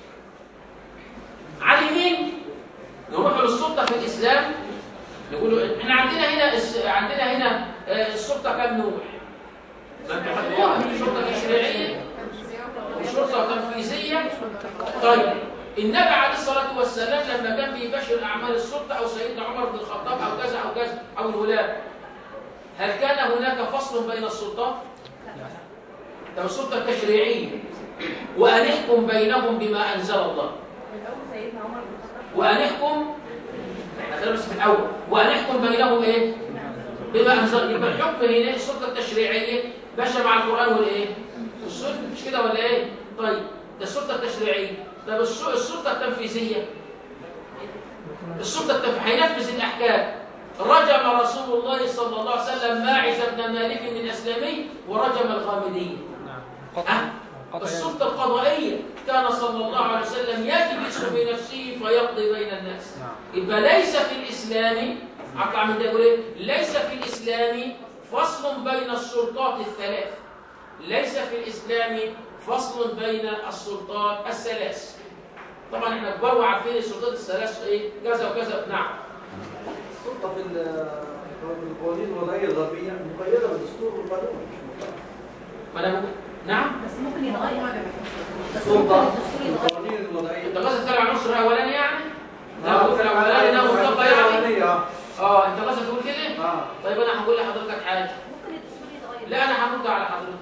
على اليمين نروح للسلطه في الاسلام، نقول احنا عندنا هنا السلطه كم نوع؟ ما انتوا خدتوها، السلطه تشريعيه وشرطه تنفيذيه. طيب النبي عليه الصلاه والسلام لما كان بيباشر اعمال السلطه او سيدنا عمر بن الخطاب او كذا او كذا او الولاة، هل كان هناك فصل بين السلطات؟ طب السلطه التشريعيه وان يحكم بينهم بما انزل الله. وان يحكم، احنا خلينا بس في الاول، وان يحكم بينهم ايه؟ بما انزل. يبقى الحكم هنا السلطه التشريعيه ماشيه مع القران والايه؟ والسنه، مش كده ولا ايه؟ طيب ده السلطه التشريعيه. طب السلطه التنفيذيه، هينفذ الاحكام. رجم رسول الله صلى الله عليه وسلم ماعز بن مالك من اسلامي ورجم الغامدي. السلطه القضائيه كان صلى الله عليه وسلم يجلس بنفسه فيقضي بين الناس. يبقى ليس في الاسلام، اطلع من ده يقول ايه؟ ليس في الاسلام فصل بين السلطات الثلاث. ليس في الاسلام فصل بين السلطات الثلاث. طبعا احنا كبار وعارفين السلطات الثلاث ايه؟ كذا وكذا. نعم. السلطه في القوانين الوضعيه الغربيه مقيده بالدستور والقانون. ما انا نعم. بس ممكن يتغير. السلطه في القوانين الوضعيه. انت قصدك تبع العنصر الاولاني يعني؟ لا في الاولاني ده مطلقه يعني؟ انت قصدك تقول كده؟ طيب انا هقول لحضرتك حاجه. ممكن الدستور يتغير. لا انا هرد على حضرتك.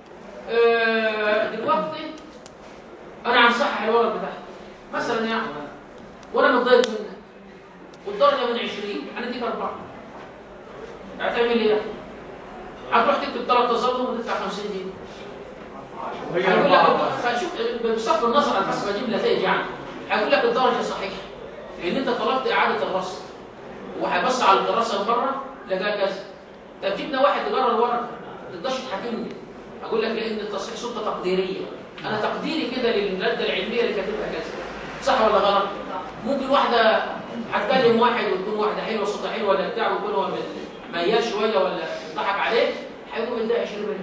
دلوقتي انا هنصحح الورق بتاعتي مثلا يعني، وانا متضايق منك والدرجه من 20 هنديك 4. هتعمل ايه؟ هتروح تكتب 3 تظلم وتدفع 50 جنيه. هيقول لك شوف بصرف النظر عن بس بجيب نتائج يعني، هيقول لك الدرجه صحيحه لان انت طلبت اعاده الرصد، وهيبص على الكراسه مره لقاها كذا، طب جبنا واحد يقرا الورق ما تقدرش تحاكمني. اقول لك لان التصحيح سلطه تقديريه، انا تقديري كده للماده العلميه اللي كاتبها كذا، صح ولا غلط؟ ممكن واحده هتكلم واحد وتكون واحده حلوه صوتها حلو ولا بتاع ويكون هو ميال شويه ولا ضحك عليه، هيقوم يدعي 20 من 20.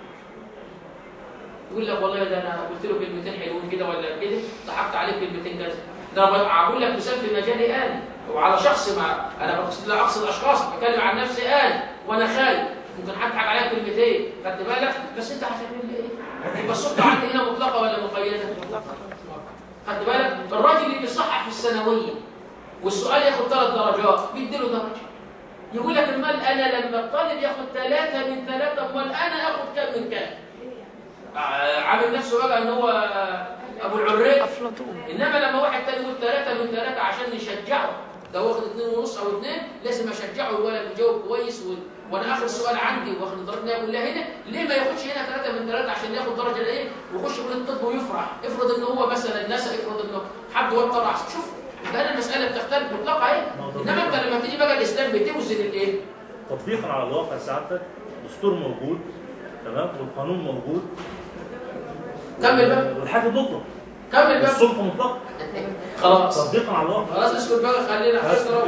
يقول لك والله ده انا قلت له كلمتين حلوين كده ولا كده، ضحكت عليه كلمتين كذا. ده اقول لك مثال في مجالي انا وعلى شخص، ما انا لا اقصد اشخاص، بتكلم عن نفسي انا وانا خايف، ممكن حد يضحك عليا كلمتين، خدت بالك؟ بس انت هتعمل لي ايه؟ يبقى السلطه عندي هنا مطلقه ولا مقيده؟ مطلقه. خدت بالك؟ الراجل اللي بيصحح في الثانويه والسؤال ياخد 3 درجات بيديله درجه. يقول لك امال انا لما الطالب ياخد 3 من 3 امال انا اخد كام من كام؟ عامل نفسه بقى ان هو ابو العريف. انما لما واحد تاني يقول 3 من 3 عشان نشجعه، ده واخد 2.5 او 2، لازم اشجعه الولد يجاوب كويس وانا اخر السؤال عندي واخد الدرجه كلها هنا، ليه ما ياخدش هنا 3 من 3 عشان ياخد درجه ايه ويخش كليه الطب ويفرح؟ افرض ان هو مثلا نسى، افرض انه حد وتر احسن. شوف يبقى المساله بتختلف مطلقه ايه. انما انت لما تيجي بقى الاسلام بتوزن الايه؟ تطبيقا على الواقع سعادتك، الدستور موجود تمام والقانون موجود. كمل بقى والحاجه مطلق. كمل بقى السلطه مطلقه. خلاص تطبيقا على الواقع. خلاص اسكت بقى، خلينا حسرة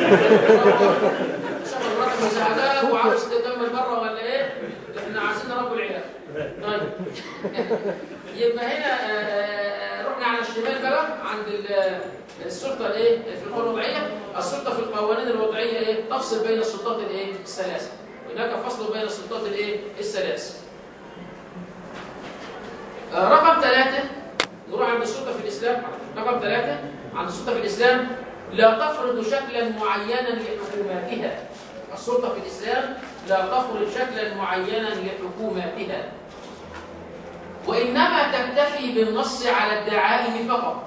شوف مراتك مساعداك وعاوز تكمل بره ولا ايه؟ احنا عايزين نربي العيال. طيب يبقى هنا رحنا على الشمال بقى عند السلطه الايه في القوى الوضعيه. السلطه في القوانين الوضعيه ايه؟ تفصل بين السلطات الايه؟ الثلاثه. هناك فصل بين السلطات الايه؟ الثلاثه. رقم 3 نروح عند السلطه في الاسلام. رقم 3 عند السلطه في الاسلام لا تفرض شكلا معينا لحكوماتها. السلطه في الاسلام لا تفرض شكلا معينا لحكوماتها، وانما تكتفي بالنص على الدعائم فقط.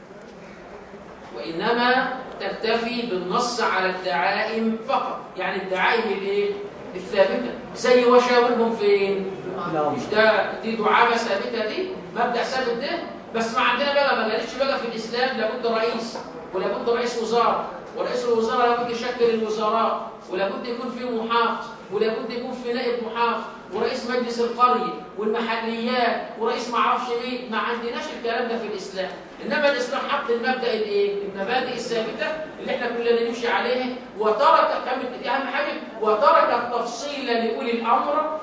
وانما تكتفي بالنص على الدعائم فقط، يعني الدعائم الايه؟ الثابته، زي وشاورهم فين؟ مش دي دعامه ثابته، دي مبدا ثابت ده. بس ما عندنا بقى ما قالتش بقى في الاسلام لابد رئيس ولابد رئيس وزاره، ورئيس الوزراء لابد يشكل الوزارات، ولابد يكون في محافظ، ولابد يكون في نائب محافظ، ورئيس مجلس القريه والمحليات، ورئيس ما اعرفش مين. ما عندناش الكلام ده في الاسلام. انما الاسلام حط المبدا الايه؟ المبادئ الثابته اللي احنا كلنا نمشي عليها، وترك دي اهم حاجه، وترك التفصيل لاولي الامر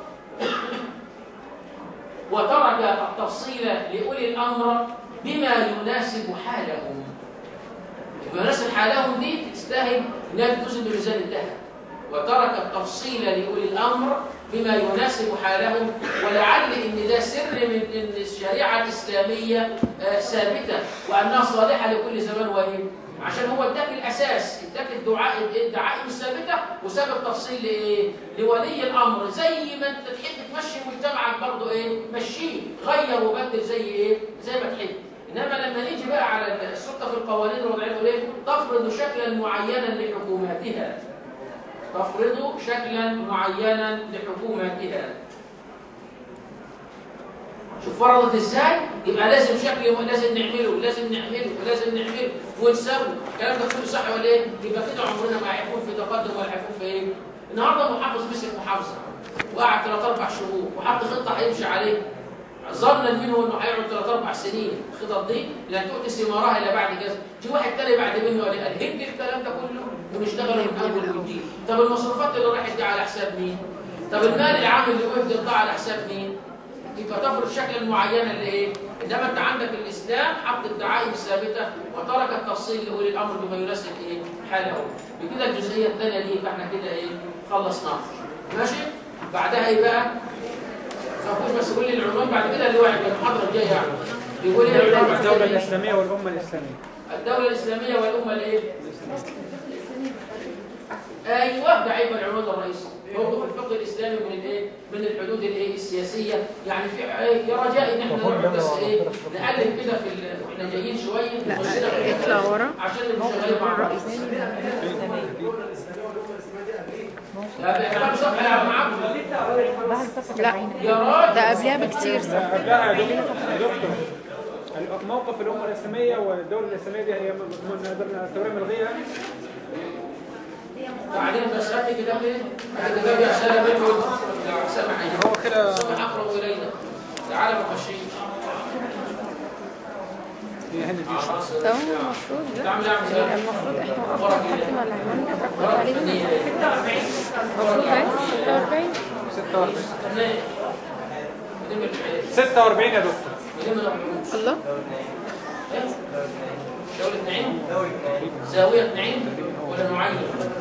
وترك التفصيل لاولي الامر بما يناسب حالهم. بما يناسب حالهم دي تستاهل انها تجوز بميزان الذهب. وترك التفصيل لاولي الامر بما يناسب حالهم، ولعل ان ده سر من ان الشريعه الاسلاميه ثابته وانها صالحه لكل زمان وحين، عشان هو اداك الاساس، اداك الدعائم الثابته وساب التفصيل لايه؟ لولي الامر. زي ما انت تحب تمشي مجتمعك برضه ايه؟ مشيه، غير وبدل زي ايه؟ زي ما تحب. انما لما نيجي بقى على السلطه في القوانين الوضعيه ايه؟ تفرض شكلا معينا لحكوماتها. تفرض شكلا معينا لحكوماتها. شوف فرضت ازاي؟ يبقى لازم شكل، لازم نعمله ولازم نعمله ونسوي. الكلام ده كله صح ولا ايه؟ يبقى كده عمرنا ما هيكون في تقدم ولا هيكون في ايه؟ النهارده محافظ مسك محافظه وقعد 3-4 شهور وحط خطه هيمشي عليها. ظنا منه انه هيقعد 3-4 سنين. الخطط دي لن تؤتي ثمارها الا بعد كذا. في واحد تاني بعد منه قال هد الكلام ده كله ونشتغل من اول وجديد. طب المصروفات اللي راحت دي على حساب مين؟ طب المال العام اللي وقف ده على حساب مين؟ يبقى تفرض شكلا معينا لايه؟ انما انت عندك الاسلام حط الدعائم الثابته وترك التفصيل لاولي الامر بما يناسب ايه؟ حاله. بكده الجزئيه الثانيه دي يبقى احنا كده ايه؟ خلصناها. ماشي؟ بعدها ايه بقى؟ ما بس قول لي العنوان بعد كده اللي واحد المحاضره الجايه يعني. بيقول ايه العنوان؟ الدوله الاسلاميه والامه الاسلاميه. الدوله الاسلاميه والامه الايه؟ ايوه ده عيب العنوان الرئيسي. موقف الفقه الاسلامي من الايه؟ من الحدود الايه؟ السياسيه. يعني في يا رجاء ان احنا نقعد بس ايه؟ نقلب كده في واحنا جايين شويه اطلع ورا عشان نبقى شغالين مع بعض. كم صفحه معاكم؟ لا يا راجل ده قبلها بكتير. قبلها يا دكتور موقف الامه الاسلاميه والدوله الاسلاميه دي هي نقدر نعتبرها ملغيه. بعدين بس هات الكتاب ايه؟ هات الكتاب يا سلام منه سامع هو كده سامع اقرا الينا تعالى ما تخشيش هي هنا دي ده هو المفروض ده تعمل اعمل ايه؟ المفروض احنا وقفنا لحد ما العنوان نتركز عليه المفروض عايز 46 46 يا دكتور. الله دولة نعيم؟ زاوية نعيم ولا معين؟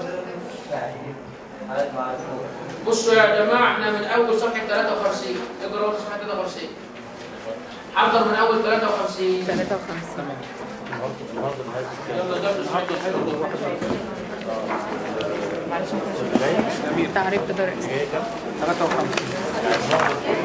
بصوا يا جماعة احنا من أول صفحة 53 اقرأوا صفحة 53 حضر من أول 53 53 يلا جنب صفحة معلش تعريف إدارة 53